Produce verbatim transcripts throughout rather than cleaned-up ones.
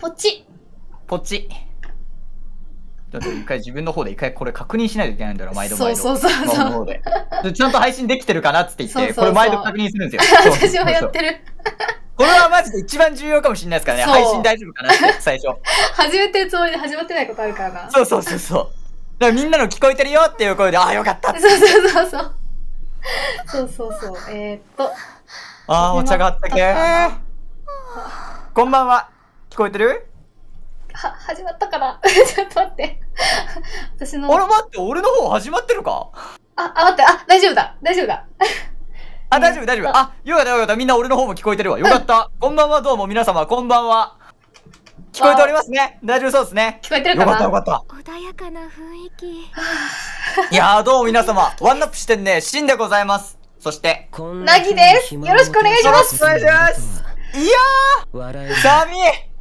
っち。 ポチ。だって一回自分の方で一回これ確認しないといけないんだろ、毎度毎度。 そうそうそうそう。 スマホの方ででちゃんと配信できてるかなって言って、 そうそうそうこれ毎度確認するんですよ。 私もやってる。 これはマジで一番重要かもしれないですからね。配信大丈夫かなって、最初。 始めてるつもりで始まってないことあるからな。 そうそうそうそう。だからみんなの聞こえてるよっていう声で、ああ、よかったって。 そうそうそうそう。そうそうそう。えー、っと。 ああ、お茶があったけー。こんばんは。聞こえてる？ は、始まったかなちょっと待って。私の。 あれ待って、俺の方始まってるか？ あ、あ、待って、あ、大丈夫だ。大丈夫だ。 あ、大丈夫、大丈夫。あ、よかったよかった。みんな俺の方も聞こえてるわ。よかった。こんばんは、どうも皆様、こんばんは。聞こえておりますね。大丈夫そうですね。 聞こえてるかな？ よかったよかった。 穏やかな雰囲気。 いやー、どうも皆様、ワンナップしてんね、シンでございます。そして、 なぎです。よろしくお願いします。 よろしくお願いします。いやー、寒い。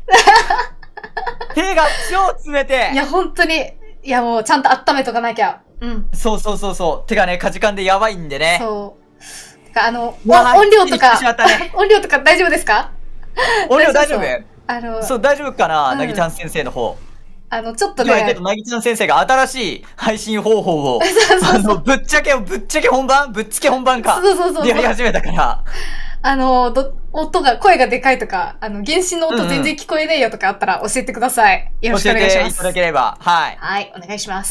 手が超冷て。 いや、本当に。いや、もうちゃんと温めとかなきゃ。うん。 そうそうそうそう。手がね、かじかんでやばいんでね。 そう。てか、あの、音量とか、 ね、 音量とか大丈夫ですか？ 音量大丈夫？ あの、 そう、大丈夫かな、なぎちゃん先生の方。 あの、ちょっとね。 今けど、なぎちゃん先生が新しい配信方法を、あの、ぶっちゃけ、ぶっちゃけ本番ぶっつけ本番か。 そうそうそう。 でやり始めたから。 あの、ど、音が、声がでかいとか、あの、原神の音全然聞こえねえよとかあったら教えてください。よろしくお願いします。 教えていただければ。はい。 はい、お願いします。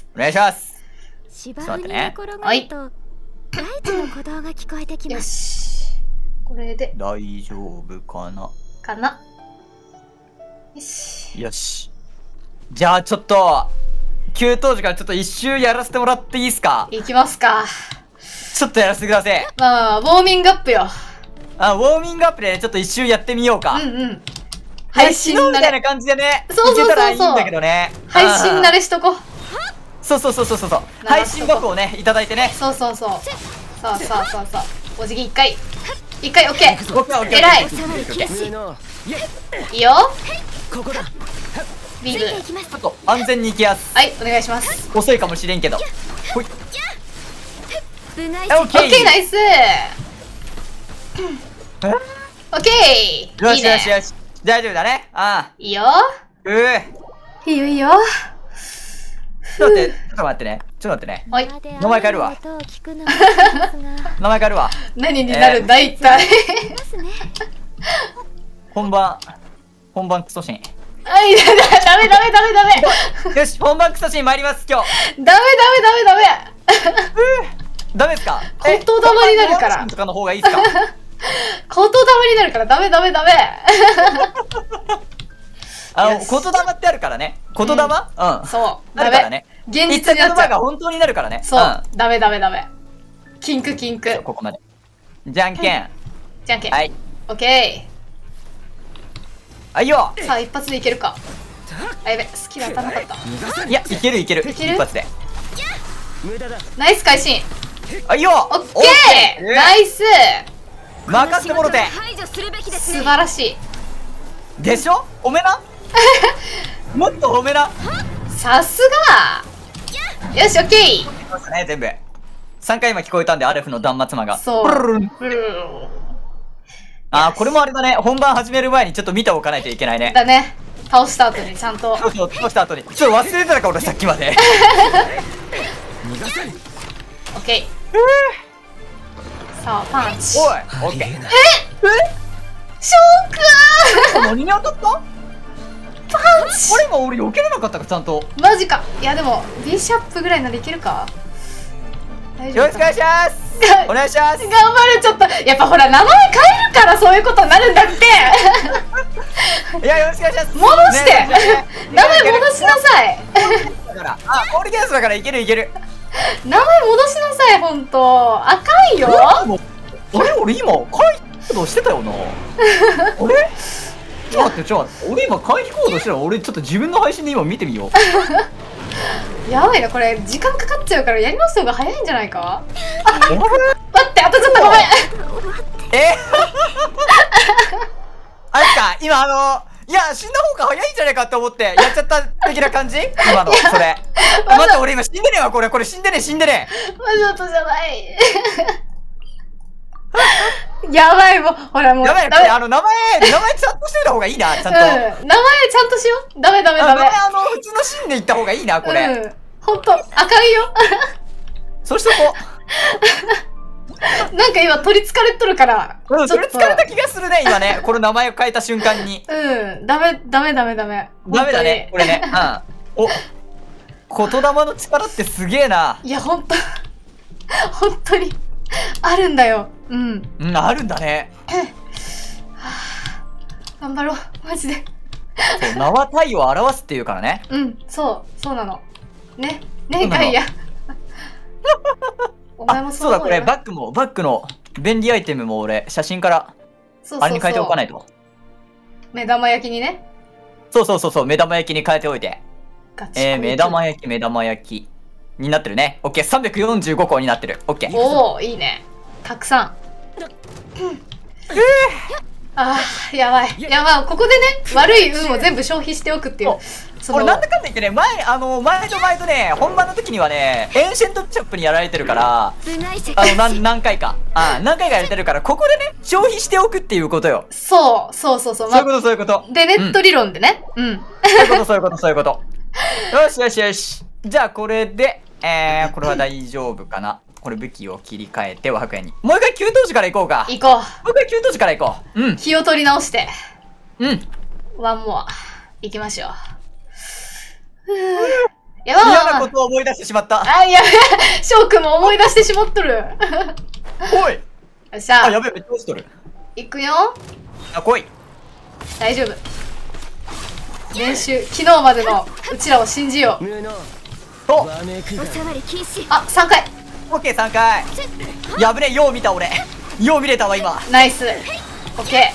お願いします。 芝生に寝転がると、大地の鼓動が聞こえてきます。 よし。これで。 大丈夫かなかな。よし。 よし。じゃあちょっと、給湯時からちょっと一周やらせてもらっていいですか？ いきますか。 ちょっとやらせてください。 まあまあまあ、ウォーミングアップよ。 あ、ウォーミングアップで、ね、ちょっと一周やってみようか。 うんうん。配信慣れ。 みたいな感じでね、 そうそうそうそう。 いけたらいいんだけどね。 配信慣れしとこ。 そうそうそうそうそう。配信枠をね、いただいてね。 そうそうそう。そうそうそうそう。お辞儀一回。一回オッケー。 オッケーオッケー。 偉い。いいよ。 ここだ。 ビーム。 ちょっと安全に行きやす。 はい、お願いします。 遅いかもしれんけど。ほい。 オッケー、ナイス。オッケー。 よしよしよし。大丈夫だね。ああ。 いいよ。 うー。 いいよいいよ。 ちょっと待って、ちょっと待ってね。ちょっと待ってね。 はい。 名前変えるわ。名前変えるわ。 何になるんだ、一体。 本番、本番クソシーン。 あ、いや、ダメダメダメダメ。 よし、本番クソシーン参ります、今日。 ダメダメダメダメ。 ダメですか？ 言霊になるから。 とかの方がいいですか？ 言霊になるからダメダメダメ。 あの、言霊ってあるからね。言霊？うん。 そう。 あるからね。 現実になっちゃう。 言葉が本当になるからね。 そう。ダメダメダメ。キンクキンク。 ここまで。じゃんけん。 じゃんけん。 はい。 オッケー。 はいよ。 さあ、一発でいけるか。あ、やべ、スキル当たらなかった。 いや、いけるいける。 いける？ 一発で。 ナイス会心。 はいよ。 オッケー。ナイス。 任せてもろて。 素晴らしい。でしょ？褒めな。もっと褒めな。 さすが。よし、オッケー。ね、全部。さんかい今聞こえたんで、アレフの断末魔が。 そう。 あー、これもあれだね。本番始める前にちょっと見ておかないといけないね。 だね。倒した後にちゃんと。 そうそう、倒した後に。ちょっと忘れてたか、俺さっきまで。 オッケー。さあ、パンチ。 おい、オッケー。え？え？ ショックー。 何に当たった？ パンチ。 あれ今俺避けれなかったか、ちゃんと。 マジか。いやでもビシャップぐらいならいけるか。 大丈夫。よろしくお願いします。お願いします。 頑張る。ちょっとやっぱほら名前変えるからそういうことになるんだって。 いや、よろしくお願いします。 戻して。名前戻しなさい。 だから、あ、オールギャスだからいけるいける。 名前戻しなさい、ほんと。あかんよ。 あれ俺今、回避行動してたよな。あれちょっと待って、ちょっと待って。俺今回避行動してたの？俺ちょっと自分の配信で今見てみよう。 やばいな、これ時間かかっちゃうからやります方が早いんじゃないか？あ、待って、当たっちゃった、ごめん。 えあれか、今あの、いや、死んだ方が早いんじゃないかって思ってやっちゃった的な感じ今の、それ。待って、俺今死んでねえわ、これ。これ死んでねえ、死んでねえ。わざとじゃない。 やばい、もう、ほらもう。 やばい、こダメ。 れあの、名前、名前ちゃんとしといた方がいいな、ちゃんと。 うん。名前ちゃんとしよう。ダメダメあダメ。 名前あの、普通のシーンで言った方がいいな、これ。 うん。ほんと、あかんよ。 そうしとこなんか今取りつかれとるから。 う。うん、それちょっと疲れた気がするね、今ね。この名前を変えた瞬間に。 うん。ダメ、ダメダメダメ。 ダメだね、これね。うん。お、言霊の力ってすげえな。 いや、ほんと、ほんとに、あるんだよ。うん。 うん、あるんだね。 頑張ろう。マジで。 そう、名は体を表すっていうからね。 うん、そう、そうなの。ね、ね、 そうなのガイア。お前もあ、そうだ、 そう思うよこれ、バッグも、バッグの便利アイテムも俺、写真から、 そうそうそうあれに変えておかないと。 目玉焼きにね。 そうそうそうそう、目玉焼きに変えておいて。 ガチえー、目玉焼き、目玉焼き。になってるね。オッケー、さんびゃくよんじゅうごこになってる。オッケー。 おお、いいね。たくさん。ああ、やばい。やばい。ここでね、悪い運を全部消費しておくっていう。そ俺のなんだかんだ言ってね、前、あの、前と前とね、本番の時にはね、エンシェントチャップにやられてるから、 部外者あの、何、何回か。あ何回かやれてるから、ここでね、消費しておくっていうことよ。 そう、そうそうそう。 そういうこと、そういうこと。 で、ネット理論でね。うん。 そういうこと、そういうこと、そういうこと。よしよしよし。じゃあ、これで、えー、これは大丈夫かな。これ武器を切り替えて、和白煙に。もう一回給湯時から行こうか。 行こもう一回給湯時から行こう。うんう。。気を取り直して。 うん。 ワンモア。行きましょう。ふぅやば嫌なことを思い出してしまった。 あ、いや、翔くんも思い出してしまっとる。よおい。 っしゃあ、やべえ、めっちゃ落ちとる。 行くよ。 あ、来い。 大丈夫。練習、昨日までのうちらを信じよう。 無能と、 わめくがお触り禁止。 あ、さんかい。 オッケーさんかい。やぶねえ、よう見た俺。よう見れたわ、今。 ナイス。オッケ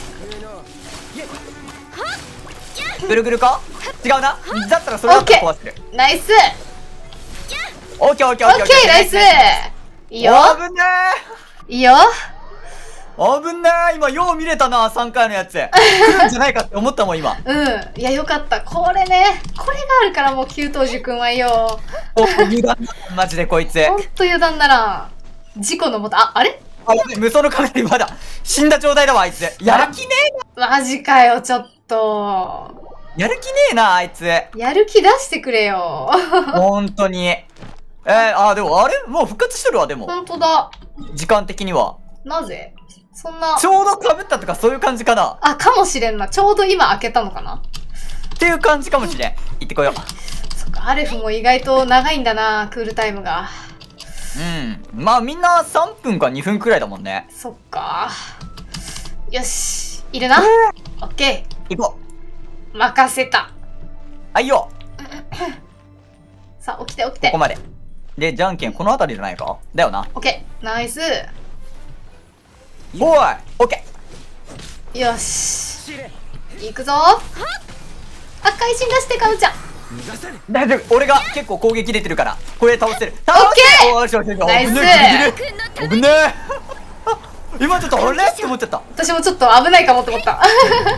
ぐるぐるか違うな。だったらそれだったら壊せる。 ー。ナイス。 オッケーオッケーオッオッケーケー、ナイス。いいよ。 あぶねいいよ。 え。あぶねえ。今、よう見れたな、さんかいのやつ。来るんじゃないかって思ったもん、今。 うん。いや、よかった。これね。これがあるからもう、給湯寺くんはいいよ。 お、油断だ。マジでこいつ。 ほんと油断なら、事故のもと、あ、あれあ、やべえ無双の影でまだ死んだ状態だわ、あいつ。やる気ねえな。 マジかよ、ちょっと。 やる気ねえな、あいつ。 やる気出してくれよ。 ほんとに。えー、あ、でもあれもう復活してるわ、でも。 ほんとだ。 時間的には。 なぜそんなち、ょうど被ったとかそういう感じかな。 あ、かもしれんな。ちょうど今開けたのかな。 っていう感じかもしれん。行ってこよそっか、アレフも意外と長いんだな、クールタイムが。 う。うん。まあみんなさんぷんかにふんくらいだもんね。 そっか。よし。いるな。オッケ行こう。 ー。任せた。 はいよ。 さあ、起きて起きてここ。まで。で、じゃんけんこの辺りじゃないかだよな。 オッケー。ナイス。 おいオッケよし。行くぞ。あ、会心出して、カウちゃん。 逃がされー。大丈夫。俺が結構攻撃出てるから。これ倒せる。倒オッケーおーしよしよしナイス危ねえギリギリ危ねえ今ちょっとあれって思っちゃった。オ私もちょっと危ないかもって思った。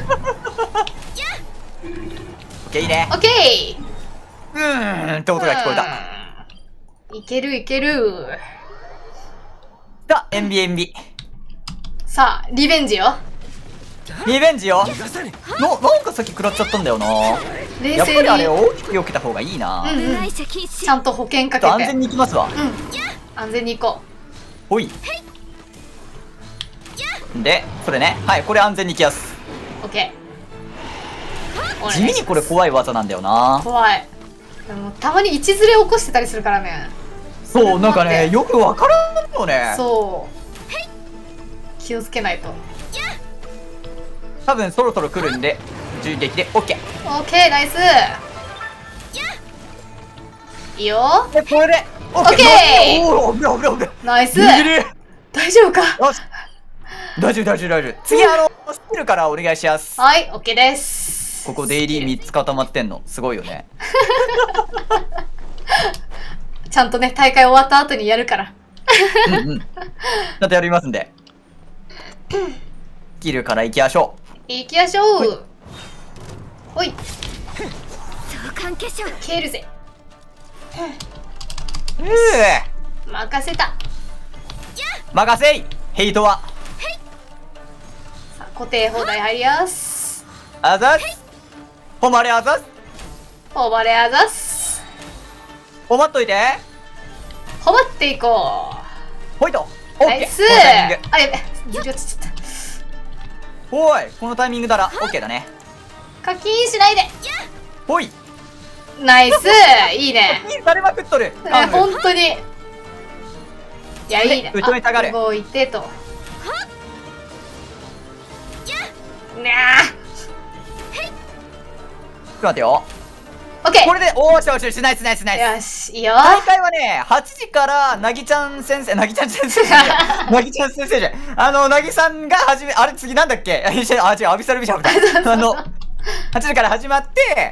ッケーいいね。 オッケー。 うーんって音が聞こえた。 うんいけるいける。 さあ、エンビエンビ。 さあ、リベンジよ。 リベンジよ。 逃がされの、なんかさっき食らっちゃったんだよな。 冷やっぱりあれ静に。 大きく避けた方がいいな。 うん部外者禁止。 ちゃんと保険かけて。 ちょっと安全に行きますわ。 うん。安全に行こほい。で、それね。はい、これ安全に行きやす。 う。オッケー。お願いし地味にこれ怖い技なんだよな。 怖い。でも、たまに位置ずれ起こしてたりするからね。 そう、なんかね、よくわからんよね。 そう。気をつけないと。 多分そろそろ来るんで、銃撃で OK。 オッケー、ナイス。いいよ。 で、これで、OK。 オッケーおー、危ない危ない危ない。 ナイスギ。リギリ。よ大丈夫かし。大丈夫大丈夫大丈夫。次、あの、スキルからお願いします。 はい、オッケーです。 ここデイリーみっつ固まってんの。すごいよね。 ちゃんとね、大会終わった後にやるから。 うんうん。ちゃんとやりますんで。スキルから行きましょ行きましょう。ほい、 相関化粧。 蹴るぜ。 う。うー任せた。 任せいヘイトは固定放題入りやす。 あざっす。誉れあざっす。 誉れあざっす。 褒まっといて。 ほばっていこほいと。 う。 オッケー。 ナイスこのタイミング。 あ、やべ。ギリ落ちちゃっおい、このタイミングならオッケーだね。 た。課金しないで。 ほい。 ナイスいいね。 インされまくっとる。 え、本当に。いや、いいね。 認めたがるあ動いてと。なあ。 ちょっと待ってよ。 オッケー。 これで、おーしよしよし、ナイスナイスナイス。 よし、いいよ。 大会はね、はちじからなぎちゃん先生、なぎちゃん先生じゃん。なぎちゃん先生じゃん。あの、なぎさんが始め、あれ次なんだっけあ、違う、アビサルビシャブだ。あの、はちじから始まって、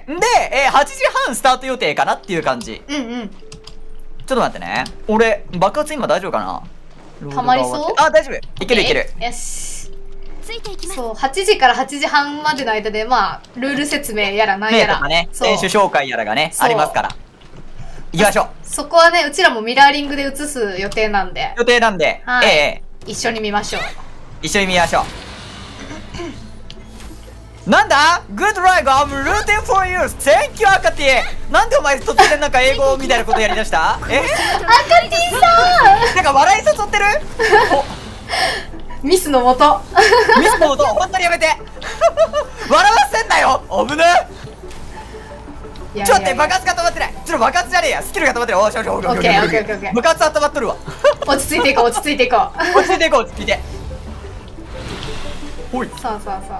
んで、えー、はちじはんスタート予定かなっていう感じ。 うんうん。 ちょっと待ってね。俺、爆発今大丈夫かな。 たまりそうあ、大丈夫。いけるいける。 よし。 ついていきます。 そう、はちじからはちじはんまでの間で、まあ、ルール説明やらなんねやら。 とかね、 そう選手紹介やらがね、 そうありますから。行きましょう。 そこはね、うちらもミラーリングで映す予定なんで、 予定なんで、 はいええ一緒に見ましょう。 一緒に見ましょう。なんだ ?Good luck, I'm rooting for you! Thank you, アカティなんでお前突然なんか英語みたいなことやりだしたえあかりてぃさなんか笑い誘ってるんミスのもと。 おミスのこと本当にやめて笑わせんなよ危ねいやえちょっと待って、爆いやいや発が止まってないちょっと爆発じゃねえやスキルが止まってるおーしょしょオッケーオッケーオッケーオッケー爆発は止まっとるわ落ち着いていこう、落ち着いていこう。 落ち着いていこう落ち着いてほいさあさあさあ。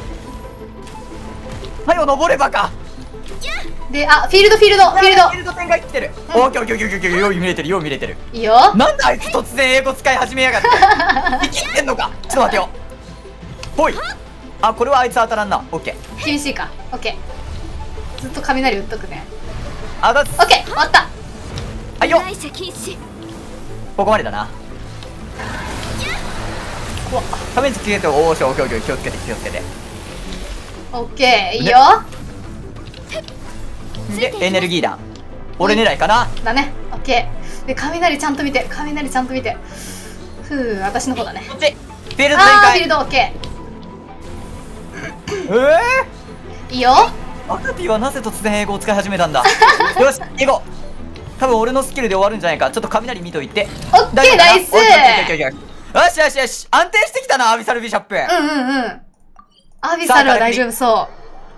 はいお登れバカで、あ、フィールド、フィールド、フィールド。 フィールド展開来てるオーケーオッケーオッケーオッケーよう見れてるよう見れてるいいよ。 なんだあいつ突然英語使い始めやがって生きってんのかちょっと待てよほいあこれはあいつ当たらんなオッケー厳しいか。オッケー。ずっと雷打っとくね。 あだっオッケー、終わった。 はいよ内射禁止。 ここまでだなうわダメージ切れておおしょオッケーオッケー気をつけて気をつけてオッケー、いいよ。 でエネルギー弾俺狙いかなだね。オッケー。で、雷ちゃんと見て、雷ちゃんと見て。ふう、私の方だね。 こっちフィールド展あー、フィー開ルド、オッケええー。いいよ。 ー、アカティはなぜ突然英語を使い始めたんだよし行こう多分俺のスキルで終わるんじゃないかちょっと雷見といてオッケー、ナイス。 オッケーオッケーオッケーオッケーよしよしよし安定してきたなアビサルビシャップうんうんうん。アビサルは大丈夫そう。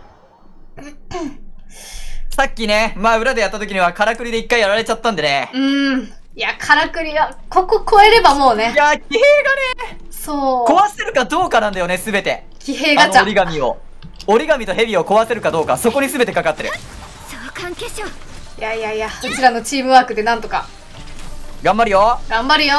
さっきね、まあ裏でやった時にはからくりで一回やられちゃったんでね。 うーん。いや、からくりは、ここ超えればもうねい。や、騎兵がね、 そう。 壊せるかどうかなんだよね、すべて。 騎兵ガチあの折りャ。 紙を。折り紙と蛇を壊せるかどうか、そこにすべてかかってる。 召喚化粧。 いやいやいや、うちらのチームワークでなんとか。 頑張るよ。 頑張るよ。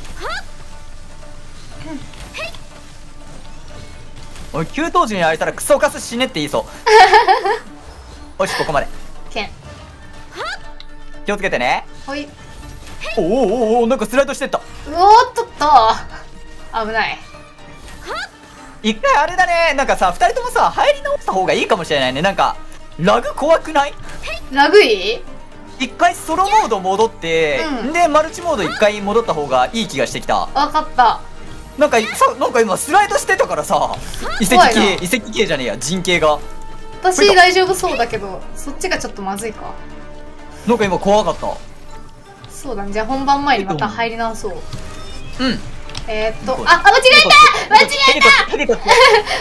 おい、給湯時にやられたらクソカス死ねって言いそう。よし、ここまで。 剣。 気をつけてね。 ほい。 おおおおおなんかスライドしてった。 うおーっとっと。危ない。 一回あれだね、なんかさ、二人ともさ、入り直した方がいいかもしれないね。なんか、ラグ怖くない？ ラグい一回ソロモード戻って、 うんで、マルチモード一回戻った方がいい気がしてきた。 わかった。 なんか、さ、なんか今スライドしてたからさ、遺跡怖い系、 な遺跡系じゃねえや、人形が。 私大丈夫そうだけど、そっちがちょっとまずいか。 なんか今怖かった。 そうだね。じゃあ本番前にまた入り直そう。 うん。 えー、っと、あ、あ、間違えた間違えたヘリコプター。 間違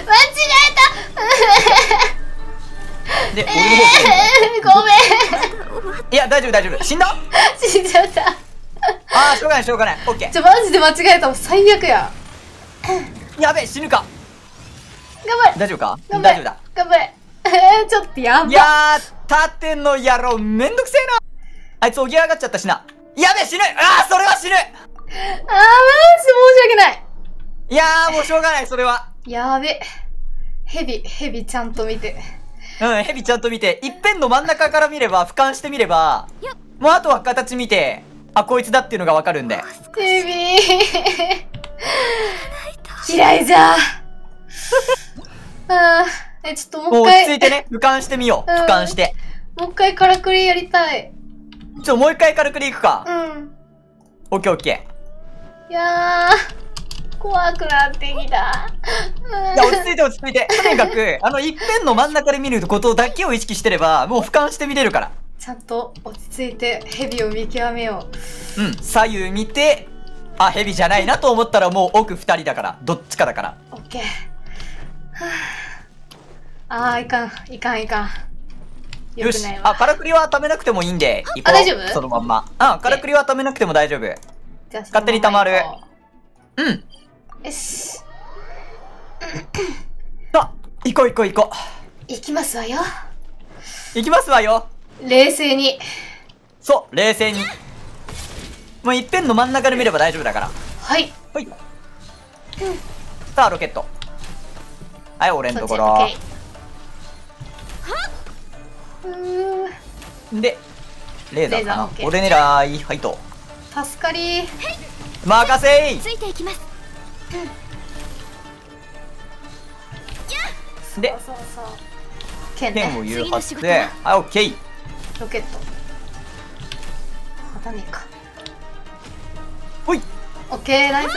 えで、 た俺の方えー、ごめんいや、大丈夫大丈夫。死んだ死んじゃった。 あー、しょうがないしょうがない。オッケちょ、マジで間違えた。最悪や。 ー。やべえ、死ぬか。 頑張れ大丈夫か頑張れ大丈夫だ。 頑張れえー、ちょっとやばいやー、縦の野郎、めんどくせえな。あいつ起き上がっちゃったしな。やべえ、死ぬあー、それは死ぬあー、マジ申し訳ないいやー、もうしょうがない、それは。 やべ。ヘビ、ヘビちゃんと見て。 うん、ヘビちゃんと見て、いっぺんの真ん中から見れば、俯瞰してみれば、もうあとは形見て、あ、こいつだっていうのがわかるんで。 ヘビ嫌いじゃあーえ、ちょっとももうう一回。 落ち着いてね、俯瞰してみよう。 うん俯瞰して。 もう一回からくりやりたい。 ちょ、もう一回軽くでいくか。 うん。 オッケーオッケいや怖くなってきた。 いや、落ち着いて落ち着いて。とにかく、あの、一辺の真ん中で見ることだけを意識してれば、もう俯瞰して見れるから。 ちゃんと落ち着いて蛇を見極めようん、左右見て、あ、蛇じゃないなと思ったらもう奥二人だから。どっちかだから。 う。オッケー。あー、いかん、いかん、いかん。よよし。 くないわ。 あ、からくりは貯めなくてもいいんで、行こう。 あ大丈夫そのまんま。うん、からくりは貯めなくても大丈夫。 じゃあ勝手に溜まる。うん。 よし。 さあ、行こう行こう行こ行きますわよ。 う。行きますわよ。 冷静に。 そう、冷静に。もう一辺の真ん中で見れば大丈夫だから。 はい。 ほい。さあ、ロケット。はい、俺のところ。 そっちオッケー。うーで、レーザーかなレーザーオッ。ケー俺狙い、はいと。 助かり。 任せい。 ついていきます。 でそうそうそう。剣ね。 剣を誘発次の仕事では、 はい、オッケー。 ロケット。またねえか。 ほい。 オッケー、ナイス。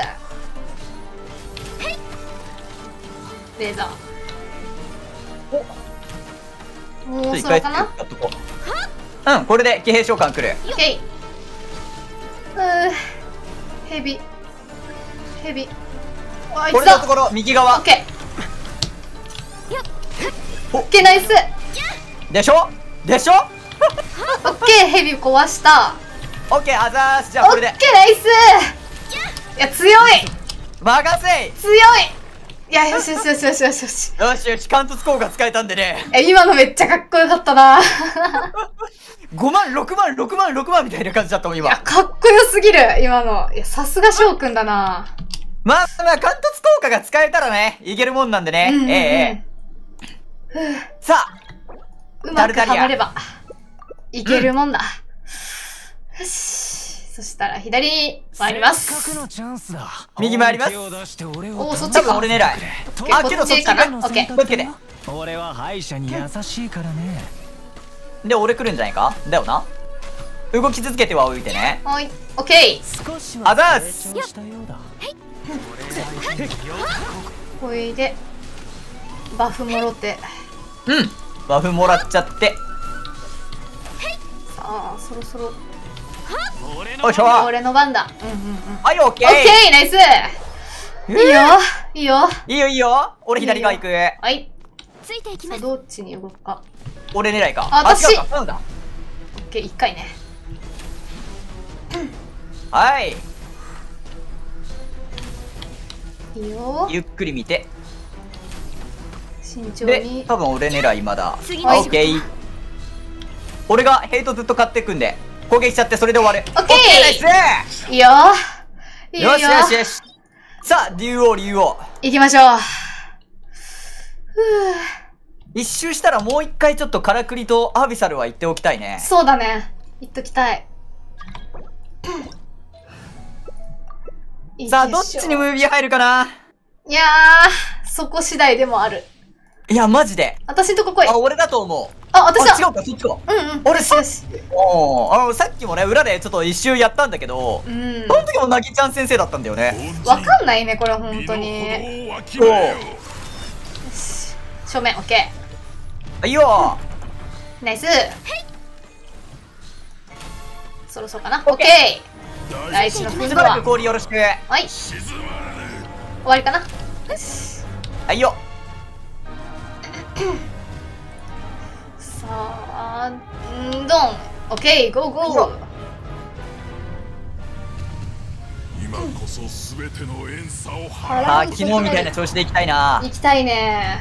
レーザー。もうちょっと一回それかな。 やっとこう。うん、これで騎兵召喚来る。 オッケー。うー。ヘビ。ヘビ。あ、いつだ。 これのところ、右オ側ッ。ケー。オッケー、ナイス。 でしょでしょオッケー、ヘビ壊した。 オッケー、あざーす。じゃオッあこれで。 ケー、ナイス。いや、強い。 任せい。 強い。いや、よしよしよしよしよしよし。 よしよし、貫突効果使えたんでね。 え、今のめっちゃかっこよかったな。 ごまん、ろくまん、ろくまん、ろくまんみたいな感じだったもん、 いや、 今。 かっこよすぎる、今の。いや、さすが翔くんだな。 まあまあ、貫突効果が使えたらね、いけるもんなんでね。 うんうんうんええええ。さあ、 うまくダルダリアはまれば、いけるもんだ。よし。そしたら、左に参ります。 右回ります。 おー、そっち多分か。 俺狙い。あ、けどそっちかな。 オッケー。 気をつけて。 俺は歯医者に優しいからね。 で、俺来るんじゃないかだよな。動き続けてはおいてね。 はい、オッケー。 少しあざはーす。 成長したようだ。 これで、バフもろて。 うん。バフもらっちゃって。 さあ、そろそろ、 よいしょ。は俺の番だ。うんうんうん。 い、オッケー。 オッケー、ナイス。いいよ、いいよ。 いいよいいよ。俺左側行く。 はい。 ついていきさあ、 ます。 どっちに動くか。 俺狙いか。 あ私違うか。うんだ。 オッケー、一回ね。 はい。 いいよ。 ゆっくり見て。 慎重でに、。 多分俺狙いまだ。 次のオッケー。俺がヘイトずっと買っていくんで、攻撃しちゃってそれで終わる。 オッケーナイス。 いいよ。いいよ。 よしよしよし。さあ、竜王竜王。 行きましょう。ふ一周したらもう一回ちょっとカラクリとアービサルは言っておきたいねぅ。。そうだね。言っときたい。いいさあ、 でしょうどっちにムービー入るかな。 いやー、そこ次第でもある。 いや、マジで。 私んとこ来い。 あ、俺だと思う。 あ、私だ。 あ、違うか、そっちか。 うんうん。 俺よしよし。 おー、あの、さっきもね、裏でちょっと一周やったんだけど、 うん。 その時もなぎちゃん先生だったんだよね。 わかんないね、これ本当に。 そう。 正面、オッケいいよ。 ー。ナイス。そろそろかな。 オッケオッケー。第一のフードはしばらく。氷よろしく。 はい。終わりかな。よし。 はいよ。 さあ、んーどん。オッケー、ゴーゴー。 今こそ全ての遠さをあ払あー、昨日みたいな調子でいきたいな。 行きたいね。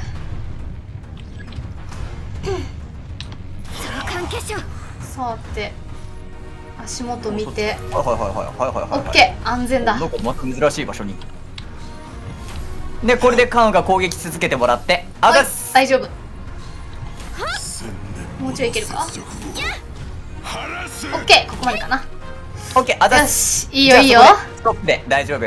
召喚結晶。 さて、足元見て。 はいはいはいはいはいはいはい。 オッケー、安全だ。 なんかまた珍しい場所に。で、これでカンが攻撃続けてもらって、あざっす。 大丈夫。 千年もうちょいいけるか。 雪辱を晴らすオッケー、ここまでかな。 オッケー、あざよっす。 し、いいよいいよじゃ。あそこでストップで大丈夫。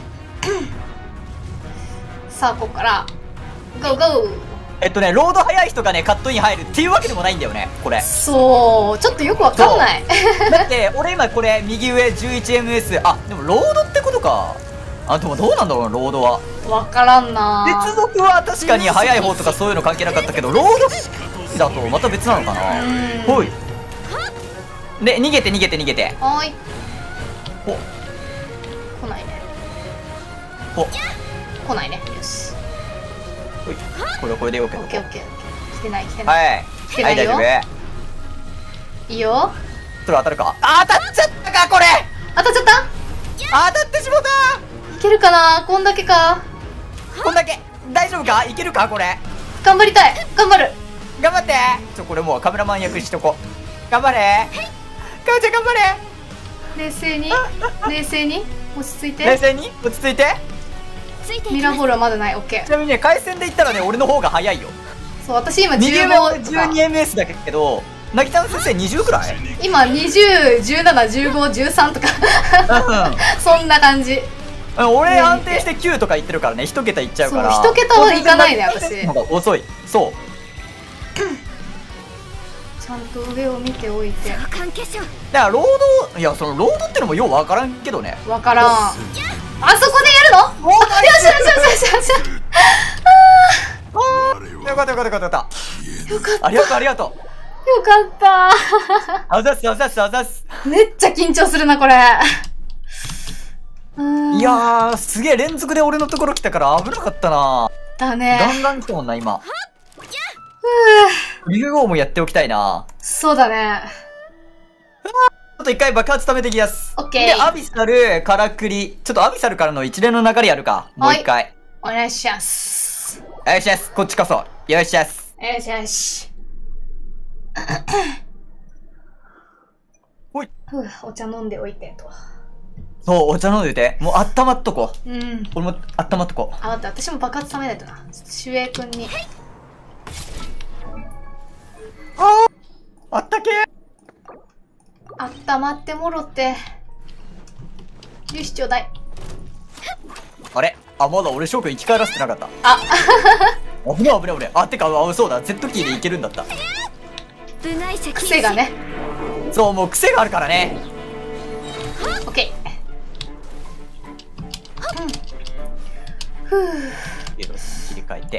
さあ、ここから。ゴーゴー。 えっとね、ロード速い人がね、カットイン入るっていうわけでもないんだよね、これ。 そう、ちょっとよくわかんない。 だって、俺今これ、右上 じゅういちエムエス。あ、でもロードってことか。 あ、でもどうなんだろうな、ロードは。 わからんな。 接続は確かに速い方とかそういうの関係なかったけど、ロードだとまた別なのかな。ほい。で、逃げて逃げて逃げて。 はーい。 ほ。 来ないね。 ほ。 来ないね。よし。 ほい。これはこれでよけど。 オッケーオッケーオッケー。来てない来てない。 はい。はい、 来てないよ。 大丈夫。 いいよ。 それ当たるか。あ、当たっちゃったか、これ。 当たっちゃった？ 当たってしもた。 いけるかな、こんだけか。 こんだけ。大丈夫か、いけるか、これ。 頑張りたい。頑張る。 頑張って。ちょ、これもうカメラマン役しとこう。頑張れ。かおちゃん頑張れ。 冷静に冷静に落ち着いて。 冷静に落ち着いて。 ミラーボールはまだない。オッケー。 ちなみにね、回線で言ったらね、俺の方が早いよ。 そう、私今にゲームじゅうごとじゅうにか。 エムエス だけど、なぎちゃん先生にじゅうくらい？ 今にじゅう、じゅうなな、じゅうご、じゅうさんとかそんな感じ。 うん、俺安定してきゅうとか言ってるからね、一桁いっちゃうから。 そう、一桁はいかないね、私。 なんか遅い。そう。 ちゃんと上を見ておいて。 だからロード、いや、そのロードってのもようわからんけどね。 わからん。あそこでやるの？ おー、ナイよしよしよしよしよし。 よかったよかったよかったよかった。 よかったありがとうありがとう。 よかったあざっすあざっすあざっす。 めっちゃ緊張するな、これ。うーん。 いやー、すげえ連続で俺のところ来たから危なかったな。 だね。 ガンガン来たもんな、今。リフゴーもやっておきたいな。 そうだね。 ちょっと一回爆発貯めてきやす。 オッケー。 で、アビサル、カラクリ。ちょっとアビサルからの一連の流れやるか。もう一回。 お願いします。 よしよし、こっちこそ。よしよし。 よしよし。 ほい。 ふう、お茶飲んでおいてと。 そう、お茶飲んでて。もう温まっとこう。 うん。 俺も温まっとこう。 あ、待って、私も爆発冷めないとな。シュエ君に。 ああったけー。 あったまってもろって。よし、ちょうだい。 あれあ、まだ俺翔くん生き返らせてなかった。 あ危ない危ない危ない。あ、てか、あ、そうだ。Z キーでいけるんだった。 癖がね。 そう、もう癖があるからね。 オッケー。ふう。 切り替えて。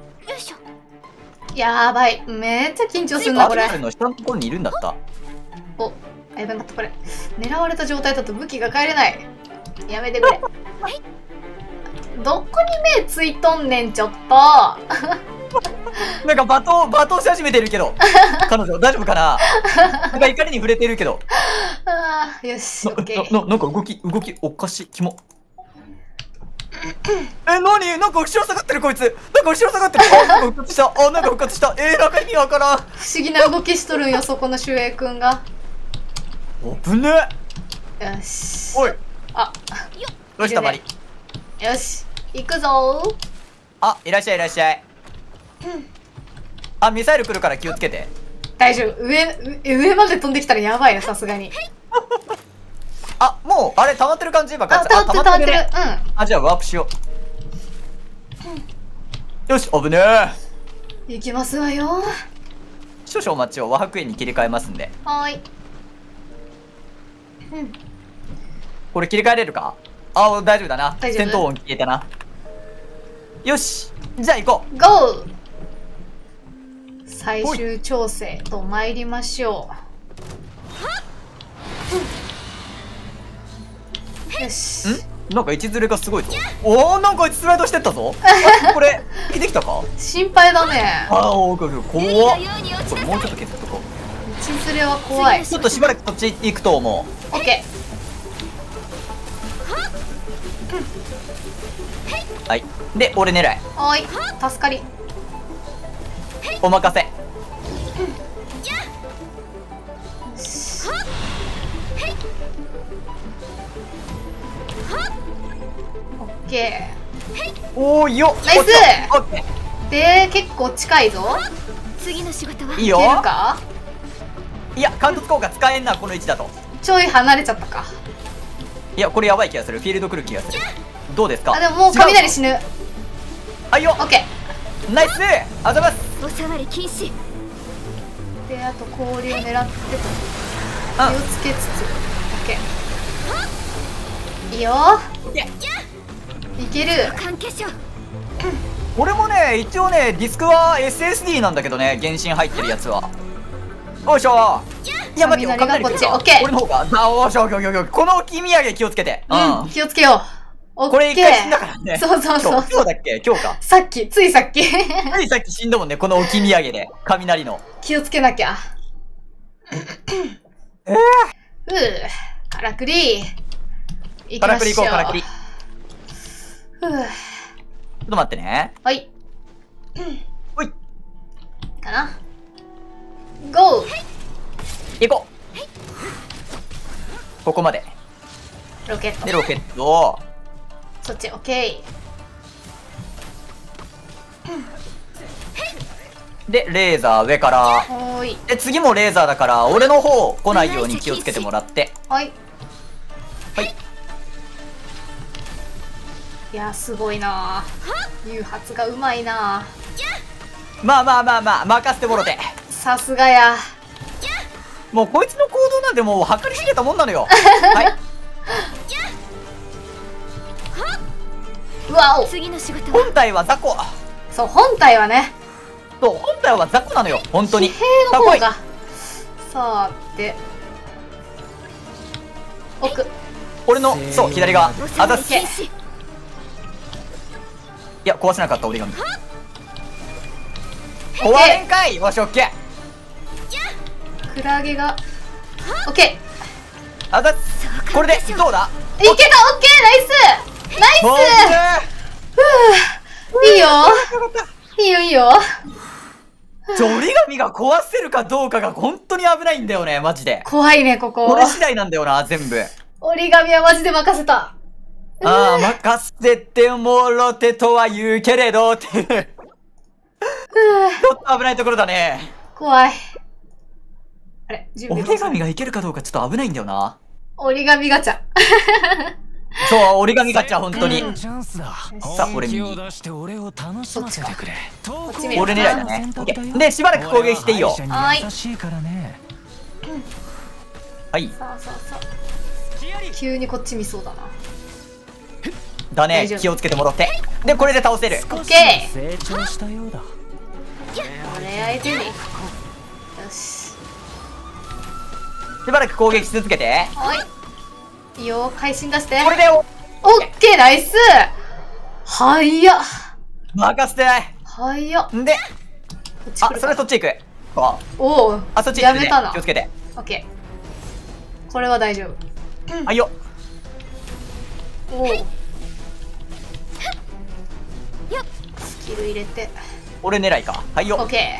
やばい。めっちゃ緊張するな、これ。 アビサルの下のところにいるんだった。 お、あ、やばい、待って、これ。狙われた状態だと武器が帰れない。やめてくれ。どこに目ついとんねん、ちょっと。 なんか罵倒、罵倒し始めてるけど。彼女、大丈夫かな。なんか怒りに触れてるけど。 あー、よし、オッケー。 な、な、なんか動き、動き、おかしい、キモ。え、なになんか後ろ下がってるこいつ。なんか後ろ下がってる。あ、なんか復活した。あ、なんか復活した。えー、なんか意味わからん。 不思議な動きしとるんよ、そこの守衛くんが。 危ねよし。 おい。 あ、 どうしたマリ。 よし、行くぞー。 あ、いらっしゃいいらっしゃい。あ、ミサイル来るから気をつけて。 大丈夫。上、上上まで飛んできたらやばいな、さすがに。 あ、もう、あれ、溜まってる感じばあ、 か溜まってる溜まってる。 ね。 うん。 あ、じゃあワープしよう。よし、危ねえ。 行きますわよ。 少々お待ちを。和白園に切り替えますんで。 はーい。うん。 これ切り替えれるか。あ、大丈夫だな。 大丈夫戦闘音消えたな。よし、じゃあ行こう。 ゴー。最終調整と参りましょう。よし。 んなんか位置ずれがすごいぞ。おお、なんかスライドしてったぞ。あ、これできたか。 心配だね。 ああ、おー、怖っ。これもうちょっと削っとこう。 道連れは怖い。 ちょっとしばらくこっち行くと思う。 オッケはい。で、俺狙い。 ー。はーい。助かり。 お任せ。 よし。オッケおお、よっ。 ナイス。 オッケー。で、結構近いぞ。 次の仕事はいいよ。 いけるか。 いや、貫突効果使えんな、この位置だと。 ちょい離れちゃったか。 いや、これやばい気がする。フィールド来る気がする。どうですか。 あ、でももう雷死ぬ。 はいよ。 オッケナイス。あざます。 お触り禁止。 ー。で、あと氷を狙ってと。気うんをつけつつ。オッケー。いいよ。 オッケー。 いける。 関係者俺もね一応ねディスクは エスエスディー なんだけどね、原神入ってるやつは。よいしょ。いや待ってよ、 雷がこっち雷来るかオッケー俺の方があおーしょオッケーオッケーオッケー。この置き土産気をつけて。 うん、気をつけよう。オッケー。 これ一回死んだからね。 そうそうそう今日今日だっけ今日か。 さっき、ついさっき。 ついさっき死んだもんね、この置き土産で。雷の。 気をつけなきゃ。 えー、 うぅ、からくり。行きましょう。 からくり行こう、からくり。ちふぅ。 ょっと待ってね。 はい。 ほい。 かな。ゴー。 行こう。ここまで。 ロケットで、。ロケットを。 そっち、オッケで、レーザー上から。 ー。ほーい。 で、次もレーザーだから、俺の方来ないように気をつけてもらって。 はい。 はい。 いや、すごいなぁ。誘発がうまいなまあまあまあまあ、任せてもろて。 ぁ。さすがや。 もうこいつの行動なんてもう計り知れたもんなのよ。はい。 うわお。 次の仕事は本体は雑魚。 そう、本体はね、 そう、本体は雑魚なのよ。本当に。 騎兵の方さが。さーて。奥。 俺の、そう、左側。あざっす。い禁止や、壊せなかった折り紙。壊れんかい。よし、オッケー。 クラゲが。オッケあざっす。これで、どうだー。いけた、オッケー、ナイスナイオッスいいよいいよ、いいよ。 ケー。折り紙が壊せるかどうかが本当に危ないんだよね、マジで。 怖いね、ここ。 これ次第なんだよな、全部。 折り紙はマジで任せた。 ああ、任せてもろてとは言うけれど、っていう。ちょっと危ないところだね。 怖い。あれ、準備折り紙がいけるかどうかちょっと危ないんだよな。 折り紙ガチャ。 そう、折り紙ガチャ、本当に。 チャンスだ。 さあ俺に本気を出して俺を楽しませてくれ。 こっち見る俺狙いだね。オッケーで、しばらく攻撃していいよ。 はい優しいからね。 はい。 さあさあさあ。急にこっち見そうだな。 だね大丈、夫気をつけてもらって。で、これで倒せる。 オッケー。 成長したようだ。 これ相手に。よし。 しばらく攻撃し続けて。 はい。いいよ、会心出して。 これでお、 オッケー、ナイスはっや。 任せて。 はっや。こんで、 っち来あ、 るかそれそっち行く。こうおお。 あ、そっち行くねやめたな。 気をつけて。 オッケー。これは大丈夫。 はいよ。 おお。スキル入れて。 俺狙いか。はいよ。 オッケ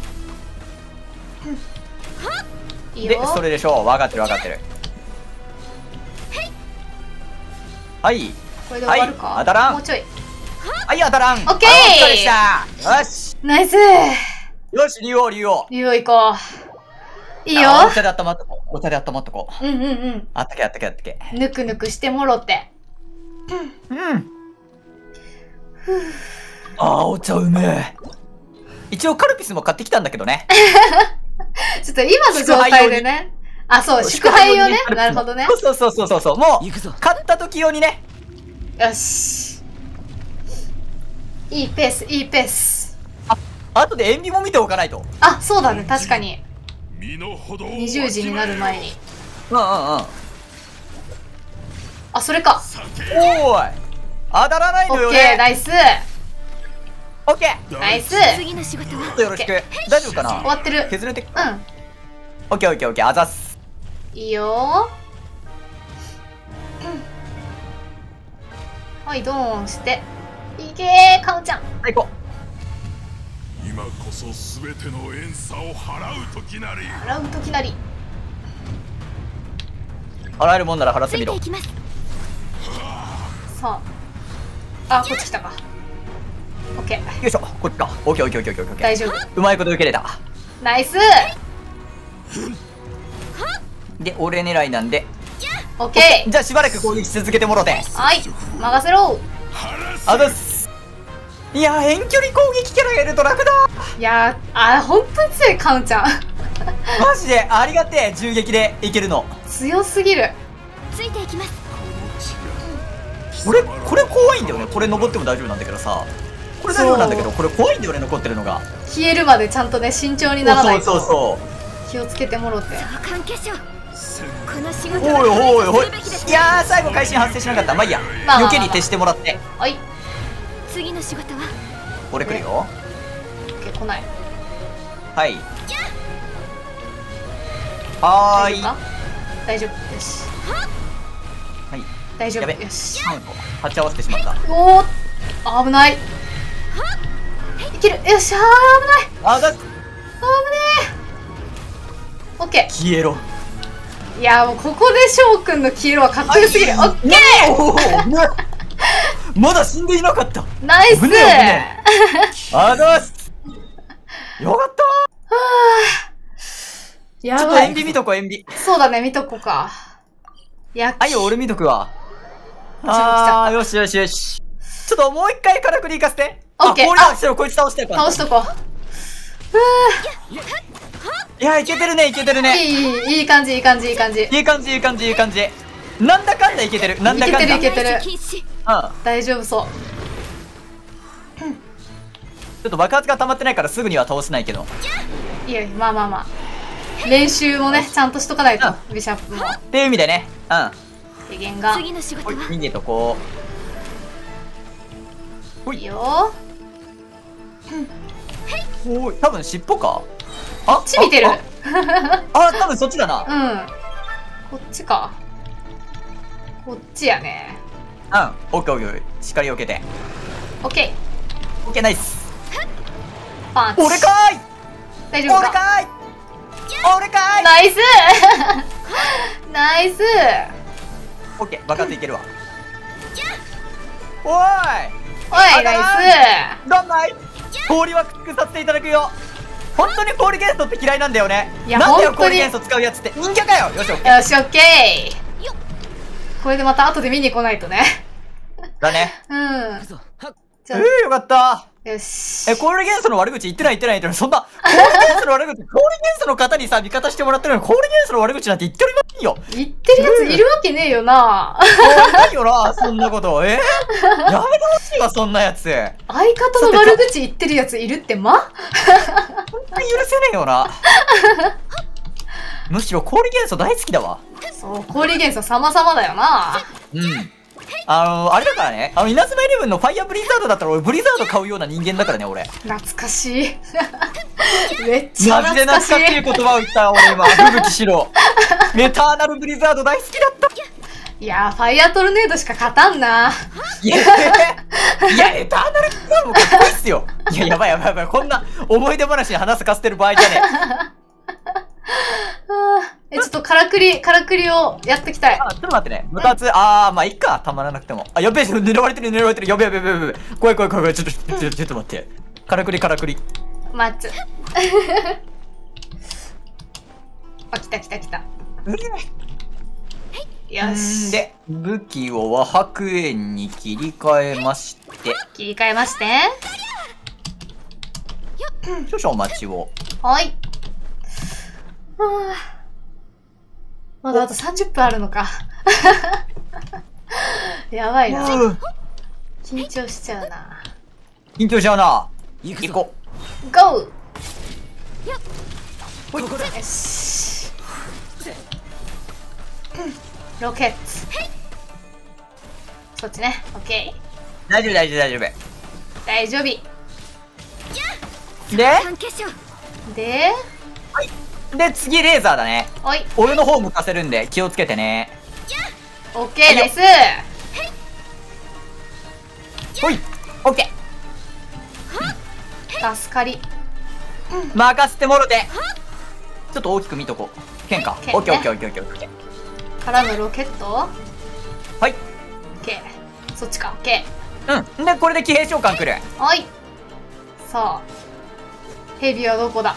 ー。いいで、 よ。 それでしょう。分かってる分かってる。はい。 これで終わるか、 はい当たらんもうちょい。 はい、当たらん。 オッケーあお疲れでした。よし。 ナイスよし、竜王、竜王。 竜王行こう。いいよ。 あお茶で温まっとこう。お茶で温まっとこう。 うんうんうん。 あったけあったけあったけ。 ぬくぬくしてもろって。 うん。あー、お茶うめえ。一応カルピスも買ってきたんだけどね。 ちょっと今の状態でね。あ、そう、祝杯をね。なるほどね。 そうそうそうそうそう。もう行くぞ、 買った時用にね。 よし。いいペース、いいペース。 あとで塩ビも見ておかないと。 あ、そうだね、確かに。 身の程をにじゅうじになる前に。 うんうんうん。 あ、それか。 おーい。当たらないオッケー、 のよね。 ナイス。 オッケー。 ナイス。 次の仕事はちょっとよろしく。大丈夫かな終わってる。 削れてうオッケーオッケーオッケー。あざっす。 ん。いいよ。はい、ドーンして。いけー、カウちゃん。 はい、行こ今こそ全ての怨嗟を払う時なり。 払うときなり。 う。払えるもんなら払っつてみろ。よいていきます。 さあ。あ、こっち来たか。オッケー。 いしょ。こっちか。オッケーオッケーオッケーオッケーオッケー。 大丈夫。 うまいこと受けれた。 ナイス。 で、俺狙いなんで。 オッケー。 じゃあしばらく攻撃し続けてもろて。 はい、任せろ。 あざっす。いやー、遠距離攻撃キャラがいると楽だ。 いやー、あ、ほんとに強い、カウンちゃん。 マジでありがてえ、銃撃でいけるの。 強すぎる。 ついていきます。 これこれ怖いんだよね。これ登っても大丈夫なんだけどさ、これ大丈夫なんだけど、これ怖いんだよね、残ってるのが。 消えるまでちゃんとね慎重にならないと。 そうそうそう気をつけてもろて。 相関化粧この仕そう。 事おいおいおい、 するべきですいやー最後会心発生しなかった。まあいいや、 まあまあまあ余計に徹してもらって。 はい。 次の仕事は俺来るよ。 オッケー、来ない。 はいはーい。 大丈夫か？大丈夫。よし。 はい。 大丈夫。 やべよし。 さんこ鉢合わせてしまった。 おお、危ない。いける。よっしゃー、危ない。 あだ危ねえ。オッケ消えろ。 ー。いやもうここで翔くんの黄色はかっこよすぎる。オッケおーねまだ死んでいなかった。 ー。ナイス。 危ねえ危ねあだっす。よかったー。 やばい。 ちょっと塩ビ見とこう、塩ビ。 そうだね、見とこうか。やっあいよ、俺見とくわ。 ちゃったあー、よしよしよし。ちょっともう一回からくり行かせて。 オッケーあ、氷だ。してる、こいつ倒してるから。 倒しとこいや、いけてるね、いけてるう。 ね。 いい、いい、いい感じ、いい感じ、いい感じ。 いい感じ、いい感じ、いい感じ。なんだかんだいけてる。なんだかんだ。 いけてるいけてる禁止うん。 大丈夫そう。 ちょっと爆発が溜まってないからすぐには倒せないけど。 いや、まあまあまあ。練習もね、ちゃんとしとかないと、ビシャップも。 っていう意味でね。うん。 手弦が。 次の仕事ほい、 は逃げとこう。ほい。 いいよほい。多分尻尾か。あ、こっち見てる。 あ、あ多分そっちだな。 うん。こっちか。こっちやね。 うん。オッケーオッケーオッケー。しっかり避けて。 オッケオッケーナイス。 ー。パンチ。 俺かーい。 大丈夫か。 俺かーい。俺かーい。 ナイスナイス。 オッケー、爆発いけるわ。おーい。 おい、ナイどんない氷はくさせていただくよ。本当に氷元素って嫌いなんだよね。 いやなんだよ本当に氷元素使うやつって人魚かよ。よしオッス。 ケーよし、オッケー。これでまた後で見に来ないとね。 だね。 うん。じえー、 ゃあ、 よかった。 よし。 え、氷元素の悪口言ってない言ってない言ってない。そんな氷元素の悪口、氷元素の方にさ味方してもらってるのに氷元素の悪口なんて言っておりませんよ。 言ってるやついるわけねえよな。 ないよな、そんなこと。えー、やめてほしいわ、そんなやつ。 相方の悪口言ってるやついるってま本当に許せねえよな。むしろ氷元素大好きだわ。 そう、氷元素様々だよな。 うん。あの、あれだからね、あの、稲妻イレブンのファイヤーブリザードだったら俺ブリザード買うような人間だからね、俺。 懐かしい。めっちゃマジで懐かしい。 懐かしい言葉を言った俺今、吹雪しろ。メターナルブリザード大好きだった。 いやー、ファイヤートルネードしか勝たんな。 いや、いや、エターナルブリザードもかっこいいっすよ。いや、やばいやばいやばい、こんな思い出話に話すかせてる場合じゃねえ、ちょっとからくり、からくりをやっていきたい。 あ、ちょっと待ってね。部活、あー、まあいいか。たまらなくても。あ、やべえ、狙われてる狙われてる。やべえやべえやべえやべえ。怖い怖い怖い怖い。ちょっと、ちょっと、ちょっと待って。からくりからくり。 待つ。あ、来た来た来た。よんし。 で、武器を和白煙に切り替えまして、 切り替えまして。 少々お待ちを。 はい。はあ、まだあとさんじゅっぷんあるのか。やばいな。 うん緊張しちゃうな。 緊張しちゃうな。行こゴー。 う。 よし。ロケット。そっちね。オッケー。 大丈夫大丈夫大丈夫。 大丈夫。 で、 関係者で、 で、次レーザーだね。 おい。 俺の方向かせるんで気をつけてね。 オッケーです。 ほい。オッケ助かり。 ー。任せてもろて。ちょっと大きく見とこう。剣か。 剣ねオッケーオッケーオッケーオッケーオッケー。 からのロケット。 はい。 オッケー。そっちか。オッケうん。で、これで騎兵召喚来る。 ー。はい。さあ。ヘビはどこだ。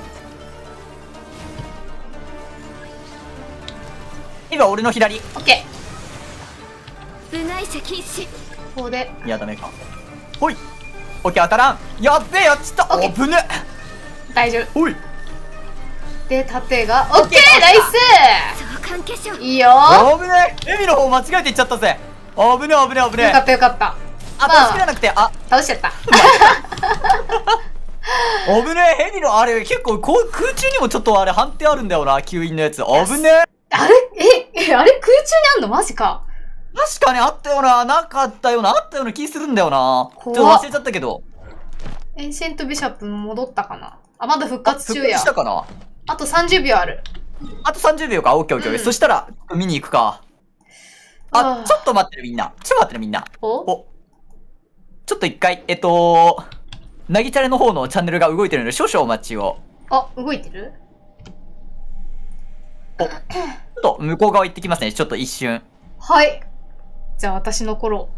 今俺の左。 オッケ部外者禁止ー。ここで。 いや、ダメか。ほい。オッケー、当たらん。やっべえ、やっちった。 オッケーおぶね。 大丈夫。 ほい。 で、盾が。オッケーナイ相関化粧スいいよー。 おぶね。エミの方間違えていっちゃったぜ。 危ねえ危ねえ危ねえ。 よかったよかった。 あ、 まあ助けらなくて、あ、 倒しちゃった。 危ねえ、ヘビのあれ、結構こう空中にもちょっとあれ判定あるんだよな、吸引のやつ。危ねえ。 あれえ、え、あれ空中にあんのマジか。 確かにあったよな、なかったよな、あったような気するんだよな。ちょっと忘れちゃったけど。 エンシェントビシャップ戻ったかなあ、まだ復活中や。 復活したかな。 あとさんじゅうびょうある。 あとさんじゅうびょうか、オッケーオッケー。 うんそしたら、見に行くか。あ、ちょっと待ってるみんな。ちょっと待ってるみんな。 おお。ちょっと一回、えっと、なぎちゃれの方のチャンネルが動いてるので少々お待ちを。 あ、動いてるお。ちょっと向こう側行ってきますね。ちょっと一瞬。 はい。じゃあ私の頃。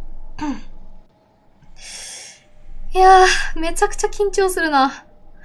いやー、めちゃくちゃ緊張するな。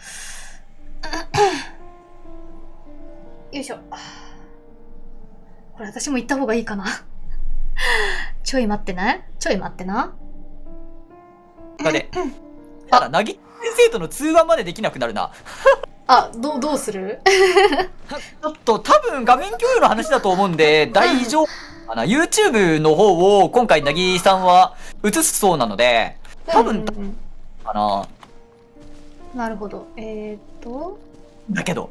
よいしょ。これ私も行った方がいいかな。ちょい待ってね。ちょい待ってな。 あれ。ただ、なぎ先生との通話までできなくなるな。 あ、どう、どうするちょっと多分画面共有の話だと思うんで、大丈夫かな。YouTube の方を今回なぎさんは映すそうなので、多分、 うんうんうんかな。 なるほど。えーっと。 だけど。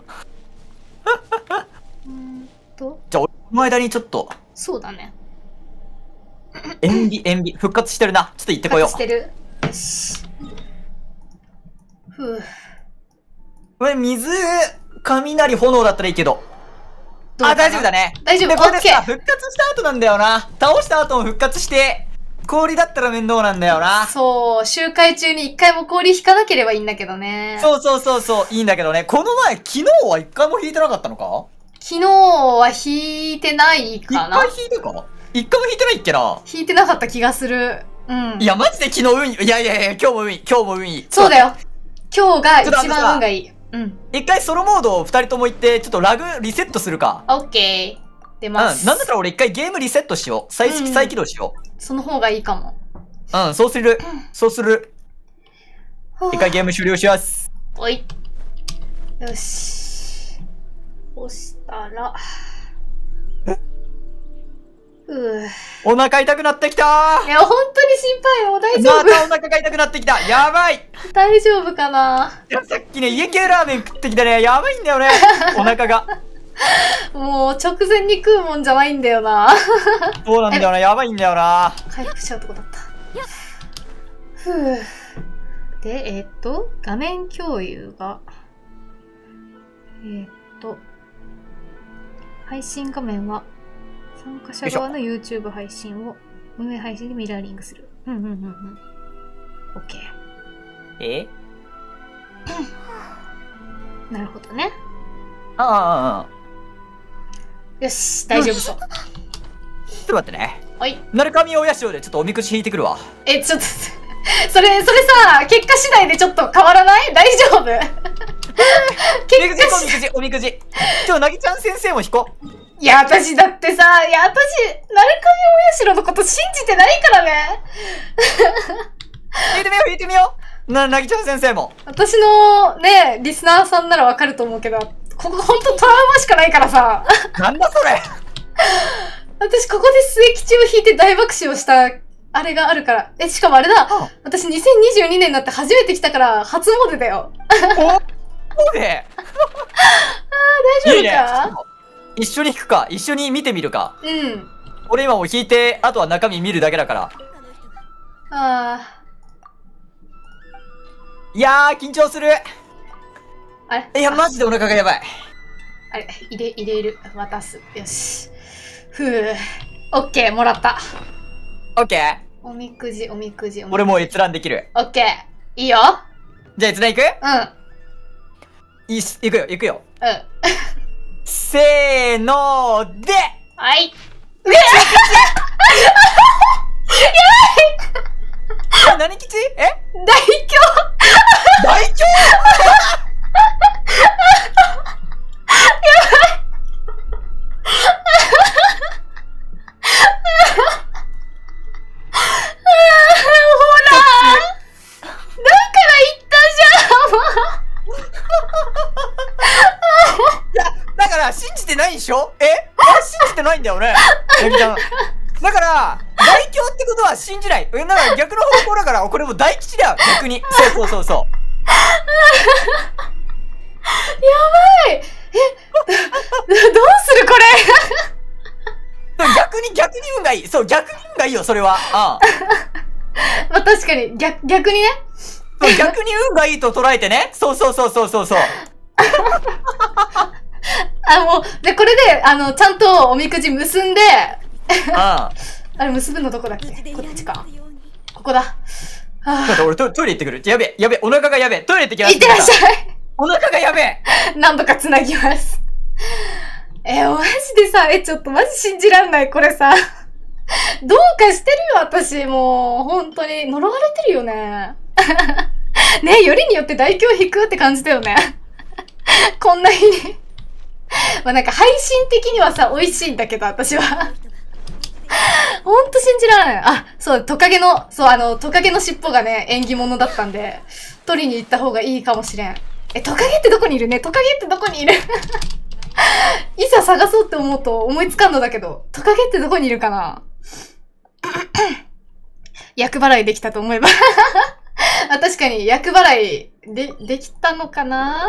うーんと。 じゃあ、俺の間にちょっと。 そうだね。 塩ビ、塩ビ、復活してるな。ちょっと行ってこよう。 してる。よし。ふう。 これ、水、雷、炎だったらいいけど。 どうかなあ、大丈夫だね。 大丈夫。 で、これでさ、 オッケー。 復活した後なんだよな。倒した後も復活して、氷だったら面倒なんだよな。 そう、集会中に一回も氷引かなければいいんだけどね。 そうそうそうそう、いいんだけどね。この前、昨日は一回も引いてなかったのか？ 昨日は引いてないかな。 一回引いてか？一回も引いてないっけな。 引いてなかった気がする。うん。 いや、マジで昨日運いい。いやいやいや、今日も運いい。今日も運いい。 そうだよ。今日が一番運がいい。うん。 一回ソロモードを二人とも行って、ちょっとラグリセットするか。 オッケー。出ます。 うん。なんだったら俺一回ゲームリセットしよう。再、 うん再起動しよその方がいいかも。 う。うん、そうする。そうする。一回ゲーム終了します。 おい。よし。押したら。うぅ。 お腹痛くなってきたー。 いや、本当に心配よ。大丈ま夫。 たお腹が痛くなってきた。やばい。 大丈夫かないや、さっきね、家系ラーメン食ってきたね。やばいんだよね。お腹が。 もう直前に食うもんじゃないんだよな。 そうなんだよな。やばいんだよな。 回復しちゃうとこだった。ふぅ。で、えーっと、画面共有が、えーっと、配信画面は、参加者側の YouTube 配信を運営配信でミラーリングする。うんうんうんうん。OK。 えなるほどね。 ああ、ああ。 よし、大丈夫そう。 ちょっと待ってね。 はい。 鳴神親潮でちょっとおみくじ引いてくるわ。 え、ちょっと、それ、それさ、結果次第でちょっと変わらない大丈夫結果おみくじ、おみくじ。ちょ、なぎちゃん先生も引こう。 いや、私だってさ、いや、私、鳴神親代のこと信じてないからね。 引いてみよう、引いてみよう。な、なぎちゃん先生も。 私のね、リスナーさんならわかると思うけど、ここほんとトラウマしかないからさ。 なんだそれ。 私ここで末吉を引いて大爆笑した、あれがあるから。え、しかもあれだ。私にせんにじゅうにねんになって初めて来たから初詣だよ。 おそうで。 あー、大丈夫か？ いいね。一緒に引くか、一緒に見てみるか。 うん。 俺今もう引いて、あとは中身見るだけだから。 あいやー、緊張する。 ー。あれいや、マジでお腹がやばい。 あれ、入れ、入れる。渡す。よし。ふぅ。オッケー、もらった。 オッケー。 おみくじ、おみくじ、おみくじ。 俺もう閲覧できる。 オッケー。いいよ。 じゃあ閲覧いく？ うん。 いいっす、いくよ、いくよ。 うん。 せーのーではい。うわえ、何吉？え？ 大凶大凶信じてないんでしょ？え？信じてないんだよね。なぎちゃん。だから、 大凶ってことは信じない。え、なんか逆の方向だから、これもう大吉だよ、逆に。そうそうそうそう。 やばい。え、どうするこれ。 逆に逆に運がいい。そう、逆に運がいいよ、それは。ああ。 まあ確かに、逆、逆にね。 そう、逆に運がいいと捉えてね。そうそうそうそうそうそう。 あ、もう、で、これで、あの、ちゃんとおみくじ結んで、 ああれ結ぶのどこだっけ？こっちか。ここだ。 あ。ちょっと俺トイレ行ってくる。やべえ、やべえ、お腹がやべえ。トイレ行ってきます。 いってらっしゃい。 お腹がやべえ。 なんとか繋ぎます。え、マジでさ、え、ちょっとマジ信じらんない、これさ。どうかしてるよ、私。もう、本当に。呪われてるよね。ね、よりによって大凶引くって感じだよね。こんな日に。まあなんか配信的にはさ、美味しいんだけど、私は。ほんと信じられない。あ、そう、トカゲの、そう、あの、トカゲの尻尾がね、縁起物だったんで、取りに行った方がいいかもしれん。え、トカゲってどこにいるね？トカゲってどこにいるいざ探そうって思うと思いつかんのだけど、トカゲってどこにいるかな厄払いできたと思えば。あ、確かに厄払いで、できたのかな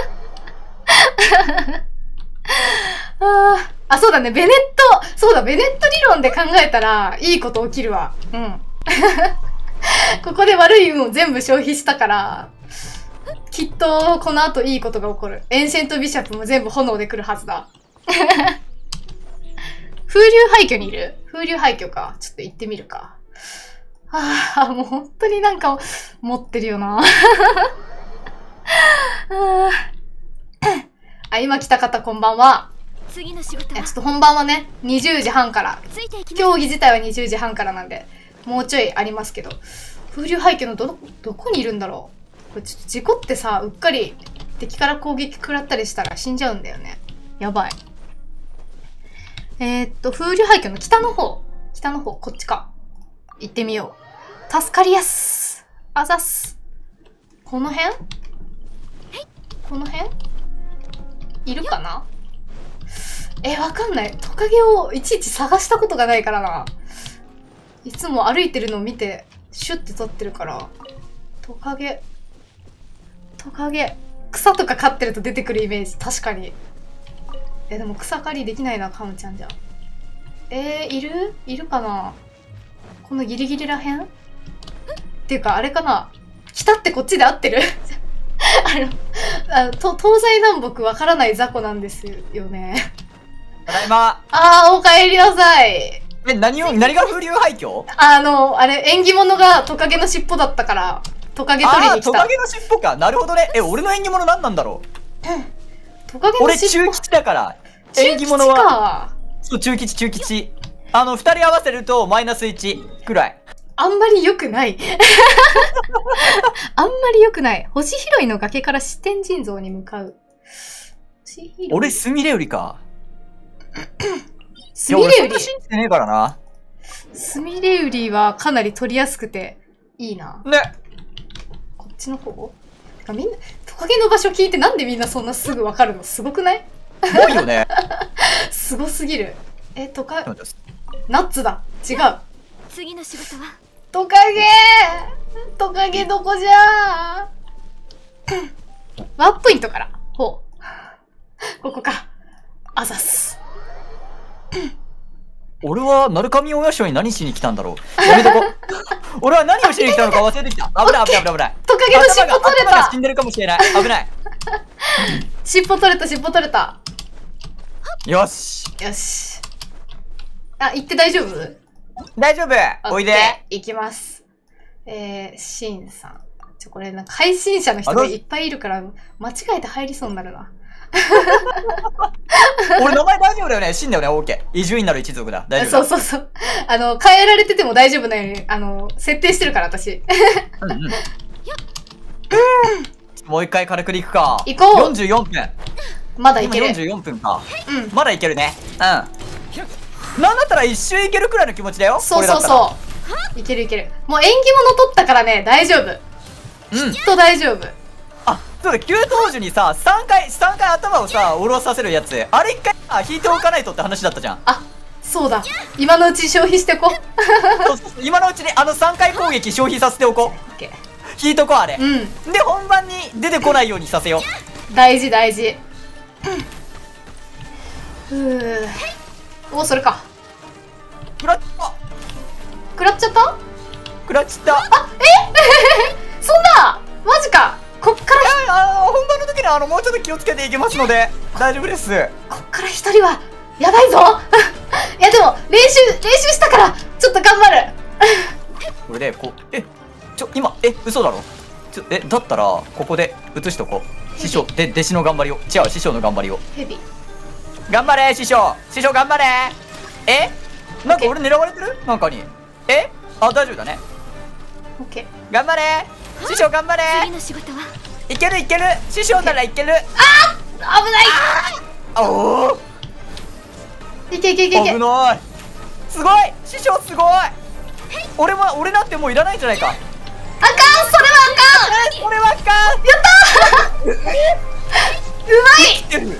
あ, あ、そうだね、ベネット、そうだ、ベネット理論で考えたら、いいこと起きるわ。うん。ここで悪い運を全部消費したから、きっと、この後いいことが起こる。エンシェントビシャップも全部炎で来るはずだ。風流廃墟にいる？風流廃墟か。ちょっと行ってみるか。ああ、もう本当になんか、持ってるよな。あ、今来た方こんばんは。 次の仕事はちょっと本番はね、にじゅうじはんから。競技自体はにじゅうじはんからなんで、もうちょいありますけど。風流廃墟のど、どこにいるんだろう。これちょっと事故ってさ、うっかり敵から攻撃食らったりしたら死んじゃうんだよね。やばい。えー、っと、風流廃墟の北の方。北の方、こっちか。行ってみよう。助かりやす。あざっす。この辺？この辺？いるかな？え、わかんない。トカゲをいちいち探したことがないからな。いつも歩いてるのを見て、シュッて撮ってるから。トカゲ。トカゲ。草とか飼ってると出てくるイメージ。確かに。え、でも草刈りできないな、カムちゃんじゃ。えー、いる？いるかな？このギリギリらへん？っていうか、あれかな？北ってこっちで合ってる？あの、あのと東西南北わからない雑魚なんですよね。 ただいま。 あー、お帰りなさい。 え、何を、何が風流廃墟？ あの、あれ、縁起物がトカゲの尻尾だったから、トカゲ取りに来た。 あー、トカゲの尻尾か。なるほどね。え、俺の縁起物何なんだろう。 トカゲの尻尾。 俺中吉だから。縁起物は。そう、中吉、中吉。あの、二人合わせるとマイナスいちくらい。 あんまり良くない。あんまり良くない。星拾いの崖から四天神像に向かう。 俺、スミレウリか。 スミレウリ。 いや、俺そんな信じてねえからな。 スミレウリはかなり取りやすくていいな。 ね。 こっちの方？てかみんな、トカゲの場所聞いてなんでみんなそんなすぐわかるの？すごくない？ すごいよね。 すごすぎる。え、トカ、ナッツだ。違う。 次の仕事はトカゲートカゲどこじゃーワンポイントから。ほう。ここか。あざっす。 俺は、鳴神親書に何しに来たんだろう。やめとこ。俺は何をしに来たのか忘れてきた。危ない危ない危ない危ない。 トカゲの尻尾取れた。 頭が死んでるかもしれない。危ない。 尻尾取れた、尻尾取れた。 よし。 よし。あ、行って大丈夫？ 大丈夫。おいで。 行きます。えー、シンさん。ちょ、これなんか配信者の人がいっぱいいるから、間違えて入りそうになるな。 俺名前大丈夫だよね。シンだよね。オーケー。伊集院なる一族だ。大丈夫だ。 そうそうそう。あの、変えられてても大丈夫なように、あの、設定してるから、私。 うんうん。もう一回軽くいくか。 行こう。 よんじゅうよんぷん。 まだいける。 よんじゅうよんぷんか。 うん。 まだいけるね。うん。なんだったら一周いけるくらいの気持ちだよ。 そうそうそう。いけるいける。もう縁起物取ったからね、大丈夫。 うん。 きっと大丈夫。 あ、そうだ、給湯時にさ、さんかい、さんかい頭をさ、下ろさせるやつ。あれ一回、あ、引いておかないとって話だったじゃん。 あ、 そうだ。今のうち消費してこ。 そうそうそう、今のうちにあのさんかい攻撃消費させておこう。 オッケ引いとこうあれ。 ー。うん。 で、本番に出てこないようにさせよう。 大事大事。ふう。お、それか。 食らっちゃった。 食らっちゃった？ 食らっちゃった。 あ、えそんなマジか。こっからあの本番の時にあのもうちょっと気をつけていきますので大丈夫です。 こっから一人はやばいぞ。いやでも練習練習したからちょっと頑張る。 これでこうえちょ今え嘘だろ。ちょえだったらここで映しとこう。師匠で弟子の頑張りを違う師匠の頑張りを。 ヘビ。 頑張れ師匠師匠頑張れ。えなんか俺狙われてるなんかに。えあ大丈夫だね。 オッケー。 頑張れ師匠頑張れ。 次の仕事はいけるいける師匠ならいける。 危ない。 おおいけいけいけいけ。 危ないすごい師匠すごい。俺は俺なんてもういらないんじゃないか。 あかんそれはあかん。 えこれはあかん。 やったー。うまい。 てるや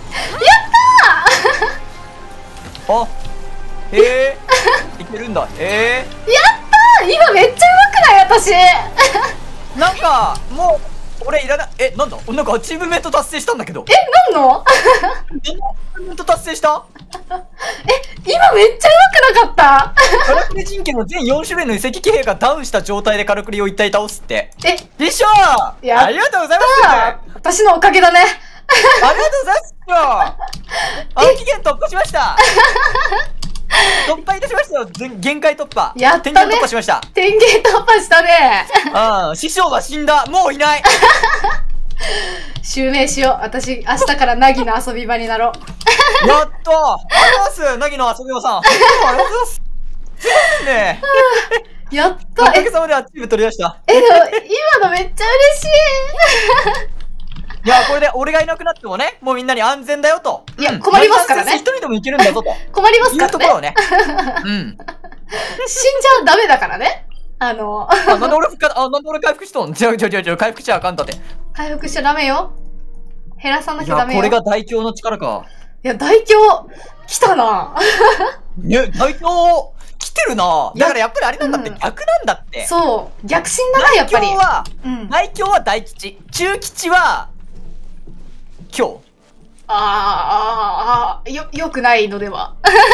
ったあへえいけるんだ。へえー。やったー。今めっちゃうまくない私。 なんかもう俺いらない。えなんだなんかアチーブメント達成したんだけど。 え、なんの？ えアチーブメント達成した。 え、今めっちゃうまくなかった？ カラクリ人家の全よん種類の遺跡騎兵がダウンした状態でカラクリを一体倒すって。 え、 師匠やったー。 ありがとうございます。 私のおかげだね。 ありがとうございますよ。あの期限突破しました。突破いたしましたよ。全限界突破。 やったね。 天元突破しました。 天元突破したね。 ああ、師匠は死んだ。もういない。 襲名しよう。私、明日からナギの遊び場になろう。 やったー。ありがとうございます。なぎの遊び場さん。ありがとうございます。すごいね。 やっおた。え、 かげさまでアチーブ取り出した。 え、でも、今のめっちゃ嬉しい。 いや、これで俺がいなくなってもね、もうみんなに安全だよと。 いや困りますからね一人でもいけるんだぞと。 困りますいうからね。 ところをね。うん。 死んじゃダメだからね。あの、 あ、なんで俺復活、あ、なんで俺回復しとん。違う違う違う違う、回復しちゃあかんだって。い回復しちゃダメよ。減らさなきゃダや、 メよ。 これが大凶の力か。 いや、大凶、来たな。 ね、大凶、来てるな。だからやっぱりあれなんだって、 うん逆なんだって。 そう。逆進だな、やっぱり。 大凶は、 うん。 大凶は大吉。中吉は、今日。 あーあー、あーよ、よくないのでは。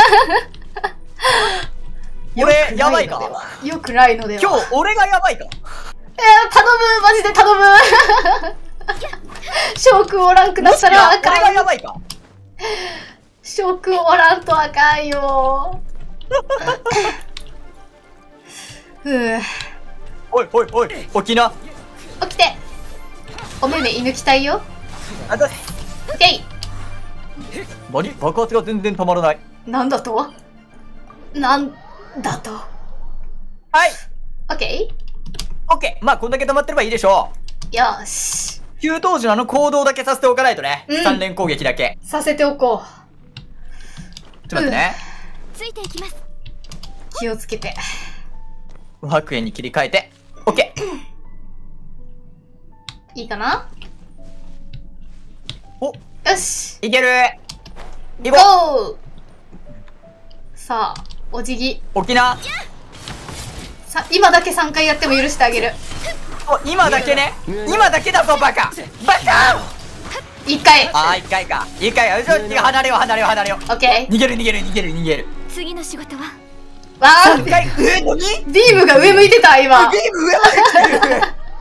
俺、やばいか。 よくないのでは。 今日、俺がやばいか。 えー、頼むマジで頼む翔くんおらんくなったらあ俺がかんよ。 やばいか。 翔くんおらんとあかんよ。ふぅ。 おいおいおい、起きな。 起きて。おめめ射抜きたいよ。 あだ、 オッケ何爆発が全然止まらない。 ー。なんだとなんだとはい。 オッケオッケー。まあ、こんだけ止まってればいいでしょー。よし。 う。給湯時のあの行動だけさせておかないとね。 うん三連攻撃だけ。 させておこちょっと待ってね。 ついていきます。 う。気をつけて。 白煙に切り替えて。オッケー。 いいかな。 お、 よし。 いける。いゴこう。 ー。さあ、お辞儀。 起きな。 さ、今だけさんかいやっても許してあげる。 お、今だけね。今だけだぞ、バカ。バカ。 いっかい。 あー、一回か。一回か。ちょっと離れよう、離れよう、離れよう。 オッケ逃げる、逃げる、逃げる、逃げる。 次の仕事はー。わ三ー。 回。え、何？ ビームが上向いてた、今。 ゲーム上まで来てる。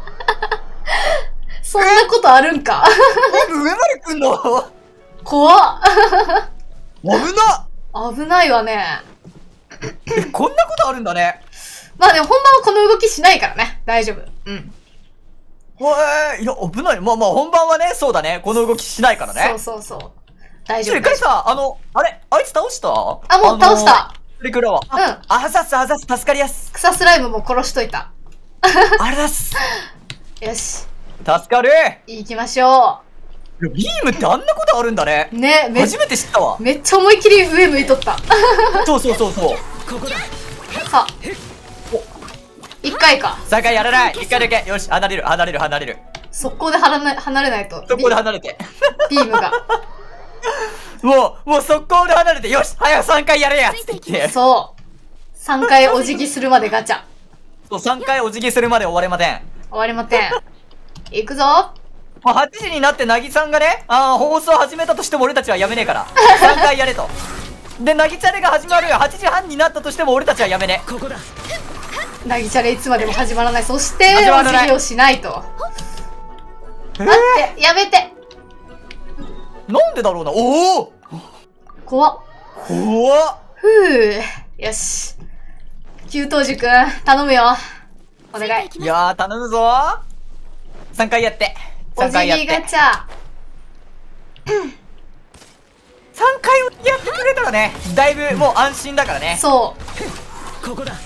そんなことあるんか。 ゲーム上まで来んの？ 怖っ。 危な。 危ないわね。 え、こんなことあるんだね。 まあでも本番はこの動きしないからね。大丈夫。うん。 へえ、いや、危ない。まあまあ、本番はね、そうだね。この動きしないからね。 そうそうそう。大丈夫。 ちょ、一回さ、あの、あれあいつ倒した？ あ、もう倒した。 プリクラは。 うんあ、あざっす、あざっす、助かりやす。 草スライムも殺しといた。 あれだっす。 よし。 助かる。 行きましょいや、ビームってあんなことあるんだね。 う。ね、め初めて知ったわ。 めっちゃ思いっきり上向いとった。 そうそうそうそう。 さあ。一回か。 さんかいやらない。一回だけ。よし、離れる、離れる、離れる。 速攻で離れない離れないと。 そこで離れて。 ビビームが。 もう、もう速攻で離れて、よし早くさんかいやれやって言って。 そう。さんかいお辞儀するまでガチャ。 そう、さんかいお辞儀するまで終われません。 終わりません。行くぞ。 まあ、はちじになってなぎさんがね、あー放送始めたとしても俺たちはやめねえから。さんかいやれと。で、なぎチャレが始まるはちじはんになったとしても俺たちはやめねえ。 ここだ。 なぎチャレいつまでも始まらない。そして、お始まらない辞儀をしないと。 えー待って、やめて。 なんでだろうな。おお怖っ。 怖っ。 ふぅ。よし。給湯寺くん、頼むよ。お願い。 いやー、頼むぞー。さんかいやって。さんかいやって。 お辞儀ガチャ。 さんかいやってくれたらね、だいぶもう安心だからね。 そここだ。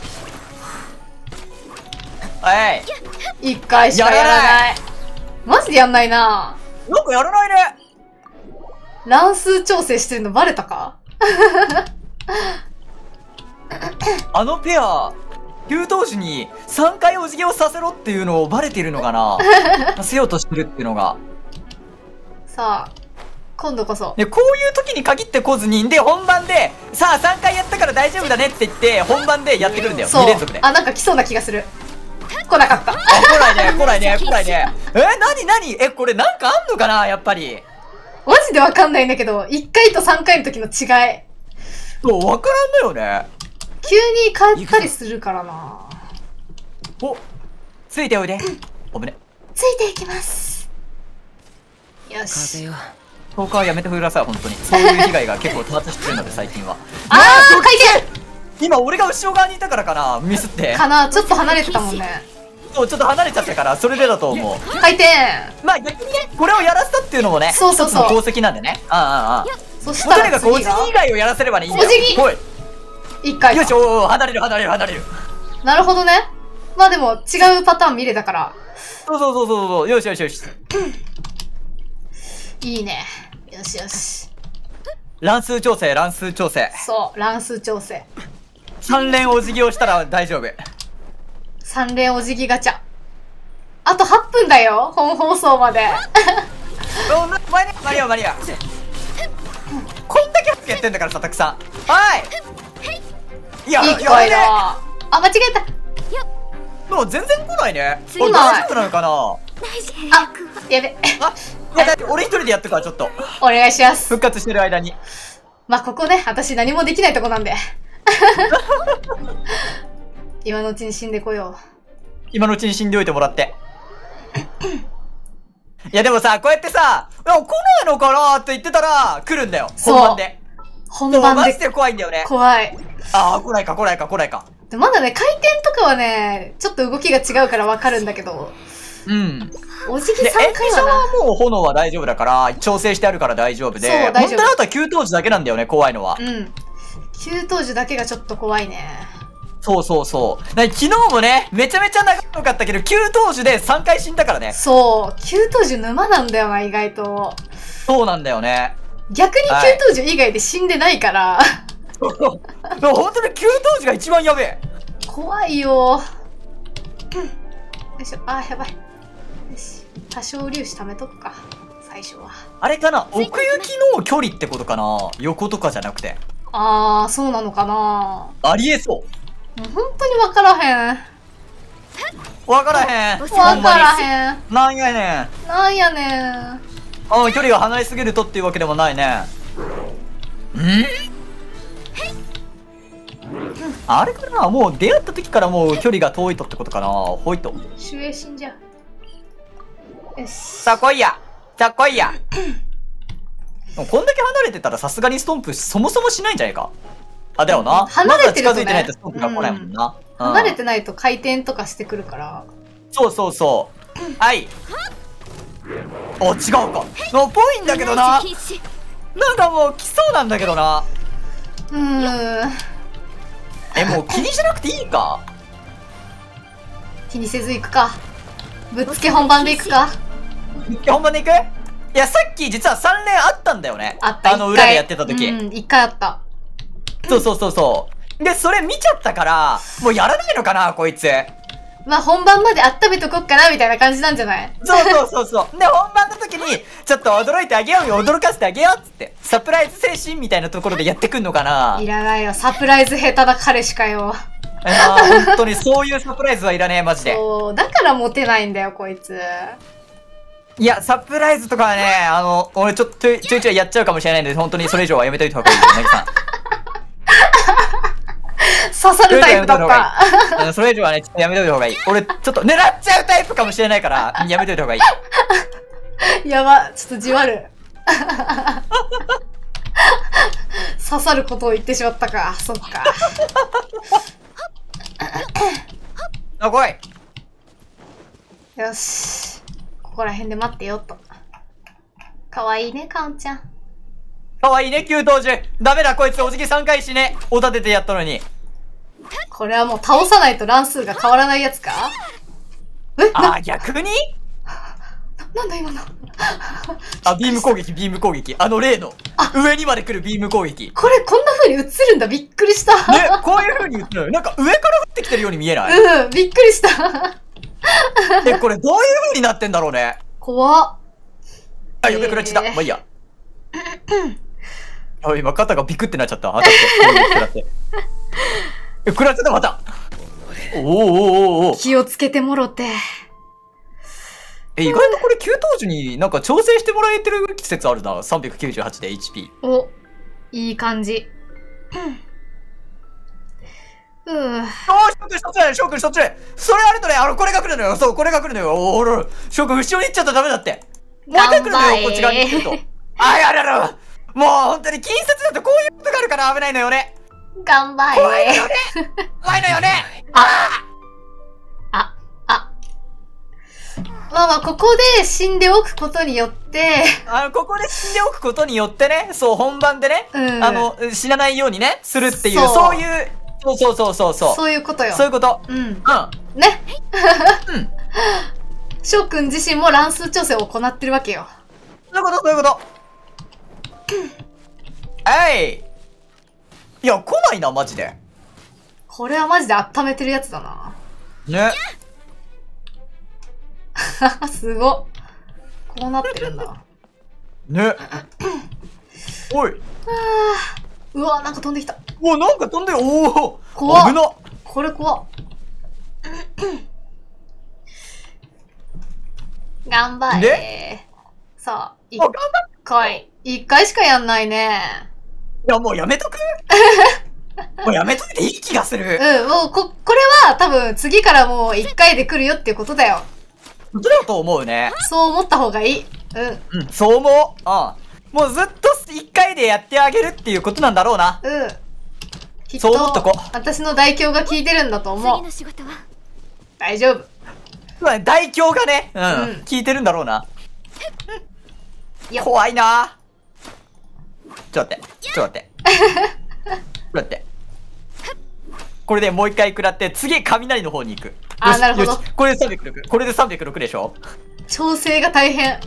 はい。 う。いっかいしかやらない。マジでやんないな。 なんかやらないね。 乱数調整してるのバレたか？ あのペア、給湯時にさんかいお辞儀をさせろっていうのをバレているのかな。させようとしてるっていうのが。 さあ、今度こそ。 で、こういう時に限って来ずに、で、本番で、さあさんかいやったから大丈夫だねって言って、本番でやってくるんだよ。 そう。 に連続で。 あ、なんか来そうな気がする。来なかった。 あ、来ないね、来ないね、来ないね。え、なになにえ、これなんかあんのかなやっぱり。 マジでわかんないんだけど、いっかいとさんかいの時の違い。 そう、わからんだよね。 急に変えたりするからな。 お、ついておいで。おぶね。 ついていきます。よし。 風よ。 投下はやめてください、本当に。そういう被害が結構多発してるので、最近は。 あー、回転今、俺が後ろ側にいたからかな、ミスって。 かな、ちょっと離れてたもんね。 そう、ちょっと離れちゃったから、それでだと思う。 回転。 まあ逆にね、これをやらせたっていうのもね、 そうそうそう一つの功績なんでね。ああああ。 そしもうとにたらかくお辞次が儀以外をやらせればね、いいんだよ。 お辞儀おい。 いっかいか。 よし、おー、離れる離れる離れる。 なるほどね。まあでも、違うパターン見れたから。 そうそうそうそうそう、よしよしよし。 いいね。よしよし。 乱数調整、乱数調整。 そう、乱数調整。 さん連お辞儀をしたら大丈夫。 さん連お辞儀ガチャ。あとはっぷんだよ、本放送まで。 おな間に合う間に合う間に合う。こんだけ早くやってんだからさ、たくさん。はいいや、 いいやべえ。 声だ。あ、間違えた。 もう全然来ないね。 来ないお大丈夫なのかな。 あ、やべ。 あ、いやだって俺一人でやってくからちょっと。 お願いします。 復活してる間に。 まあ、ここね、私何もできないとこなんで。今のうちに死んでこよう。 今のうちに死んでおいてもらって。いやでもさ、こうやってさ、いや来ないのかなって言ってたら、来るんだよ。 そう本番で。 本番でそうマジで怖いんだよね。 怖い。 ああ、来ないか来ないか来ないか。 でまだね、回転とかはね、ちょっと動きが違うからわかるんだけど、 うん。 お辞儀で、 さん炎上かいはな。 はもう炎は大丈夫だから、調整してあるから大丈夫で、 そう大丈夫本当にあとは給湯時だけなんだよね、怖いのは。 うん。給湯時だけがちょっと怖いね。 そうそうそう。だから昨日もね、めちゃめちゃ長かったけど、給湯時でさんかい死んだからね。 そう、給湯時沼なんだよな、意外と。 そうなんだよね。 逆に給湯時以外で死んでないから、 そうそう本当に給湯時が一番やべえ。 怖いよ。うん。よいしょ、あー、やばい。よし。多少粒子貯めとくか、最初は。 あれかな、奥行きの距離ってことかな、横とかじゃなくて。 あー、そうなのかな。 ありえそう。 もう本当にわからへん。 わからへん。 わからへん。 なんやねん。 なんやねん。 ああ、距離が離れすぎるとっていうわけでもないね。んあれかな、もう出会った時からもう距離が遠いとってことかな。ほいと。 守衛死んじゃう。よし。 さあ来いや。さあ来いや。でもこんだけ離れてたらさすがにストンプそもそもしないんじゃないか。あ、だよな。 離れてるとねまずは近づいてないとストンプが来ないもんな。うん、 離れてないと回転とかしてくるから。 そうそうそう。はい。お、違うか。のっぽいんだけどな。なんかもう来そうなんだけどな。 うーん。 え、もう気にしなくていいか。 気にせず行くか。ぶっつけ本番で行くか。 本番で行く？いや、さっき実はさん連あったんだよね。 あった。 あの裏でやってた時。 うん、一回あった。 そうそうそうそう。で、それ見ちゃったから、もうやらないのかな、こいつ。 まあ本番まで温めとこっかなみたいな感じなんじゃない？ そうそうそうそう。で、本番の時に、ちょっと驚いてあげようよ、驚かせてあげようっつって、サプライズ精神みたいなところでやってくんのかな。 いらないよ。サプライズ下手な彼しかよ。 ああ、本当にそういうサプライズはいらねえ、マジで。 そう、だからモテないんだよ、こいつ。 いや、サプライズとかはね、あの、俺ちょっとちょいちょいやっちゃうかもしれないんで、本当にそれ以上はやめといた方がいいよ、なぎさん。 刺さるタイプだった。 あのそれ以上はね、ちょっとやめといた方がいい。俺、ちょっと狙っちゃうタイプかもしれないから、やめといた方がいい。 やば、ちょっとじわる。刺さることを言ってしまったか。そっか。 あ、来い。 よし。ここら辺で待ってよっと。かわいいね、かおんちゃん。 かわいいね、給湯中。ダメだ、こいつお辞儀さんかいしね。お立ててやったのに。 これはもう倒さないと乱数が変わらないやつか？えあー、逆にな、なんだ今の。 あ、ビーム攻撃、ビーム攻撃。あの例の。上にまで来るビーム攻撃。 これこんな風に映るんだ。びっくりした。 ね、こういう風に映るのよ。なんか上から降ってきてるように見えない？ うん、びっくりした。 え、これどういう風になってんだろうね。 怖っ。 あ、やべ、食らっちゃった。まあいいや。あ、今肩がビクってなっちゃった。当たって。食らって。え、食らっちゃった、また。おーおーおーおー。 気をつけてもろて。 え、意外とこれ、給湯時になんか調整してもらえてる季節あるな。さんびゃくきゅうじゅうはちで エイチピー。 お、いい感じ。うん。うー。 おー、翔くん、そっちだよ、翔くん、そっちだよ。それあるとね、あの、これが来るのよ。そう、これが来るのよ。おー、翔くん、後ろに行っちゃったらダメだって。もう一回来るのよ、こっち側に来ると。あ、やだろ。もう、本当に近接だとこういうことがあるから危ないのよね。 頑張れ。 怖いのよね。怖いのよね。ああ、あ。まあまあ、ここで死んでおくことによって、 あの、ここで死んでおくことによってね、そう、本番でね、 うん、 あの、死なないようにね、するっていう、 そうそういう、そうそうそうそうそう。 そういうことよ。 そういうこと。 うん。 うん。 ね。 うん。 翔くん自身も乱数調整を行ってるわけよ。 そういうこと、そういうこと。えい。いや、来ないな、マジで。 これはマジで温めてるやつだな。 ね。 すごっ。こうなってるんだ。 ね。おい。 うわ、なんか飛んできた。 お、なんか飛んでる。おお。 怖っ。 危な。 これ怖っ。頑張れ。さあ、いっかい。一回しかやんないね。 いや、もうやめとくもうやめといていい気がする。 うん、もうこ、これは多分次からもう一回で来るよっていうことだよ。 そうだと思うね。 そう思った方がいい。うん。 うん、そう思う。うん。もうずっと一回でやってあげるっていうことなんだろうな。 うん。きっそう思っとこと、私の代表が効いてるんだと思う。 次の仕事は大丈夫。 そうだね、代表がね、うん、 うん聞いてるんだろうな。 よっ怖いな。ちょっと待って、ちょっと待って。ちょっと待って。これでもう一回食らって、次、雷の方に行く。 あーなるほど。 これでさんびゃくろく。これでさんびゃくろくでしょ。 調整が大変。よ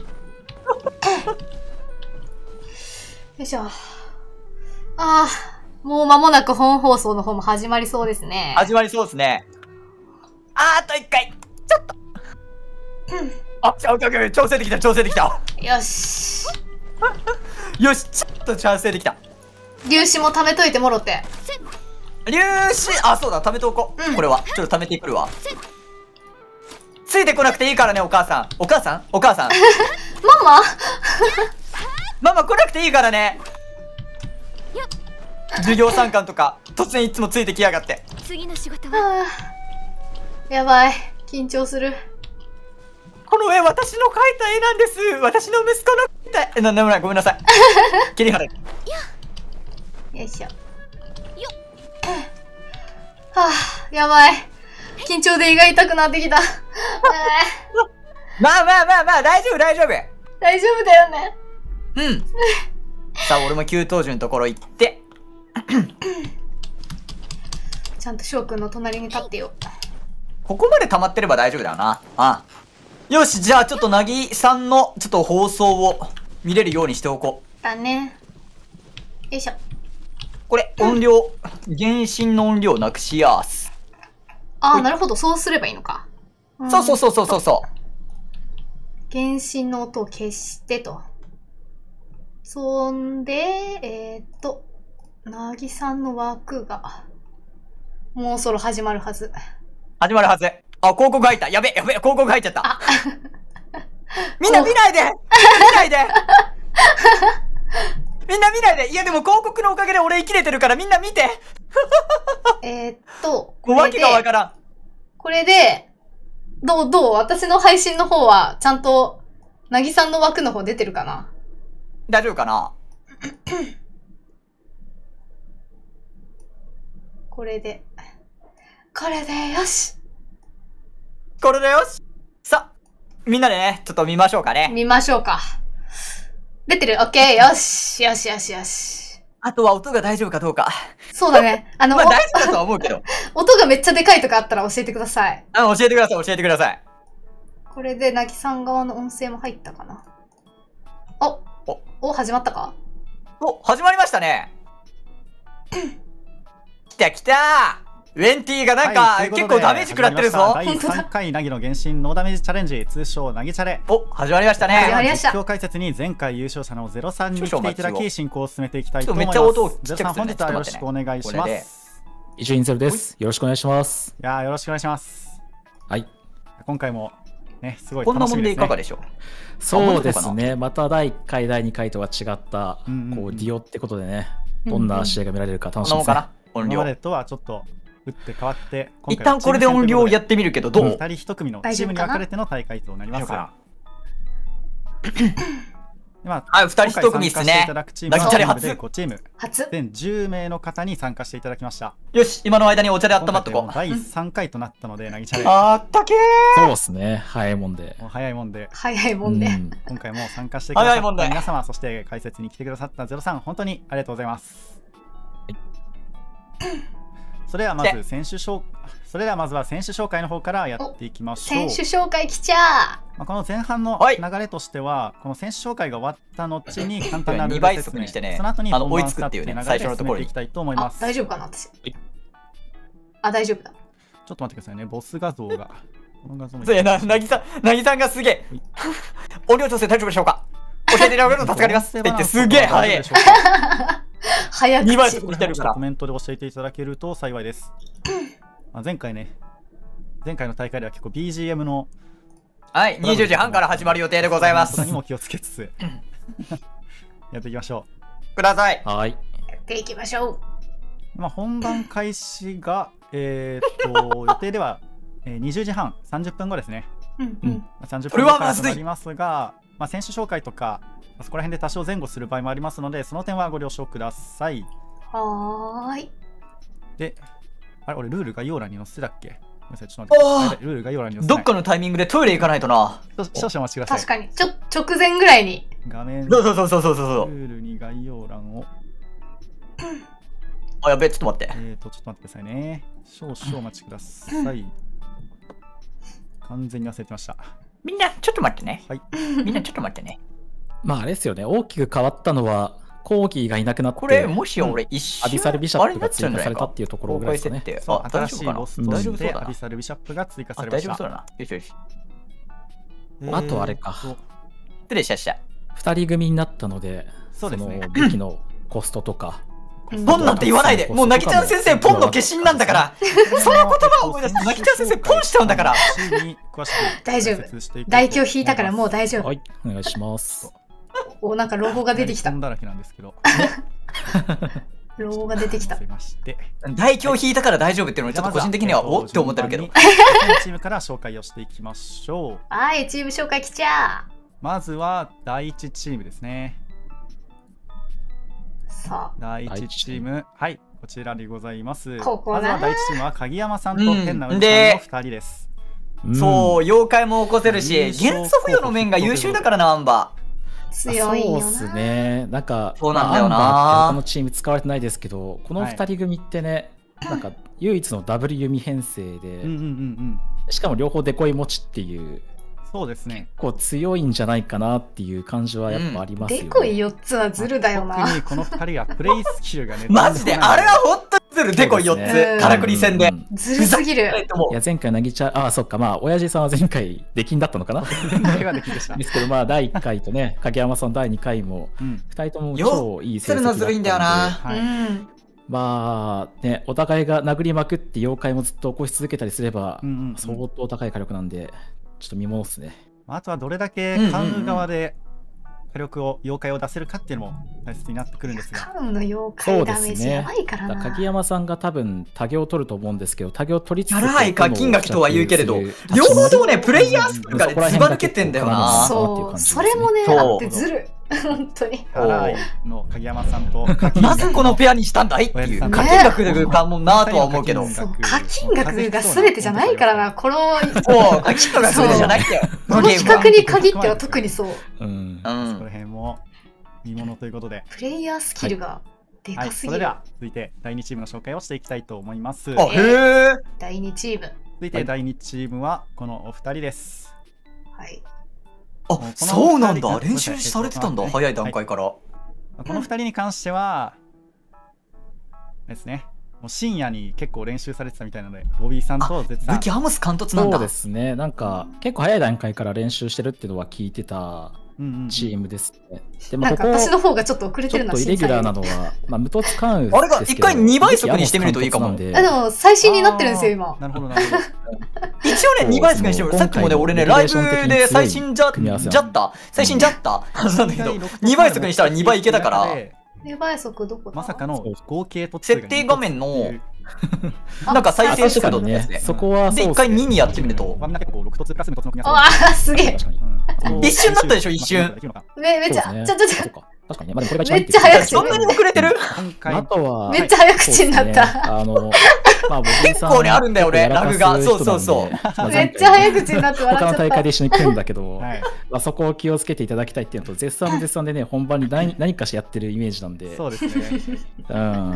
いしょ。ああ、もう間もなく本放送の方も始まりそうですね。 始まりそうですね。あーあと一回。ちょっと。あ、オッケーオッケー、調整できた、調整できた。 よし。 よし、ちょっと調整できた。 粒子も貯めといてもろて。 粒子、あ、そうだ、貯めておこう。 うん、 これは、ちょっと貯めてくるわ。ついてこなくていいからね、お母さん。お母さんお母さん。 ママママ来なくていいからね。授業参観とか、突然いつもついてきやがって。 次の仕事ははあ、やばい。緊張する。 この絵、私の描いた絵なんです。私の息子の描いた絵。え、なんでもない、ごめんなさい。切り払う。 よいしょ。はあ、やばい。緊張で胃が痛くなってきた。 まあまあまあまあ、大丈夫、大丈夫。 大丈夫だよね。 うん。さあ、俺も給湯所のところ行って。 ちゃんと翔くんの隣に立ってよ。 ここまで溜まってれば大丈夫だよな。ああ。よし、じゃあちょっとなぎさんのちょっと放送を見れるようにしておこう。 だね。よいしょ。 これ、音量、原神の音量なくしやす。 ああ、なるほど。そうすればいいのか。 そうそうそうそうそうそう。 原神の音を消してと。そんで、えー、っと、なぎさんの枠が、もうそろ始まるはず。 始まるはず。あ、広告入った。やべ、やべ、広告入っちゃった。みんな見ないでみんな見ないでみんな見ないでいやでも広告のおかげで俺生きれてるからみんな見てえーっと、 これわけがわからん。 これで、どう、どう私の配信の方は、ちゃんと、なぎさんの枠の方出てるかな？ 大丈夫かな？ これで。これでよしこれでよしさ、みんなでね、ちょっと見ましょうかね。 見ましょうか。出てる？オッケーよしよしよしよし。 あとは音が大丈夫かどうか。 そうだね。あの、 まあ大丈夫だとは思うけど。 音がめっちゃでかいとかあったら教えてください。 あ、教えてください、教えてください。 これで、なぎさん側の音声も入ったかな。おお、 お、始まったか？ お、始まりましたね。来た来たウェンティがなんか、 はい、 結構ダメージ食らってるぞ。 だいさんかいなぎの原神ノーダメージチャレンジ、通称なぎチャレ。 お、始まりましたね。 始まりました。 実況解説に前回優勝者のゼロさんに来ていただき、進行を進めていきたいと思います。 めっちゃ音をゼロさん、本日はよろしくお願いします。 伊集院ゼロです。よろしくお願いします。 いやー、よろしくお願いします。 はい。 今回もね、すごいこんな楽しみですね。 もんでいかがでしょう？ そうですね。まただいいっかい、だいにかいとは違った、 うんうんうんこう、ディオってことでね、どんな試合が見られるか楽しみですね。 こんなもんかな？音量。 今までとはちょっと打って変わって、 一旦これで音量をやってみるけど、どう？ ふたりひと組のチームに分かれての大会となります。 はい、ふたりひと組ですね。 なぎチャレ初。ごチーム。 初。 全じゅうめいの方に参加していただきました。 よし、今の間にお茶で温まっとこう。 だいさんかいとなったので、なぎチャレ。 あったけー。そうですね。早いもんで。 もう早いもんで。 早いもんで。 今回も参加してくださった皆様、そして解説に来てくださったゼロさん、本当にありがとうございます。それではまず選手紹それではまずは選手紹介の方からやっていきましょう。 選手紹介来ちゃまあこの前半の流れとしては、この選手紹介が終わった後に簡単なルール説明、 ね、 その後に追いつくっていうね、最初のところにいきたいと思います。 大丈夫かな私。あ、大丈夫だ。 ちょっと待ってくださいね、ボス画像が。この画像そうやな、なぎさん、なぎさんがすげえ。音量調整大丈夫でしょうか？教えていただけると助かりますって言ってすげえ早い。 早くにばい速にしてるから。 コメントで教えていただけると幸いです。まあ前回ね、前回の大会では結構 ビージーエム のはい、にじゅうじはんから始まる予定でございます。 にも気をつけつつやっていきましょう。ください。 はい。 やっていきましょう。 まあ本番開始がえー、っと予定ではにじゅうじはん、さんじゅっぷんごですね。 うんうん。 さんじゅっぷんごからとなりますが、まあ選手紹介とかそこら辺で多少前後する場合もありますので、その点はご了承ください。 はーい。 で、あれ、俺ルール概要欄に載せてたっけ？ごめんなさい、ちょっと待って。ルール概要欄に載せてない。 どっかのタイミングでトイレ行かないとな。 少々お待ちください。 確かに。ちょ、直前ぐらいに。 画面。 そうそうそうそうそうそう。 ルールに概要欄を。 あ、やべえ、ちょっと待って。 えーと、ちょっと待ってくださいね。少々お待ちください。完全に忘れてました。 みんな、ちょっと待ってね。 はい。 みんな、ちょっと待ってね。 まああれですよね、大きく変わったのはコーギーがいなくなって、 これもし俺一瞬アビサルビシャップが追加されたっていうところぐらいですかね。 そう、新しいボスとしてアビサルビシャップが追加されました。 大丈夫そうだな。よしよし。 あとあれか。 失礼しました。 二人組になったので、 そうですね。 武器のコストとか。 ポンなんて言わないで。もうなぎちゃん先生ポンの化身なんだから。その言葉を思い出す。なぎちゃん先生ポンしちゃうんだから。 大丈夫。代表引いたからもう大丈夫。 はい、お願いします。 お、なんかロゴが出てきた。 だらけなんですけど。 ロゴが出てきた。 代表引いたから大丈夫っていうのはちょっと個人的にはおって思ってるけど。 チームから紹介をしていきましょう。 はい、チーム紹介きちゃー。 まずはだいいちチームですね。 さあ、 だいいちチーム、はい、こちらでございます。 ここまずはだいいちチームは鍵山さんと変なうちさんのふたりです。 そう、妖怪も起こせるし、元素付与の面が優秀だからな、アンバー。 強いよな。 そうですね。なんか、 そうなんだよな。 まあ、他のチーム使われてないですけど、このふたり組ってね、はい、なんか唯一のダブル弓編成で、しかも両方デコイ持ちっていう。 そうですね。 結構強いんじゃないかなっていう感じはやっぱありますよね。 デコイよっつはズルだよな。 特にこのふたりはプレイスキルがね。 マジであれはほんとずするデコイよっそうですねつ、からくり戦で。 うんずるすぎる。 えっともいや、前回、なぎちゃん、ああ、そっか、まあ、親父さんは前回、出禁だったのかな前回はできでしたで。すけど、まあ、だいいっかいとね、影山さんだいにかいも、 うん。 ふたりともよ超いい成績するのずるいんだよな。 はい。 うん。 まあ、ね、お互いが殴りまくって妖怪もずっと起こし続けたりすればうん、うんうん相当高い火力なんで、ちょっと見ものっすね。 あとはどれだけカウン側で火力を、妖怪を出せるかっていうのも大切になってくるんですが。 カウンの妖怪ダメージやばいからな。 だから鍵山さんが多分、タゲを取ると思うんですけど、タゲを取りつつ、 やらい課金額とは言うけれど、両方ともね、プレイヤースキルがね、ずば抜けてんだよな。 そう、それもね、 そうあってずる。本当に。 辛いの影山さんと課金なぜこのペアにしたんだいっていう、課金額がもんなとは思うけど。 そう、課金額が全てじゃないからな、この、 そう、課金額が全てじゃないんだよ。 この企画に限っては特にそう。 うん。 その辺も見ものということで。 プレイヤースキルがではい、 かすぎる。 それでは続いてだいにチームの紹介をしていきたいと思います。 あ、へえ。 だいにチーム。 続いてだいにチームはこのお二人です。 はい。 あ、そうなんだ。練習されてたんだ。早い段階から。 このふたりに関しては、ですね、もう深夜に結構練習されてたみたいなので、ボビーさんと絶賛。 武器アモス貫突なんだ。 そうですね。なんか、結構早い段階から練習してるっていうのは聞いてたチームですね。でもなんか私の方がちょっと遅れてるな、 ちょっとイレギュラーなのは、まあ、無突関羽あれが一回にばい速にしてみるといいかも。 あ、でも最新になってるんですよ、今。 なるほど、なるほど。 一応ね、にばい速にしてみる。さっきもね、俺ね、ライブで最新じゃ、じゃった最新じゃったなんだけど、にばい速にしたらにばいいけたから。 にばい速どこだまさかの合計と設定画面の、なんか再生速度のやつで。 そこはで、一回ににやってみると。 みんな結構ろく突プラスみっ突の組み合わせ。ああ、すげえ。 一瞬だったでしょ、一瞬。 め、めっちゃ、ちょちょちょ。 確かに、まあ、これがめっちゃ早口。 そんなに遅れてるあとは、 めっちゃ早口になった。 あの、まあ、 結構ね、あるんだよね、ラグが。そうそうそう。 めっちゃ早口になって笑っちゃった。 他の大会で一緒に組むんだけど、まあ、そこを気をつけていただきたいっていうのと、絶賛絶賛でね、本番に何何かしやってるイメージなんで。 そうですね。 うん。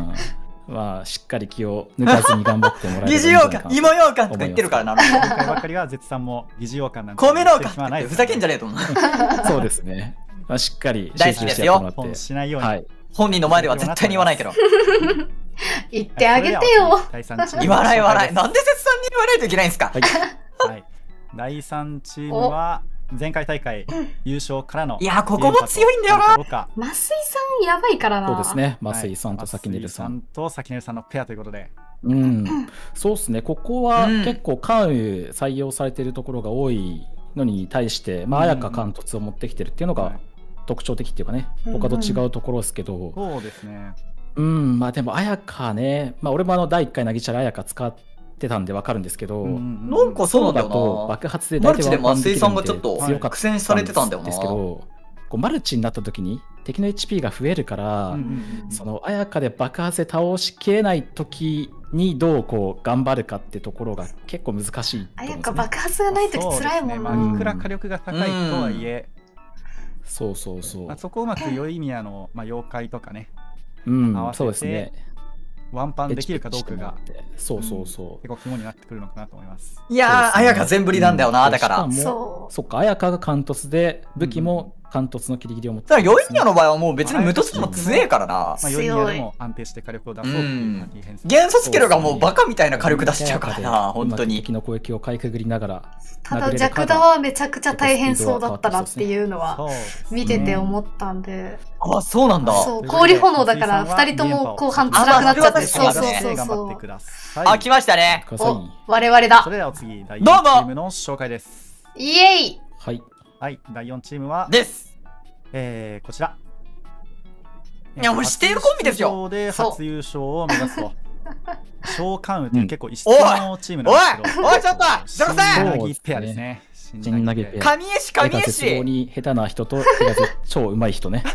まあ、しっかり気を抜かずに頑張ってもらえる疑似羊羹、芋羊羹とか言ってるからな。 今回ばかりは絶賛も疑似羊羹なんで。 米農家ってふざけんじゃねえと思う。 そうですね。まあ、しっかり大好きですよ。 しないように。 はい。 本人の前では絶対に言わないけど。 言ってあげてよ。 言わない言わない。なんで絶賛に言わないといけないんですか。 はい。だいさんチームは前回大会優勝からの。 いや、ここも強いんだよな。 増井さんやばいからな。 そうですね。増井さんとサキネルさん。 とサキネルさんのペアということで。 うん。そうですね。ここは結構関羽採用されているところが多いのに対して、まあ、綾香貫突を持ってきてるっていうのが特徴的っていうかね、他と違うところですけど。 そうですね。 うん、まあでも綾香ね、まあ俺もあのだいいっかいなぎちゃら綾香使ってたんでわかるんですけど、 なんかそうなんだよな。 爆発で大体ワンパンできるんで強かった苦戦されてたんだよな。 ですけど、こうマルチになった時に敵の エイチピー が増えるから、その綾香で爆発で倒しきれない時にどうこう頑張るかってところが結構難しいと思うんですね。 綾香爆発がない時辛いもんな。 まあいくら火力が高いとはいえ、 そうそうそう。 まあそこをうまく良い意味あのまあ妖怪とかね。 うん、そうですね。 ワンパンできるかどうかが、 そうそうそう。 結構肝になってくるのかなと思います。 いやー、綾香全振りなんだよな、だから。 そう。そっか、綾香が貫突で、武器も貫突のギリギリを持って。 だから、ヨイニャの場合はもう別に無突でも強えからな。 まあ、ヨイニャでも安定して火力を出そうっていう感じ変化。元素スキルがもうバカみたいな火力出しちゃうからな、本当に。 敵の攻撃をかいくぐりながら。 ただ、弱打はめちゃくちゃ大変そうだったなっていうのは、見てて思ったんで。 あ、そうなんだ。 そう、氷炎だからふたりとも後半辛くなっちゃって。そうそうそうそう。 あ、来ましたね。 お、我々だ。 それでは次、だいよんチームの紹介です。 イエイ。 はい。 はい、だいよんチームは、 です。 えー、こちら。 いや、もう指定コンビですよ。 で初優勝を目指すと。召喚羽という結構異質のチームなんですけど。 おい、おい、ちょっと、すいません。 新薙ペアですね。 新薙ペア。 神絵師、神絵師。 絶望に下手な人と、超上手い人ね。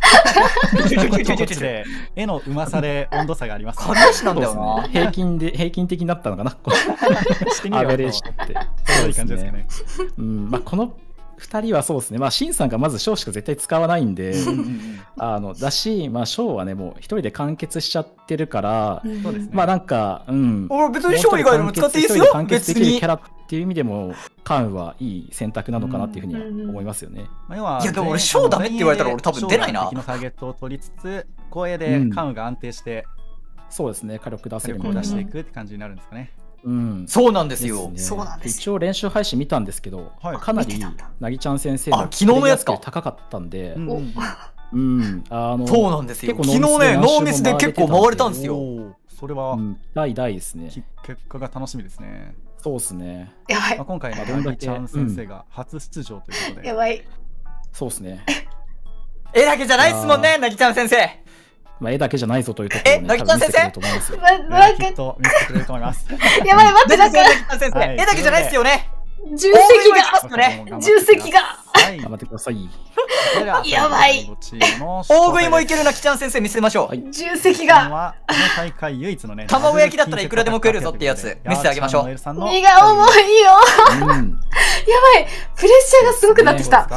絵のうまさで温度差があります。 神絵師なんだよな。 平均で、平均的になったのかな。アベレージって。 そういう感じですかね。 うん、まあ、このふたりはそうですね、まあ、シンさんがまずショーしか絶対使わないんで、あのだし、まあ、ショーはね、もう一人で完結しちゃってるから、まあなんか、うん、 俺、別にショー以外でも使っていいですよ、 完結できるキャラっていう意味でも、カンはいい選択なのかなっていうふうに思いますよね。 いや、でも俺、ショーダメって言われたら、俺、多分出ないな。 敵のターゲットを取りつつ、光栄でカンが安定して、 そうですね、火力出せる火力を出していくって感じになるんですかね。 うん、 そうなんですよ。 ね、 そうなんですよ。 一応練習配信見たんですけど、 はい、 かなりなぎちゃん先生の昨日のやつか高かったんで、 うんうんうん、あのそうなんですよ。昨日ね、ノーミスで結構回れたんですよ。 それは、うん、 大大ですね。 結果が楽しみですね。 そうですね。 やばい。 まあ、今回のなぎちゃん先生が初出場ということで。 やばい。 そうですね。 絵だけじゃないっすもんね、なぎちゃん先生。 まあ、絵だけじゃないぞというところを、ね、 え、なぎちゃん先生きっと見せてくれると思います。 やばい、待って、なんか、 絵だけじゃないっすよね。 重責が、重責が。 頑張ってください。 やばい。 大食いもいけるなきちゃん先生見せましょう。 重責が。 この大会唯一のね、 卵焼きだったらいくらでも食えるぞってやつ見せてあげましょう。 身が重いよ。やばい。プレッシャーがすごくなってきた。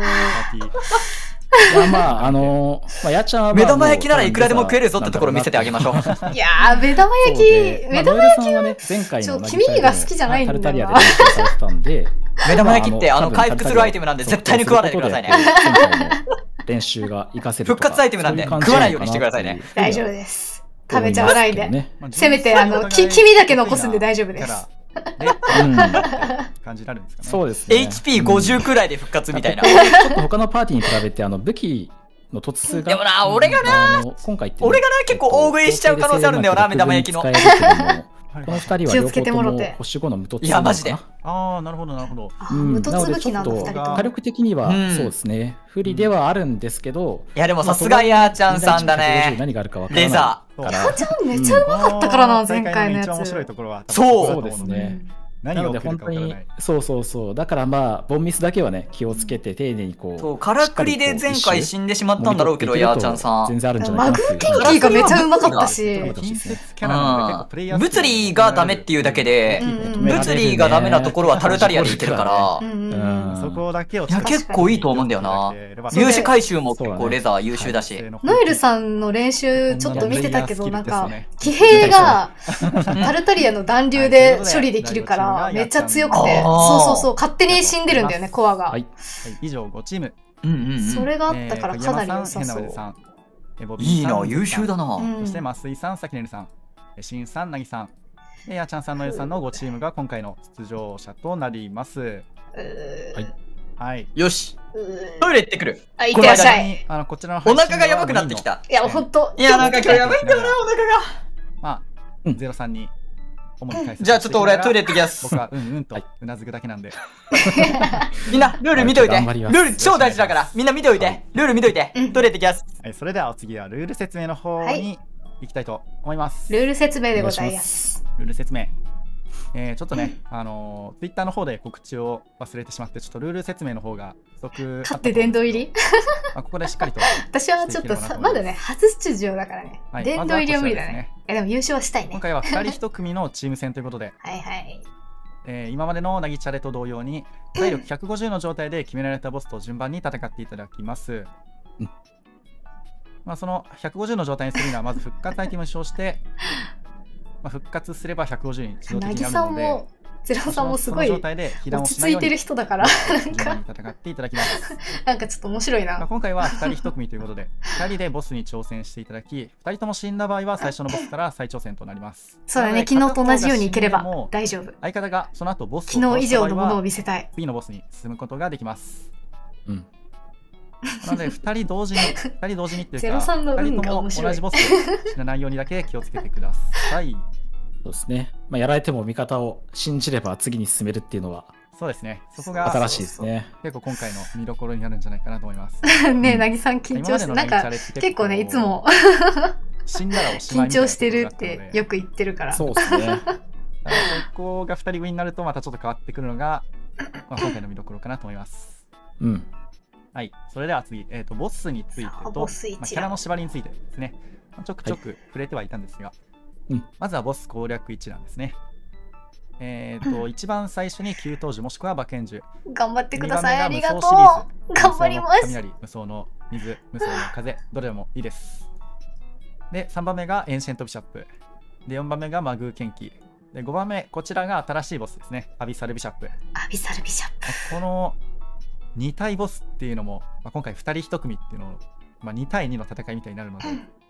いやまああのー、まあやちゃんは目玉焼きならいくらでも食えるぞってところ見せてあげましょう。 いやー目玉焼き、目玉焼きはね前回の君が好きじゃないんだよな。タルタリアで練習されてたんで、目玉焼きってあの回復するアイテムなんで絶対に食わないでくださいね。 練習が活かせる。 復活アイテムなんで食わないようにしてくださいね。 大丈夫です。食べちゃわないで。せめてあのき黄身だけ残すんで大丈夫です。 感じになるんですかね。 そうですね。 エイチピーごじゅう くらいで復活みたいな。 ちょっと他のパーティーに比べてあの武器の突数が。 でもな、俺がな、今回俺がな結構大食いしちゃう可能性あるんだよな、目玉焼きの。このふたりは両方とも星ごの無突数。 いやマジで。 ああなるほどなるほど。 無突武器なんだふたりとも。 火力的にはそうですね。不利ではあるんですけど。 いやでもさすがやーちゃんさんだね。 何があるかわからない。 レザー。やーちゃんめっちゃうまかったからな前回のやつ。 そうですね。なので本当にそうそうそうだからまあボンミスだけはね気をつけて丁寧にこうそうからくりで前回死んでしまったんだろうけどやーちゃんさん全然あるんじゃないかなっていう。 マグーケンキーがめちゃうまかったし物理がダメっていうだけで物理がダメなところはタルタリアでいけるからそこだけをいや結構いいと思うんだよな。粒子回収も結構レザー優秀だしノエルさんの練習ちょっと見てたけどなんか騎兵がタルタリアの暖流で処理できるからめっちゃ強くて、そうそうそう、勝手に死んでるんだよね、コアが。 はい、以上ごチーム。 それがあったからかなり良さそう。 いいな、優秀だな。 そして増井さん、さきねるさん、しんさん、なぎさん、やーちゃんさん、のえさんのごチームが今回の出場者となります。はい。はい。 よし。トイレ行ってくる。 あ、行ってらっしゃい。 あのこちらのお腹がやばくなってきた。 いや、ほんと。 いや、なんか今日やばいんだよな、お腹が。 まあ、ゼロさんに。 じゃあちょっと俺トイレ行ってきます。 僕はうんうんとうなずくだけなんで。 みんなルール見といて。ルール超大事だからみんな見といて。ルール見といて。トイレ行ってきます。 はい、それではお次はルール説明の方に行きたいと思います。 ルール説明でございます。 ルール説明。えー、ちょっとね、あのツイッターの方で告知を忘れてしまってちょっとルール説明の方が不足。 勝って殿堂入り。 ここでしっかりと。 私はちょっとまだね初出場だからね。殿堂入りは無理だね。でも優勝したいね。 今回はふたりひと組のチーム戦ということで。 はいはい。 えー、今までのなぎチャレと同様に体力ひゃくごじゅうの状態で決められたボスと順番に戦っていただきます。うん、まあそのひゃくごじゅうの状態にするにはまず復活アイテムを使用して、まあ、復活すればひゃくごじゅうに自動的になるので。 ゼロさんもすごい落ち着いてる人だからなんか戦っていただきます。 なんかちょっと面白いな。 今回はふたりひと組ということでふたりでボスに挑戦していただきふたりとも死んだ場合は最初のボスから再挑戦となります。 そうだね、昨日と同じようにいければ大丈夫。 相方がその後ボスを昨日以上のものを見せたい。 次のボスに進むことができます。うん。なのでふたり同時にふたり同時にっていうかふたりとも同じボスで死なないようにだけ気をつけてください。 そうですね。まあ、やられても味方を信じれば次に進めるっていうのは、 そうですね。そこが新しいですね。 結構今回の見どころになるんじゃないかなと思います。 ねえ、なぎさん緊張して、なんか結構ね、いつも死んだらおしまい緊張してるってよく言ってるから。 そうですね。 ここがふたり組になるとまたちょっと変わってくるのが、まあ、今回の見どころかなと思います。 うん。 はい。それでは次、えーと、ボスについてと、まあ、キャラの縛りについてですね、ちょくちょく触れてはいたんですが、うん、まずはボス攻略一覧ですね。えーと、うん、一番最初に給湯樹もしくは馬剣樹。 頑張ってください。ありがとう。頑張ります。 雷、無双の水、無双の風、どれでもいいです。で、さんばんめがエンシェントビシャップ。で、よんばんめがマグー剣気。で、ごばんめ、こちらが新しいボスですね。アビサルビシャップ。 アビサルビシャップ。 このに体ボスっていうのも、まあ、今回ふたりひと組っていうのを、まあ、に対にの戦いみたいになるので、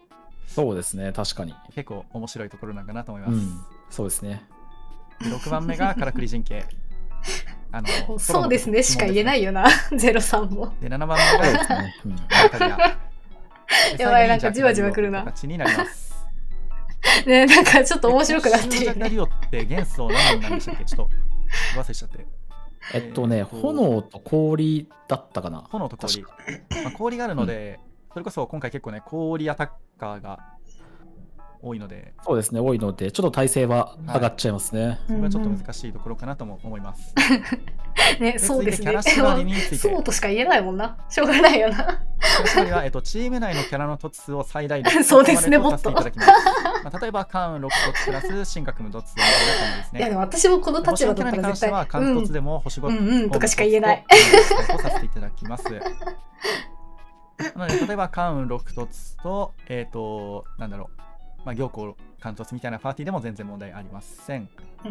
そうですね、確かに。 結構面白いところなんかなと思います。 うん、そうですね。 でろくばんめがからくり陣形。あのそうですねしか言えないよな、ゼロさんも。 で、ななばんめがですね、うん、 やばい、なんかじわじわくるな。 形になります。 ね、なんかちょっと面白くなってるよね。 ジャカリオって元素何なんでしたっけ？ちょっと忘れちゃって。 えっとね、炎と氷だったかな。 炎と氷。まあ、氷があるので、うん、それこそ今回結構ね、氷アタッカーが多いので。 そうですね、多いので、ちょっと耐性は上がっちゃいますね。はい、 それはちょっと難しいところかなとも思います。 ね、そうですね。 キャラ縛りについて。 そうとしか言えないもんな。しょうがないよな。 キャラ縛りは、えっと、チーム内のキャラの突数を最大でそうですね、もっと。 まあ、例えば、カウンろく突プラス、進化組突数みたいな感じですね。 いや、でも私もこの立場だったら絶対。星のキャラに関しては、カウン突でも星ご、 うんうんうんとかしか言えない。 とさせていただきます。なので、例えば、カウンろく突と、えっと、なんだろう。まあ、行幸貫突みたいなパーティーでも全然問題ありません。 うんうん、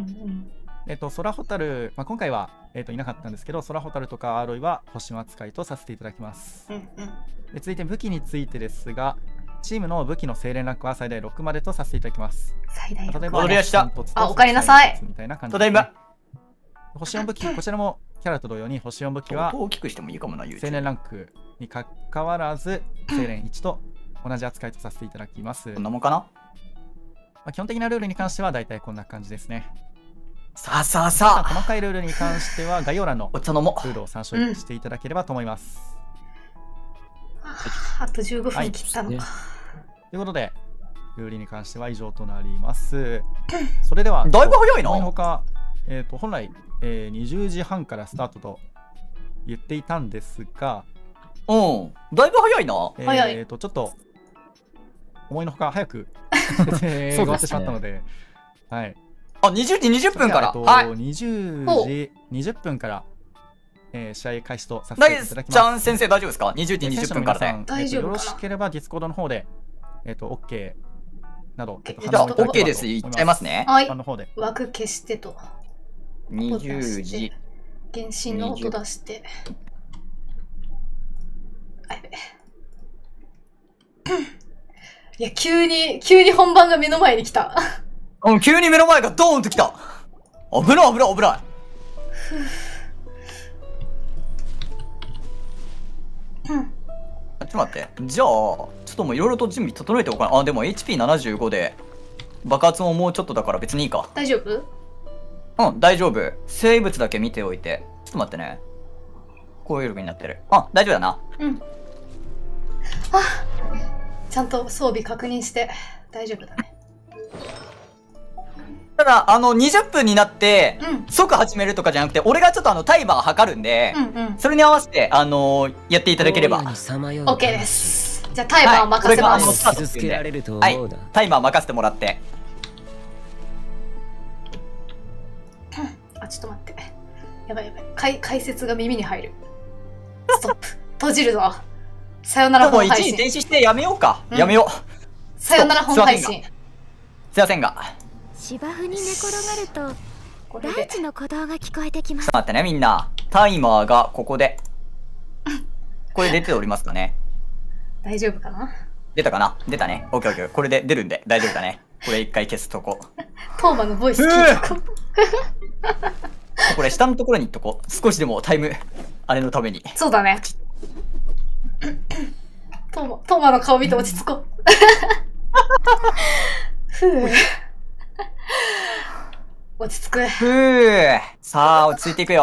えっと、空ホタル、まあ、今回は、えっと、いなかったんですけど、空ホタルとかアーロイは星の扱いとさせていただきます。 うんうん、 で続いて武器についてですが、チームの武器の精錬ランクは最大ろくまでとさせていただきます。 最大ろく。 例えば、 あ、おかえりなさい。 みたいな感じただいま。 星よん武器、こちらもキャラと同様に星よん武器は大きくしてもいいかもな、 精錬ランクにかかわらず、精錬いちと同じ扱いとさせていただきます。 こんなもんかな。 まあ、基本的なルールに関しては大体こんな感じですね。 さあさあさあ、 細かいルールに関しては概要欄のお茶飲もルールを参照していただければと思います。 うん、あとじゅうごふん切ったのか、はい、 ということでルールに関しては以上となります。それではだいぶ早いな。 他、えー、と本来、えー、にじゅうじはんからスタートと言っていたんですが、 うんだいぶ早いな。 えー、とちょっと思いのほか早く説明が終わってしまったので、はい。 あ、にじゅうじにじゅっぷんから。 はい。にじゅうじにじゅっぷんから、えー、試合開始とさせていただきます。 ちゃん先生大丈夫ですか？にじゅうじにじゅっぷんからね。 大丈夫かな。 よろしければディスコードの方で、えっと、OK など、 じゃあ OK です。いっちゃいますね。 はい。枠消してと。 にじゅうじ。 原神の音出して。あ、やべ。いや、急に、急に本番が目の前に来た。 うん、急に目の前がドーンと来た。危ない危ない危ない。うん。ちょっと待って。じゃあ、ちょっともういろいろと準備整えておかない。あ、でも エイチピーななじゅうご で爆発ももうちょっとだから別にいいか。 大丈夫？ うん、大丈夫。生物だけ見ておいて。ちょっと待ってね。こういう風になってる。あ、大丈夫だな。 うん。あ、ちゃんと装備確認して大丈夫だね。 ただ、あの、にじゅっぷんになって、 うん、 即始めるとかじゃなくて、俺がちょっとあの、タイマー測るんで、 うんうん、 それに合わせて、あのー、やっていただければ。 OK です。じゃあタイマー任せます。 はい、はい、タイマー任せてもらって。 あ、ちょっと待って。やばいやばい。解解説が耳に入る。ストップ。閉じるぞ。さよなら本配信。 もう一時停止してやめようか。うん、やめよう。 さよなら本配信。 すいませんが。 芝生に寝転がると大地の鼓動が聞こえてきます。 ちょっと待ってねみんな。タイマーがここで。これ出ておりますかね。 大丈夫かな。 出たかな。出たね。オッケーオッケー。これで出るんで大丈夫だね。これ一回消すとこ。 トーマのボイス聞いとこ。 これ下のところにいっとこう。少しでもタイムあれのために。 そうだね。トーマ、トーマの顔見て落ち着こう。ふぅ。落ち着く。 ふぅ。さあ、落ち着いていくよ。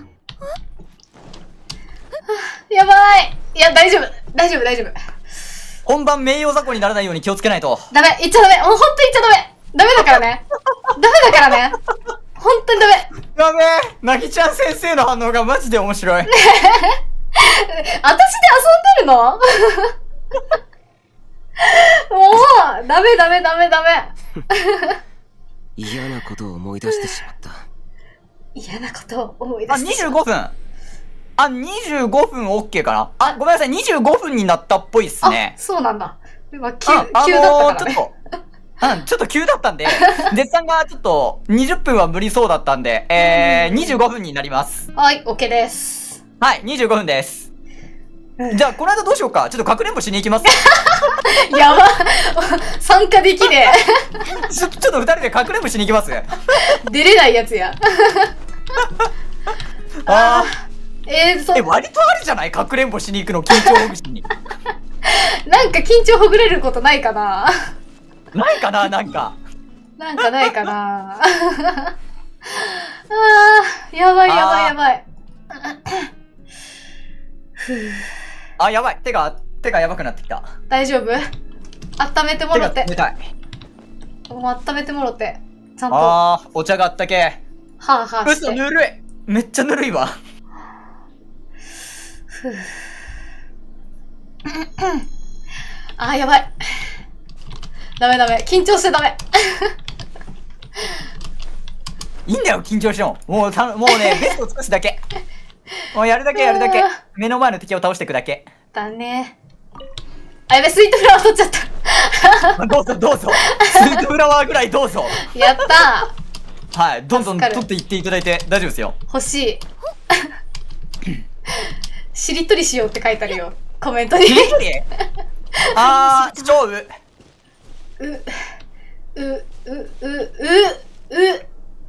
やばい。いや、大丈夫。大丈夫、大丈夫。 本番名誉雑魚にならないように気をつけないと。 ダメ、言っちゃダメ。もうほんと言っちゃダメ。ダメだからね。ダメだからね。ほんとにダメ。 やべえ。なぎちゃん先生の反応がマジで面白い。 私で遊んでるのもう、ダメダメダメダメ。 嫌なことを思い出してしまった。 嫌なことを思い出してしまった。 あ、にじゅうごふん。あ、にじゅうごふん OK かな。あ、ごめんなさい。にじゅうごふんになったっぽいっすね。 あ、そうなんだ。今、急、 あ急だったからね。 ちょっと、うん、ちょっと急だったんで、絶賛がちょっとにじゅっぷんは無理そうだったんで、えー、にじゅうごふんになります。 はい、OK です。 はい、にじゅうごふんです。じゃあ、この間どうしようか。ちょっとかくれんぼしに行きます。 やば参加できねえ。ちょ、ちょっと二人でかくれんぼしに行きますえ。出れないやつや。 あー。えー、そえ、割とあるじゃないかくれんぼしに行くの、緊張ほぐしに。 なんか緊張ほぐれることないかな。 ないかな、なんか。 なんかないかな。あー、やばいやばいやばい。 あ、やばい。手が、手がやばくなってきた。 大丈夫？温めても手ろて。 が冷たい。 もう温めてもろて。ちゃんと。 あー、お茶があったけ。 はあはあして。 嘘、ぬるい。めっちゃぬるいわ。 ふうあー、やばい。ダメダメ。緊張してダメ。 いいんだよ、緊張しても。もうた、もうね、ベストを尽くすだけ。もうやるだけやるだけ。目の前の敵を倒していくだけ。 だね。あ、やべ、スイートフラワー取っちゃった。 どうぞどうぞ。スイートフラワーぐらいどうぞ。 やったー。はい、どんどん助かる取っていっていただいて大丈夫ですよ。 欲しい。しりとりしようって書いてあるよ。コメントに。 しりとりあー、超う。 う、う、う、う、う、う、う、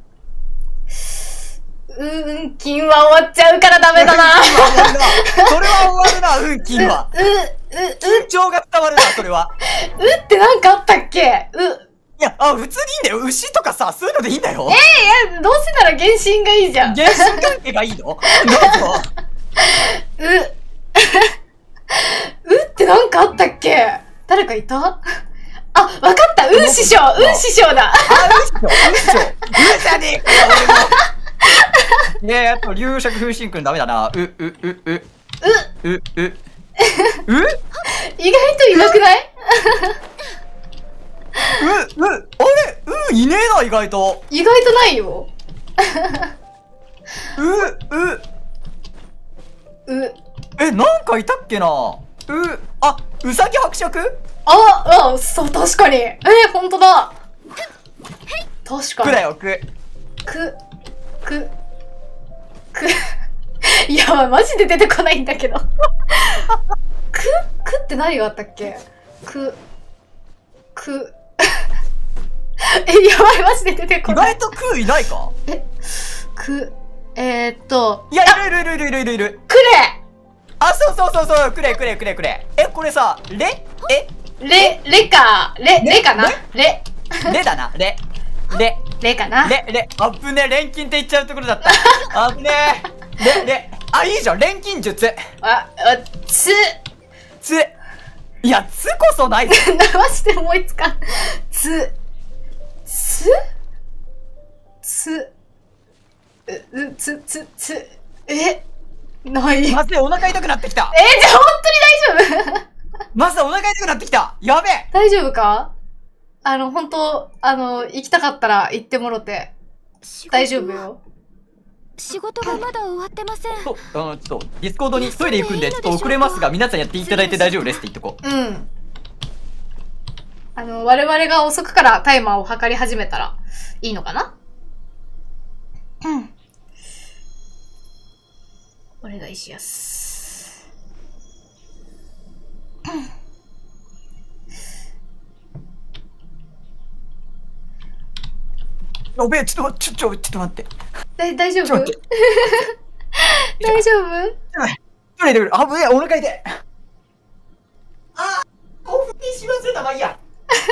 うんきんは終わっちゃうからダメだな。 それは終わるな、うんきんは。 う、う、う、 緊張が伝わるな、それは。 うってなんかあったっけ？う。 いや、あ、普通にいいんだよ。牛とかさ、そういうのでいいんだよ。 ええー、いや、どうせなら原神がいいじゃん。 原神関係がいいの？どうぞ。 う、うってなんかあったっけ？誰かいた？あ、わかった、うん師匠、うん師匠だ。 あ、うん師匠、うん師匠。うんじゃねえかよ、俺も。ねえ、あと、龍尺風神君ダメだな。う、う、う、う。う、う、う。う意外といなくない？ う、う、あれう、いねえな、意外と。 意外とないよ。 う、う。 う。 え、なんかいたっけな。う、あ、うさぎ伯爵？ あ、あ、そう、確かに。えー、ほんとだ。確かに。 くだよ、く。 く、く、く。いや、マジで出てこないんだけど。く、くって何があったっけ？く、く。え、やばい、マジで出てこ意ない。 外とくいないか？ え、く、えー、っと。 いや、いるいるいるいるいるいる。 くれ！ あ、そうそうそうそう、くれくれくれくれ。え、これさ、レ？え？ レ、レか、レ、レかな？レ。 レだな、レ。レ。 レかな？ レ、レ。あぶねえ、錬金って言っちゃうところだった。あぶねえ。レ、レ。あ、いいじゃん、錬金術。 あ、あ、つ。 つ。いや、つこそないぞ。 マジで思いつかん。つ。つつ。う、う、つ、つ、つ。えない。 まずい、お腹痛くなってきた。 えー、じゃあ本当に大丈夫？ まずお腹痛くなってきた。やべえ。 大丈夫か？あの、本当あの、行きたかったら行ってもろて。大丈夫よ。 仕事がまだ終わってません。 そう、あの、ちょっと、ディスコードにトイレ行くんで、ちょっと遅れますが、皆さんやっていただいて大丈夫ですって言っとこう。 うん。あの、我々が遅くからタイマーを測り始めたらいいのかな？うん。お願いしやす。 やべえ、ちょっと、ちょ、ちょ、ちょっと待って。 だ、大丈夫？ ちょっと待って。 大丈夫？ トイレで、あぶねえ、お腹痛い。あー、興奮し忘れた、まあいいや。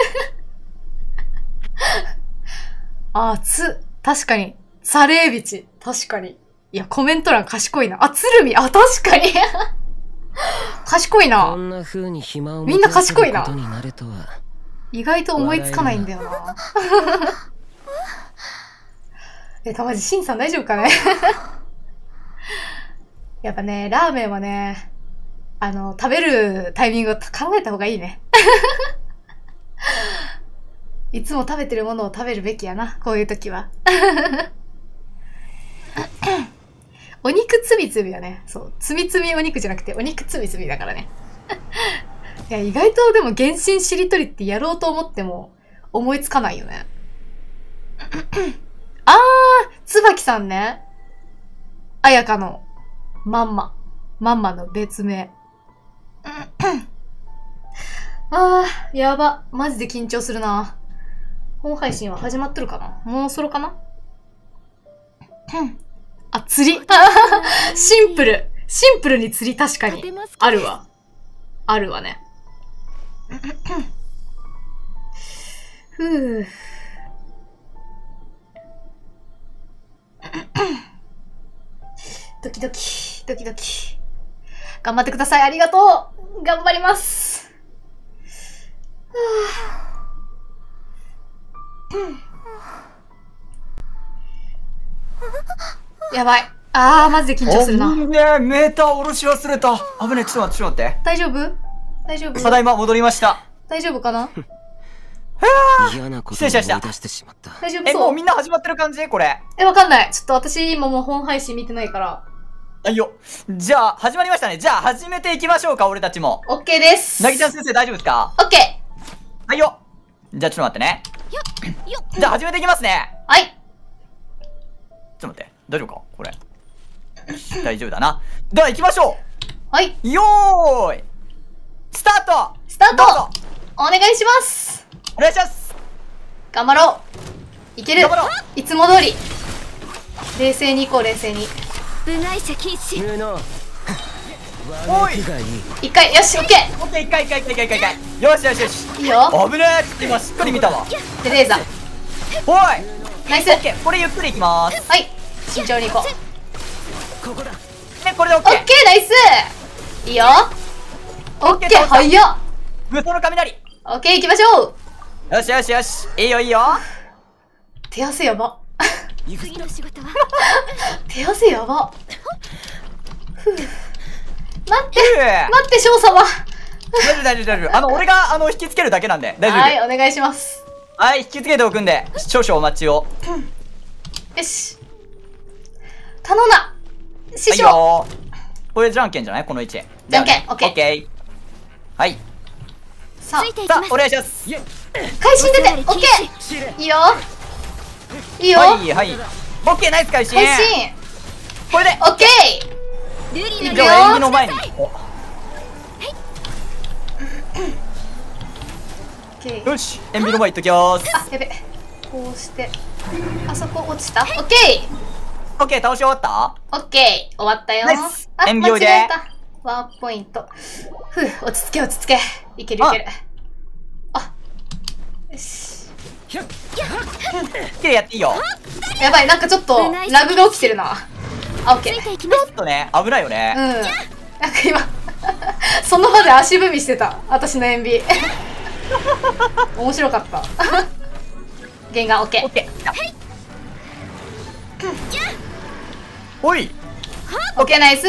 あ、つ、確かに。サレービチ。確かに。いや、コメント欄賢いな。あ、鶴見。あ、確かに。賢いな。 こんな風に暇をみんな賢いなことになるとは。 意外と思いつかないんだよな。え、たまじ、シンさん大丈夫かね？やっぱね、ラーメンはね、あの、食べるタイミングを考えた方がいいね。いつも食べてるものを食べるべきやな、こういう時は。お肉つみつみだね。そう。つみつみお肉じゃなくて、お肉つみつみだからね。いや、意外とでも原神しりとりってやろうと思っても思いつかないよね。あー、椿さんね。あやかのまんま。まんまの別名。 あー、やば。マジで緊張するな。本配信は始まっとるかな？もうそろかな？あ、釣りシンプル。シンプルに釣り確かに。あるわ。あるわね。ふぅ。ドキドキ、ドキドキ。頑張ってください。ありがとう。頑張ります。やばい。あー、マジで緊張するな。 危ねえ、メーター下ろし忘れた。危ねえ、ちょっと待って、ちょっと待って。 大丈夫？大丈夫？ ただいま戻りました。 大丈夫かな？ 嫌なこと失礼しました思い出してしまった。 大丈夫そう？ え、もうみんな始まってる感じこれ。 え、わかんない。ちょっと私今もう本配信見てないから。 あいよ。じゃあ、始まりましたね。じゃあ、始めていきましょうか、俺たちも。 オッケーです。 なぎちゃん先生大丈夫ですか？ オッケー。 はいよ。じゃあ、ちょっと待ってね。じゃあ、始めていきますね。 はい。 ちょっと待って。大丈夫かこれ。大丈夫だな。では、行きましょはい。 う。よーい。スタートスタートどうぞお願いします。 お願いします。 頑張ろう。いける。 頑張ろう。 いつも通り。冷静に行こう、冷静に。 部外者禁止。 無能おい一回、よし、オッケオッケー、一回一回一回一回一回。よしよしよし。 ー。いいよ。 危ねえ。今しっかり見たわ。 テレーザ。 おいナイス。 オッケー、これゆっくりいきまーす。 はい。慎重に行こう。 ここだ。 ね、これでオッオッケー、 ケー。 ナイス。いいよ。オッケー、 倒した早っ。 無双の雷。 オッケー、行きましょう。 よしよしよし。いいよいいよ。 手汗やば。 次の仕事は手汗やば。ふう。待って、 ふう待って、翔様。 大丈夫大丈夫大丈夫。あの、俺が、あの、引きつけるだけなんで、大丈夫。 はい、お願いします。 はい、引きつけておくんで、少々お待ちを。 よし。頼んだ。師はい匠。 よー。これじゃんけんじゃないこの位置。 じゃんけんオッオッケーケー。はい。 さあつい、ていきます。 さあ、お願いします。 会心出て、オッケー。いいよ。いいよ。 はい、はい。オッケー、ナイス会心。 会心。 これで、 オッケルリのいくよじゃあ、演技の前に。おー。オッケー。 よし、演技の前行っときます。 あ、やべ。こうして。あそこ落ちた。オッケー。 オッケー、倒し終わったオッケー。終わったよ。 ナイスあ、 塩秒で間違えた。ワンポイント。ふう、落ち着け落ち着け。いけるいける。あ。よし。 オッケー、やっていいよ。 やばい、なんかちょっとラグが起きてるな。あ、オッケー。 ついていきます。 ちょっとね、危ないよね。 うん。なんか今、その場で足踏みしてた。私の演技。面白かった。原画オッケー。 オッケー。おい。 オッケーナイス。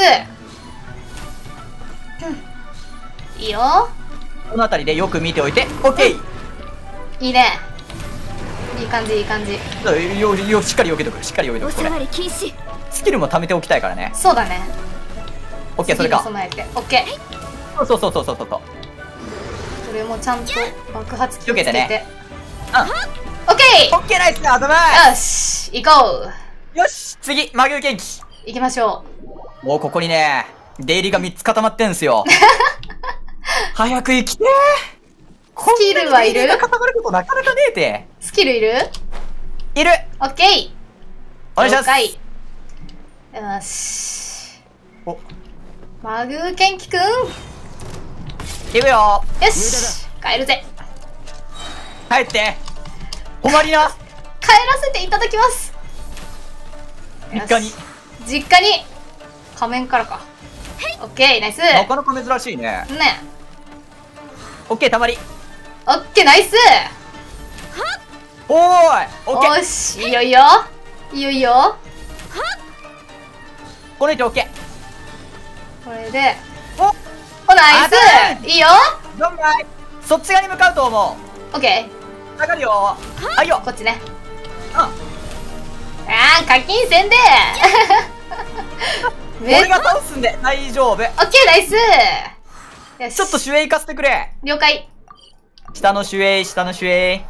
いいよ。 この辺りでよく見ておいて。オッケー。 いいね。いい感じいい感じ。 よ、よ、しっかり避けとく。しっかり避けとく。これおさわり禁止。 スキルも貯めておきたいからね。 そうだね。 オッケー、それ次にか。 備えて。オッケー。 そうそうそうそうそうそう。 これもちゃんと爆発気をつけ避けてねて。 うん。 オッケー。 オッケー、ナイス、あざまよし、行こう。 よし、次、魔牛元気。 行きましょもうここにね、出入りがみっつ固まってんすよ。早く行きてー。 スキルはいるこんなに出入りが固まることなかなかねえて。 う。スキルいる？ いる。 オッケー。 お願いします。 了解。よし。 お、 マグーケンキくん。よ行くよし。帰るぜ。 ー。帰って。ほんまにな。 帰らせていただきます。 実家によし。実家に。仮面からか。オッケー、ナイス。 なかなか珍しいね。 ね。 オッケー、たまり。 オッケー、ナイス。 おーい。オッケー。 よし、いいよいいよ。いいよいいよ。 この位置オッケこれで。 ー。お、 お、ナイあス。いいよ。 どんまい。そっち側に向かうと思う。 オッケ下がるよ。はいよー。。こっちね。 うん。 あー、課金せんでめっ俺が倒すんで大丈夫。 オッケー、ナイス。よし。 ちょっと守衛行かせてくれ。 了解。 下の守衛、下の守衛。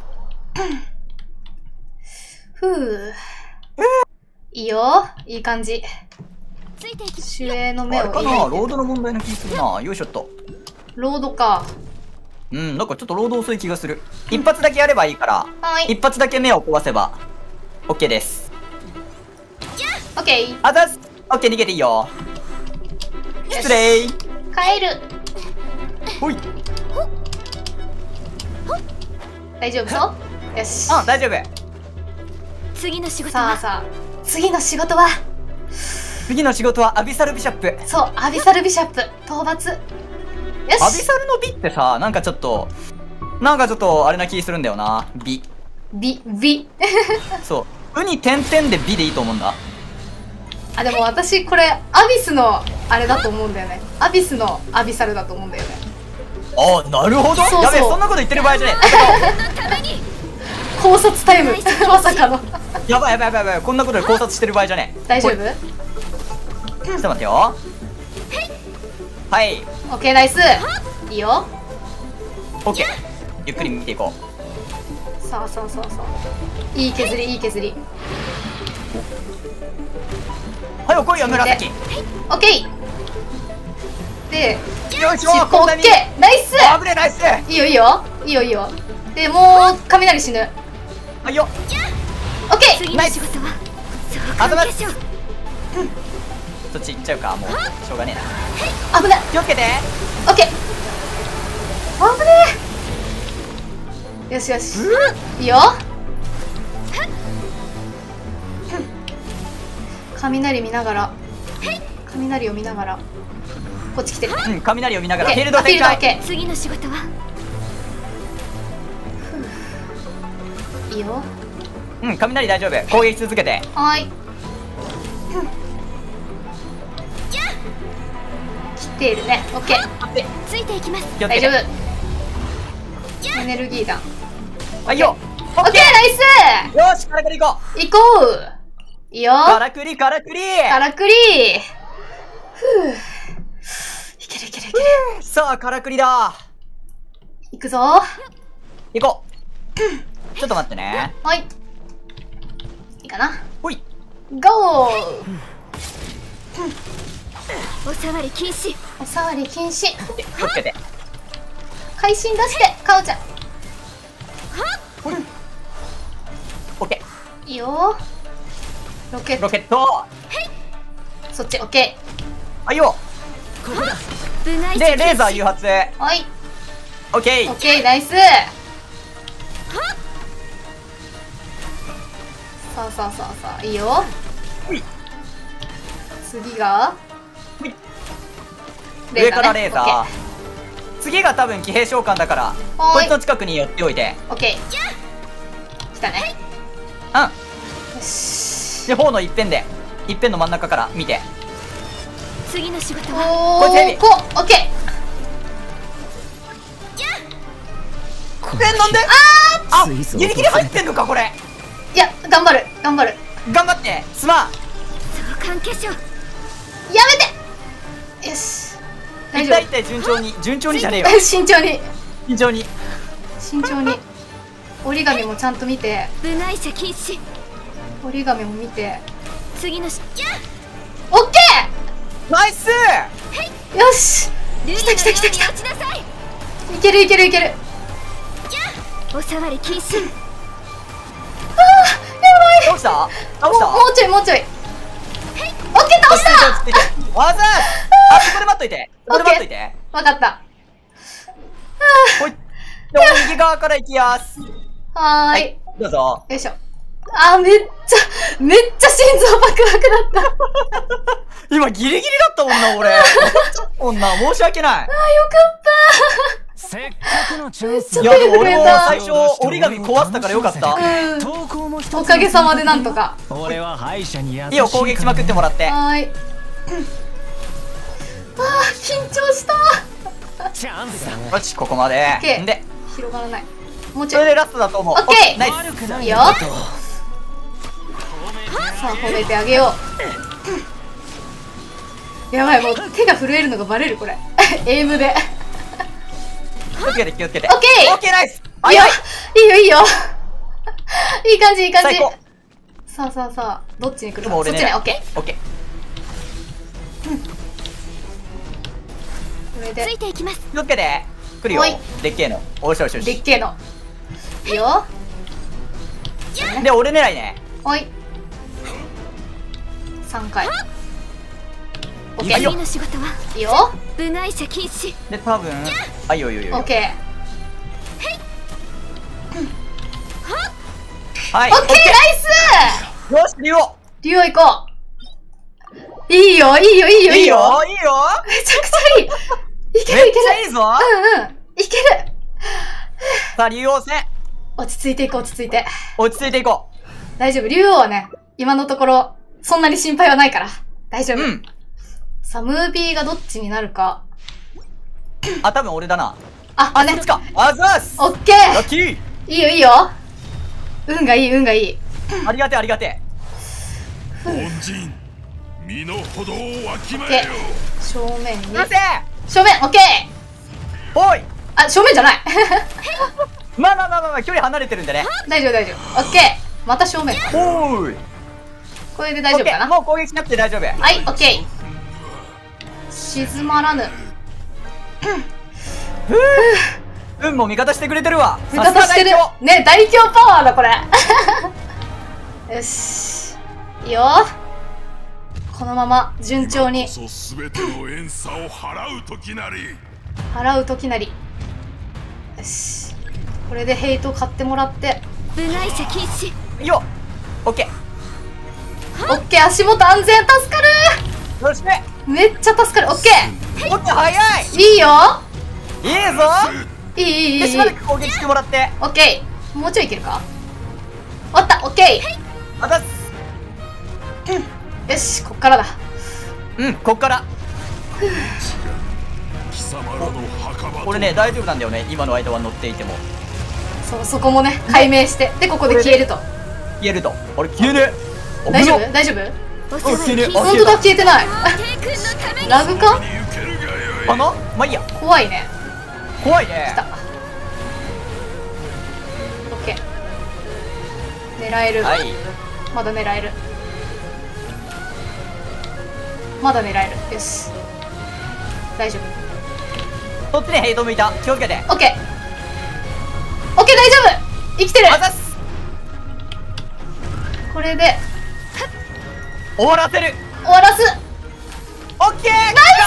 ふう。いいよ。いい感じ。 ついていきます。 守衛の目をあれかな、 入れて。 ロードの問題な気するな。よいしょっと。 ロードか。 うん、なんかちょっと労働遅い気がする。一発だけやればいいから、 はい。 一発だけ目を壊せば OK です。 オッケー。 あざっす。 OK、逃げていいよ。失礼。 帰る。 ほい。 大丈夫そう？よし。 あ、大丈夫。 次の仕事はさあさあ、次の仕事は次の仕事はアビサルビシャップ。 そう、アビサルビシャップ討伐。よし。 アビサルの美ってさ、なんかちょっとなんかちょっとあれな気するんだよな。美美美そう「う」に点々で美でいいと思うんだ。 あ、でも私これアビスのあれだと思うんだよね。アビスのアビサルだと思うんだよね。 ああ、なるほど。 そうそうやべえ、そんなこと言ってる場合じゃね考察タイムまさかのえ。やばいやばいやばいやばい、こんなことで考察してる場合じゃねえ。 大丈夫？ ほいちょっと待ってよ。はい、 オッケー、ナイス。いいよ。 オッケー。ゆっくり見ていこう。 さあさあさあさあ、いい削りいい削り。 はい、お来いよ紫。 オッケー。で、 よいしょ、 尻尾オこんなに。 ッケー、ナイス。 あぶねえ、ナイス。 いいよいいよいいよいいよ。で、もう雷死ぬ。 はいよ。 オッケー。 次の仕事はあとまそう関係者。 そっち行っちゃうか、もうしょうがねえな。 危ない。 気をつけて。 オッケー。危ねえ。よしよし。いいよ。雷見ながら。雷を見ながら。こっち来てる。 うん、雷を見ながらオッケーフィールド展開。 あフィールドオッケ次の仕事は。 ー。いいよ。 うん、雷大丈夫。攻撃続けて。 はーい。来ているね。オッケー。 ついていきます。 気をつけて。 大丈夫。エネルギー弾。 はいよ。 オッケー、ナイス。 よし、からくり行こう。 行こう。いいよ。 からくりからくり。 からくり。ふう。いけるいけるいける。 さあ、からくりだ。 行くぞ。 行こう。ちょっと待ってね。 はい。いいかな。 ほい。 ゴー。 お触り禁止。 お触り禁止。 気をつけて。 会心出して、かおちゃん。 ほい。オッケいいよ。ロケッー。 ト。 ロケット。 そっち、オッケはいよ。 ここだ。部外者で、レーザー誘発。 ー。はい。 オッケー。 オッケー、ナイス。さあさあさあさあ、いいよ。 ほい。 次がほい。 レーザーね上からレーザー。次が多分騎兵召喚だから、 はーいこいつの近くに寄っておいて。 オッケー。来たね。 うん。 よし。 で、方の一辺で、一辺の真ん中から見て。 次の仕事は。 おこいつヘビー、こ、オッケえ、なんであギリギリ入ってんのか、これ。 ー。いや、頑張る、頑張る。 頑張って、すまん。 そう関係者。 やめて。よし。大丈一体一体順調に、順調にじゃねえよ。 夫。慎重に、 順調に。 慎重に。折り紙もちゃんと見て、 部外者禁止。 折り紙も見て。 次のし。 オッケナイスー。よし。 ル来た来た来た来た落ちなさい。 いけるいけるいける。 お触り禁止。 倒したも倒したうもうちょいもうちょい。オッケー、倒した。 落ち着いて落ち着いてわざーあ、そこで待っといて。そこで待っといて。 わかった。 ほい。で、右側から行きやす。 はーい。 はい、どうぞ。 よいしょ。あー、めっちゃ、めっちゃ心臓バクバクだった。あ今ギリギリだったもんな、俺。もんな、申し訳ない。 ー、よかっせっかくのチャンスいや、でも俺も最初折り紙壊したからよかった。 た。うん。 投稿も一つおかげさまでなんとか。 俺は敗者に優しいいいよ、攻撃しまくってもらって。 はーい。うんあー、緊張した。 チャンスだよし、ここまで。 オッケーで、 広がらない。もうちょい。 それでラストだと思う。 オッケーナイス。 悪くないいいよ。さあ、褒めてあげよう。やばい、もう手が震えるのがバレる、これ。エイムで。 気をつけて、気をつけて。 オッケーオッケー、ナイス。 いいよはいはい。 いいよいいよいい感じいい感じ最高。 さあさあさあどっちに来るかでも俺ねそっちねオッケオッケー。 ーこれでついていきます。 気をつけて。 来るよおい。 でっけえの。おしおしおし。 でっけえの。いいよ。 で、俺狙いね。 おい。さんかい。オッケいいよー。 次の仕事はいいよ。 部外者禁止。 で、多分、あ、いいよいいよいいよ。 オッケはい。 ー。オッケー、ナイスよし、リオ。 リオ行こう。いいよ、いいよ、いいよ、いいよ。 いいよ、いいよ。 めちゃくちゃいい。いけめっるいける。 ちゃいいぞ。 うんうん。いける。 さあ、竜王戦。 落ち着いていこう、落ち着いて。 落ち着いていこ大丈夫。竜王はね、今のところ、そんなに心配はないから。大丈う。 夫。 うん。 さあ、ムービーがどっちになるか。 あ、多分俺だな。 あ、 あ、 ねそっちか。あざーす。 オッケー。 ラッキー。 いいよ、いいよ。運がいい、運がいい。 ありがてえ、ありがてえ。 凡人身の程をわきまオッケえよ。 ー。正面に。 うるせえ。 正面、オッケー。 おい。 あ、正面じゃない。 まあまあまあまあまあ、距離離れてるんでね。 大丈夫、大丈夫。オッケー。また正面。 おーい。 これで大丈夫かな。 オッケーもう攻撃しなくて大丈夫。 はい、オッケー。静まらぬ。 運も味方してくれてるわ。 味方してるさすが。 ね、大凶パワーだ、これ。よし。いいよ。このまま順調にそすべての怨嗟を払う時なり。 払う時なり。よし。これでヘイト買ってもらって。 部外者禁止。 大丈夫。よっ。オッケオッケー、足元安全、助かる。 ー。よしね。 めっちゃ助かる。オッケオッケー、早い。 ー。いいよ。 いいぞ。 いい、いい、いい。 で、 いいしばらく攻撃してもらって。 オッケー。もうちょいいけるか。おった、オッケあざっす。 ー。よし、こっからだ。 うん、こっから。 貴様らの墓場と。 俺ね、大丈夫なんだよね。今の間は乗っていても。 そう、そこもね、解明して。で、ここで消えると。 消えると。俺消えねえ。 大丈危な夫大丈夫お下がり禁止。 本当だ、消えてない。 帝君のために。 ラグかに受けるがよい。 かな。まあいいや。 怖いね。 怖いね来。た。オッケー。狙える。 はい。 まだ狙える。まだ狙える。よし。大丈夫。 そっちにヘイト向いた。気をつけて。 オッケー。オッケー、大丈夫。生きてる。 あざっす。 これで終わらせる。 終わらす。 オッケー。ナイ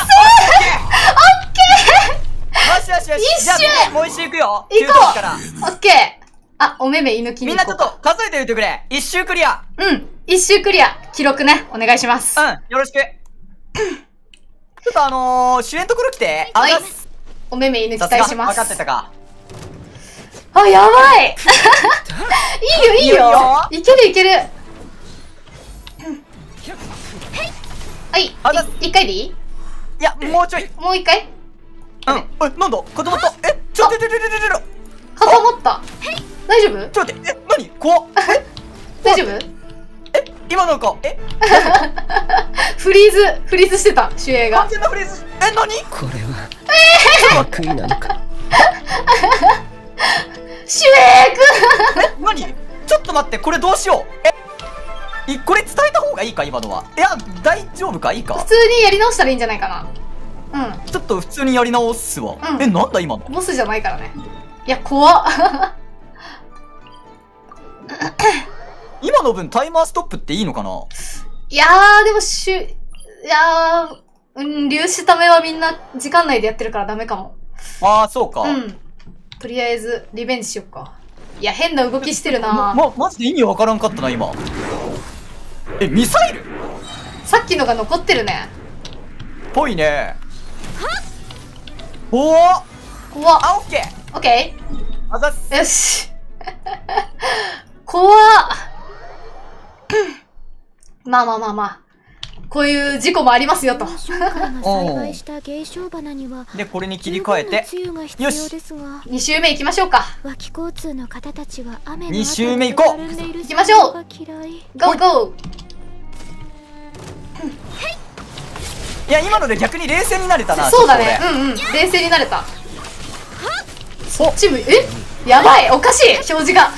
ス。よしよしよし。 一周じゃあもう一周いくよ。 行こうきゅうとしから。 オッケー。あ、おめめ射抜きにみんなちょっ行こうか。 と数えておいてくれ。一周クリア。 うん。一周クリア。記録ね。お願いします。 うん、よろしく。ちょっとあのー、主演のところ来て。あはいざっす。 おめめ射抜きさすがたいします。 分かってたか。 あ、やばい。いいよ、いいよ。 いいよいいよいける、いける。はい。 あざっい一回でいい？ いや、もうちょい。 もう一回？ うん。え、なんだ固まった。え、ちょ、ちょ、ちょ、ちょ、ちょ、ちょ、 固まった。大丈夫？ ちょっと待って。え、なに怖っ。え、 大丈夫？ え、今なんか、え、 フリーズ、フリーズしてた、主演完が。 全なフレーズ。え、なにこれは悪意なのか。 主演くんなにちょっと待って、これどうしよう。え、いこれ伝えた方がいいか、今のは。いや、大丈夫かいいか普。通にやり直したらいいんじゃないかな。うちょっと普通にやり直すわ。 うんえ、なんだ今の。 ん。ボスじゃないからね。いや、怖っ。 今の分タイマーストップっていいのかないやー、でもしゅ、いやー、うん、粒子ためはみんな時間内でやってるからダメかも。 ああ、そうか。 うん。とりあえず、リベンジしよっか。いや、変な動きしてるま、 な、 ま、マジで意味わからんかったな、今。え、ミサイルさっきのが残ってるね。 ぽいね。おお怖っ。 あ、オッケー。 オッケあざっす。 ーよし。怖っ。まあまあまあまあ。こういう事故もありますよと。 商家が栽培した芸商花にはで、これに切り替えて。 十分なつゆが必要ですが、 に周目行きましょうか。 脇交通の方たちは雨の二周目行こう行行きましょう。 嫌い。 ゴーゴー。 いや、今ので逆に冷静になれたな。 そうだね。 ちょっうんうん。冷静になれた。そっちむ、えやばい、おかしい表示が。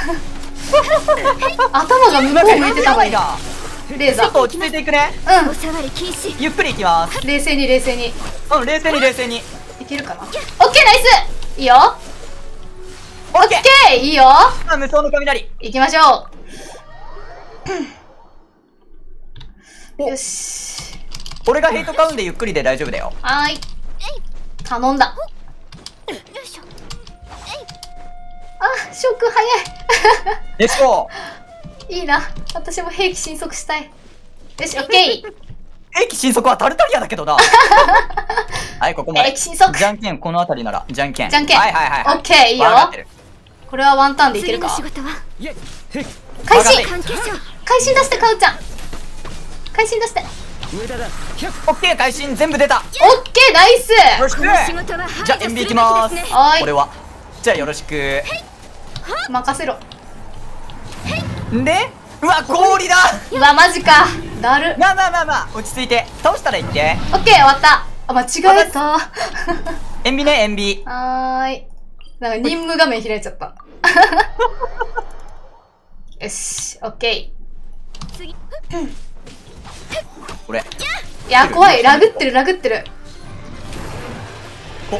頭が向こう向いてたのに。 やばいな。 レーザー。 ちょっと落ち着いていくね。 うお下がり禁止。 ゆっくりいきます。 ん。冷静に冷静に。 うん、冷静に冷静に。 いけるかな。オッケー、ナイス。いいよ。 オッケー。 オッケー、いいよ。 あ、無双の雷。 行きましょう。よし。 俺がヘイトカウンでゆっくりで大丈夫だよ。 はーい。頼んだ。 よいしょ。 あ、ショック早い。 レッツゴー。 いいな。私も兵器神速したい。よし、オッケー。 兵器神速はタルタリアだけどな。はい、ここまで。 兵器神速。 じゃんけん、この辺りなら、じゃんけん。 じゃんけん。 はいはいはい、はい。 オッケー、いいよ。これはワンターンでいけるか。 次の仕事は会心関係者。 会心出して、カウちゃん。会心出して。 上田だ。 オッケー、会心全部出た。 オッケー、ナイス。 よろしく。じゃあ、エンビいきまーす。 はーい。 これは。じゃあ、よろしく。 任せろ。 んで、うわ、氷だ。 うわ、マジか。だる。 まあまあまあまあ、落ち着いて。倒したらいって。 オッケー、終わった。あ、間違えた。 エンビね、エンビ。 はーい。なんか任務画面開いちゃった。よし、オッケー。 次。 これ。 いや、怖い。ラグってる、ラグってる。 お。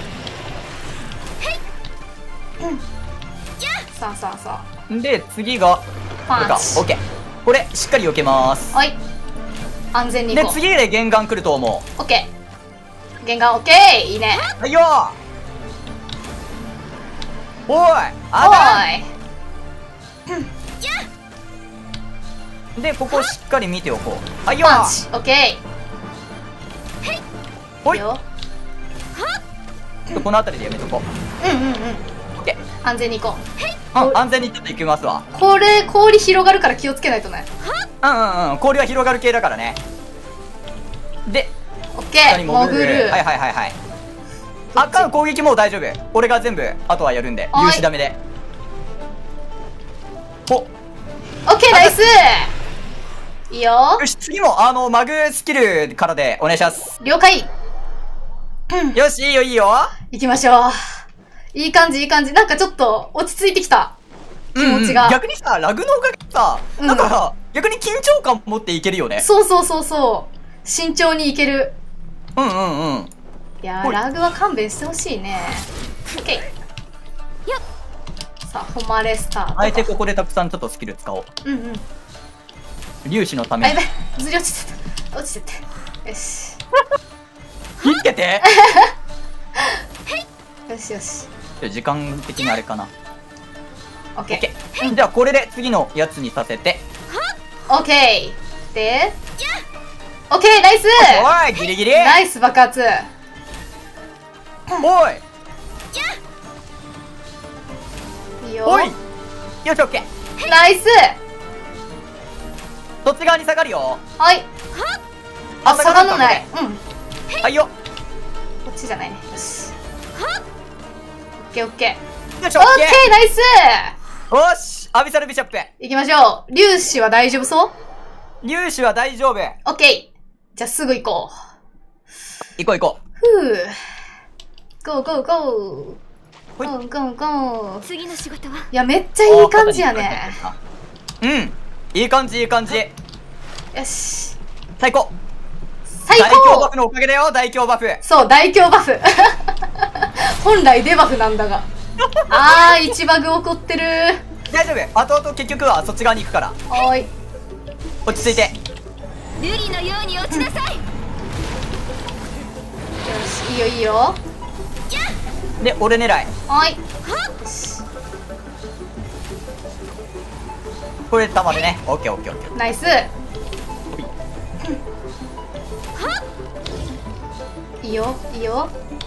さあさあさあ。 で、次が、これか。オパンチ。 ッケー。これ、しっかり避けまーす。 はい。安全にで、 行こう。 次で玄関来ると思オッケー。玄関オッケー。いいね。 う。はいよー。おい、 おあーい。 だ。で、ここをしっかり見ておこう。はいよパンー。 チ。オッケー。 ほい。 いいよ。 この辺りでやめとこう。 うんうんうん。 オッケー。 安全に行こうん、安全にちょっと行きますわ。 う。これ、氷広がるから気をつけないとね。 うんうんうん、氷は広がる系だからね。で、 オッケー。 下に潜る。 潜る。 はいはいはいはい。あかん、攻撃もう大丈夫。俺が全部、あとはやるんで。 はい粒子ダメで。お、 オッケー、ナイス。いいよ。 よし、次も、あの、マグスキルからでお願いします。 了解。 よし、いいよいいよ。 行きましょう。いい感じ、いい感じ。なんかちょっと落ち着いてきた。気持ちが。 うんうん、逆にさ、ラグのおかげでさ、 うんだから、逆に緊張感持っていけるよね。 そうそうそうそう。慎重にいける。 うんうんうん。 いやー、 ほいラグは勘弁してほしいね。オッケー。よっ。さあ、誉れスタート。 あえてここでたくさんちょっとスキル使おう。 うんうん。 粒子のたあ、 めにやば。い。ずり落ちてた。落ちてた。よし。 引っけてよしよし。 時間的にあれかな。 オッケオッケー。 ー。じゃあこれで次のやつにさせて。 オッケー。で、オッケー、ナイス。 おい、ギリギリ。 ナイス爆発。 おい。 いいよ。 おい。よし、オッケー。 ナイス。 そっち側に下がるよ。 はい。あ、下がらない。 かうん。 はいよ。 こっちじゃないね。よし。オッケーオッケー。 よし、オオッッケケー、ナイス。 ー。よし、アビサルビショップ。 行きましょう。粒子は大丈夫そう粒子は大丈夫。 オッケー。じゃあすぐ行こう。 行こう行こふぅ。ゴーゴーゴー。 ほいゴーゴーゴー。 次の仕事はいや、めっちゃいい感じやね。 う。うん。いい感じ、いい感じ。 よし。 最高。 最大強バ高。 フのおかげだよ、大強バフ。 そう、大強バフ。本来デバフなんだが。あー、一バグ起こってる。 大丈夫。後々結局はそっち側に行くから。 はーい。 落ち着いて。 瑠璃のように落ちなさい。 よし、いいよいいよ。 で、俺狙い。 はーい。 これ玉でね。オッケーオッケーオッケー。 ナイス。いいよ、いいよ。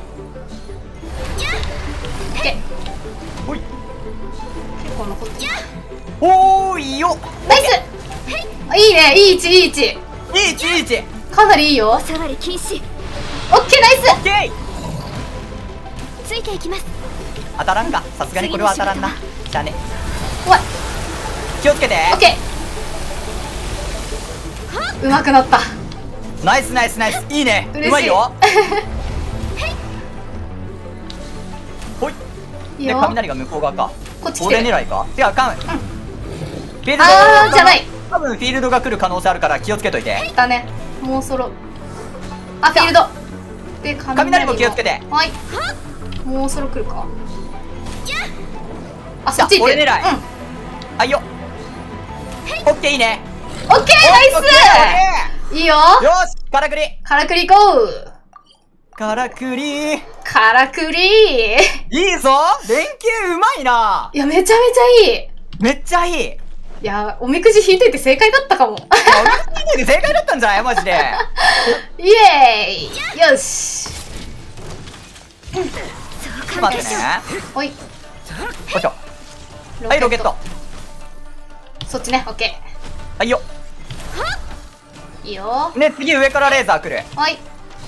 オッケー。 ほい。 結構残ってる。 おー、いいよ。 ナイス。いいね、いい位置、いい位置。 いい位置、いい位置。 かなりいいよ。 お触り禁止。 オッケー、ナイス。 オッケー。 ついていきます。 当たらんか。さすがにこれは当たらんな。じゃあね。 怖い。 気をつけて。 オッケー。うまくなった。 ナイスナイスナイス。いいね。 嬉しい。 うまいよ。ほい。で、 いいよ。 雷が向こう側か。 こっち来てる。 俺狙いか。いや、あかん。フィールドあー、じゃない。 多分フィールドが来る可能性あるから気をつけといて。 だね。もうそろ。あ、フィールド。 で雷も気をつけて。 はい。もうそろ来るか。あ、そっち行ってる。 俺狙い。はいよ。オッケー、いいね。 オッケー、ナイス。いいよ。 よし、からくり。 からくり行こう。 からくり。 からくり。 いいぞ。連携うまいな。 いや、めちゃめちゃいい。 めっちゃいい。 いや、おみくじ引いといて正解だったかも。 おみくじ引いといて正解だったんじゃないマジで。 イエーイ。よし。 ちょっと待ってね。 おい。 よいしょ。はい、ロケット。 そっちね、オッケー。はいよ。 いいよ。 ね、次上からレーザー来る。 はい。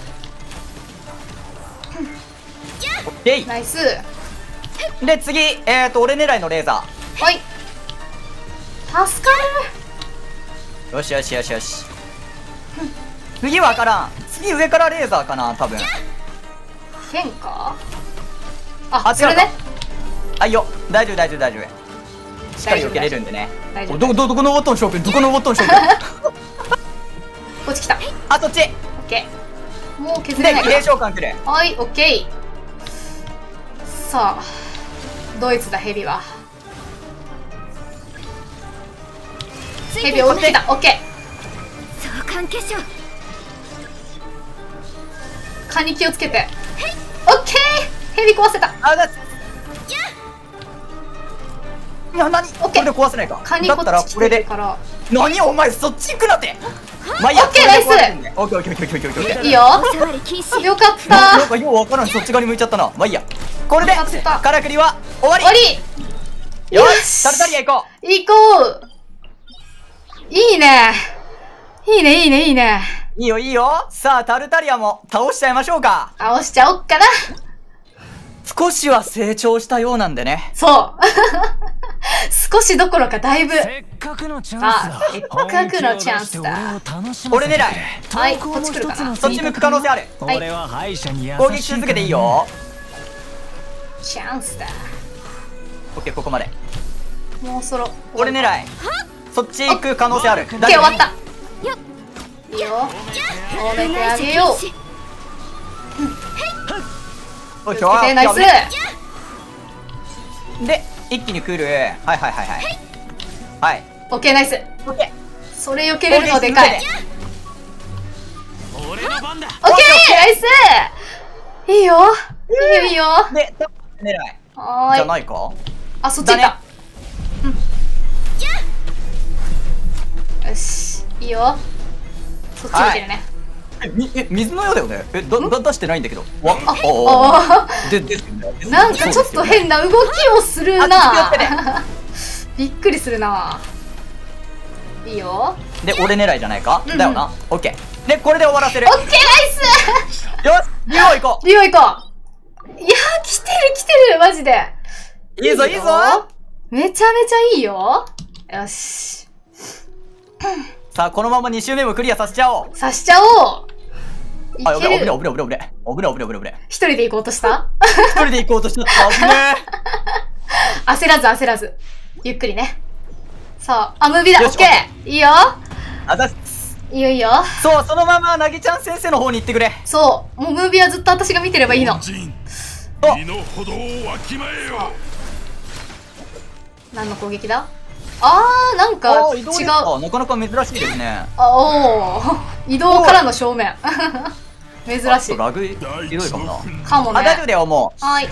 オッケー。 ナイス。 で、次、えーと、俺狙いのレーザー。はい。助かる。よしよしよしよし。次わからん。次上からレーザーかな、多分。 変か。あ、それね。 はいよ、大丈夫大丈夫大丈夫。しっかり避けれるんでね。 大丈夫。 どどどこのボトン将軍、どこのボトン将軍。 こっち来た。 あ、そっち。 オッケー。もう削れないか。 で、儀礼召喚来る。 はい、オッケー。さあ、ドイツだヘビは。ヘビ追ってた。オッケー。相関化粧。 蚊に気をつけて。オッケー。ヘビ壊せた。 あ、だ。いや、なに、これで壊せないか。 蚊にこっち来てるから。 なに、お前そっち行くなって。まあ、いいや。 オッケー、ナイス。 オッケーオッケーオッケーオッケーオッケー。 いいよ。よかった。 なんかようわからん、そっち側に向いちゃったな。まあいいや。これでからくりは終わり。 終わり。 よし、タルタリア行こう。行こう。いいね。いいねいいねいいね。 いいよいいよ。さあ、タルタリアも倒しちゃいましょうか。 倒しちゃおっかな。 少しは成長したようなんでね。 そう。少しどころかだいぶ。 せっかくのチャンスだ。 せっかくのチャンスだ。 俺狙い。 はい、こっち来るかな。 そっち向く可能性ある。 俺は敗者に優しい。 攻撃し続けていいよ。 チャンスだ。 オッケー、ここまで。 もうそろ。 俺狙い。そっち行く可能性ある。 オッケー、終わった。いいよ。止めてあげよう。 おいしょ。 ナイス。 で、一気に来る。はいはいはいはい。はい。 オッケー、ナイス。 オッケー。それ避けれるのでかい。 俺の番だ。 オッケー、ナイス。いいよ。いいよいいよ。 で、狙い。 はーい。 じゃないか。 あ、そっち行った。よし、いいよ。そっち見てるね。 え、み、え、水のようだよね。え、だ、だ、出してないんだけど。わ、 あ、 おおで、で、 なんかちょっと変な動きをするな。びっくりするな。いいよ。 で、俺狙いじゃないか。だよな。オッケー。で、これで終わらせる。 オッケー、ナイス。 よし、リオ行こう。リオ行こう。いやー、来てる来てる、マジで。 いいぞいいぞ。 めちゃめちゃいいよ。よし。 さあ、このままに周目もクリアさせちゃおう。 さしちゃおう。 あ、危ない危ない危ない危ない危ない危ない危ない危ない。 一人で行こうとした？ 一人で行こうとしちゃった。危ねえ。焦らず焦らず。ゆっくりね。さあ、あ、ムービーだ。オッケー。いいよ。 あざっす。いいよいいよ。 そう、そのままなぎちゃん先生の方に行ってくれ。 そう。もうムービーはずっと私が見てればいいの。 身の程をわきまえよ。 何の攻撃だ？あー、なんか違う。 あ、なかなか珍しいですね。 あ、おー。移動からの正面。珍しい。 ラグひどいかもな。 かもね。 あ、大丈夫だよ、もう。はい。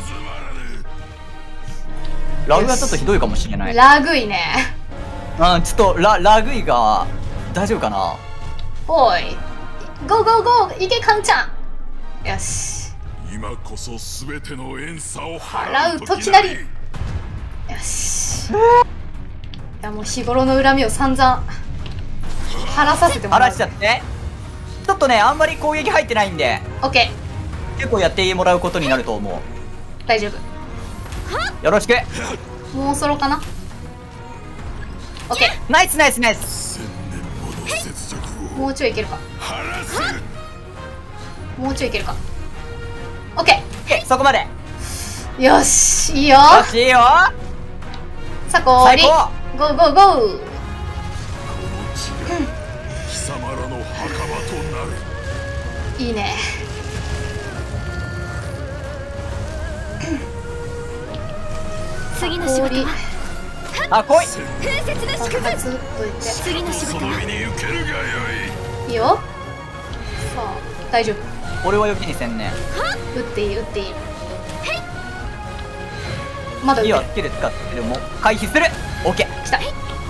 ラグがちょっとひどいかもしれない。 ラグいね。 うん、ちょっとラ、ラグいが、大丈夫かな。 おい。ゴーゴーゴー、いけ、カンちゃん。よし。 今こそすべての怨嗟を払う時なり。よし。いや、もう日頃の恨みを散々晴らさせてもらう。 晴らしちゃって。ちょっとね、あんまり攻撃入ってないんで。 オッケー。結構やってもらうことになると思う。 大丈夫。 よろしく。 もうソロかな。オッケー。 ナイスナイスナイス。 もうちょいいけるか。もうちょいいけるか。オッケー。そこまで。 よし、いいよ。 よし、いいよ。 さあ、こーり。ゴーゴーゴー。 貴様らの墓場となる。 いいね。 次の仕事氷はあ、来い。 風雪の祝爆発福。 打っといて。 次の仕事はその身に受けるがよい。 いいよ。さあ、大丈夫。 俺は余計にせんね。 打っていい、打っていい。まだ打いいわ、 ってる。 スキル使ってでも回避する。オッケー。 来た。来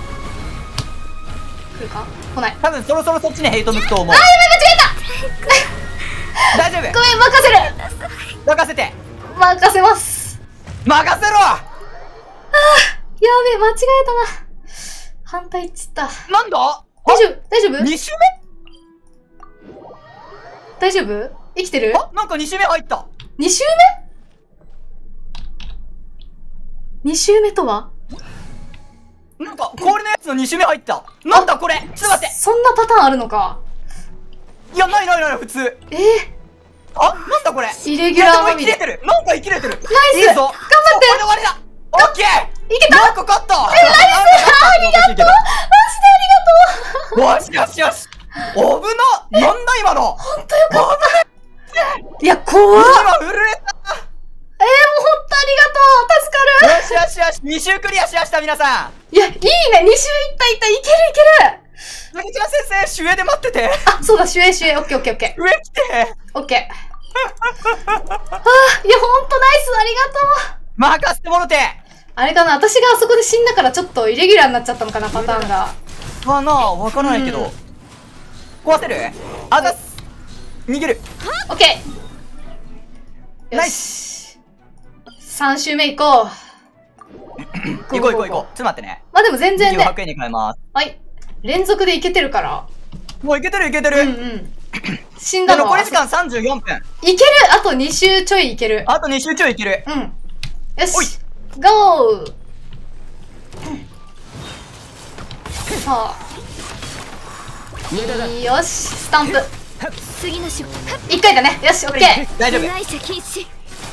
るか？来ない。 多分そろそろそっちにヘイト抜くと思う。 あ、やばい、間違えた。 大丈夫。 ごめん、任せる。 任せて。 任せます。 任せろ。 やべえ、間違えたな。反対っつった。 なんだ？ 大丈夫？大丈夫？ に周大丈夫？生きてる目？あ、なんかに周目入った。 に周目 ?に 周目とは？ なんか氷のやつのに周目入った。なんだこれ。ちょっと待って。 そんなパターンあるのか。 いや、ないないない、普通。 えー、 あ、なんだこれ。 イレギュラーまみれいやでも生きれてる。なんか生きれてる。ナイスいいぞ。頑張って終わりだ。オッケー。 いけた。 なんか勝った。え、ナイス。ありがとう。マジでありがとう。よしよしよし。危な。なんだ今の。 ほんとよかった。いや、怖っ。 今震えた。 えー、もうほんとありがとう。助かる。 よしよしよし。に周クリアしました、皆さん。 いや、いいね。に周いったいった。いけるいける。 なぎちゃん先生、守衛で待ってて。 あ、そうだ、守衛守衛。オッケーオッケーオッケー。 上来て。 オッケー。あー、いや、ほんとナイス。ありがとう。 任せてもろて。 あれかな、私があそこで死んだからちょっとイレギュラーになっちゃったのかな、パターンが。 かなあ、わからないけど。 うん壊せる？あざっす。逃げる。 オッケー。 ナイよし。さん周目行こう。 行こう行こう行こう。ちょっと待ってね。 まあでも全然ひゃくね。 えんに変えます。 はい。連続でいけてるから。 もういけてるいけてる。 うんうん。死んだでのは。 残り時間さんじゅうよんぷん。 いける。あとに周ちょいいける。 あとに周ちょいいける。 うん。よおいし。ゴー。さあ。よし。スタンプ。 次の仕事は一回だね。よし、オッケー。 大丈夫。 部外者禁止。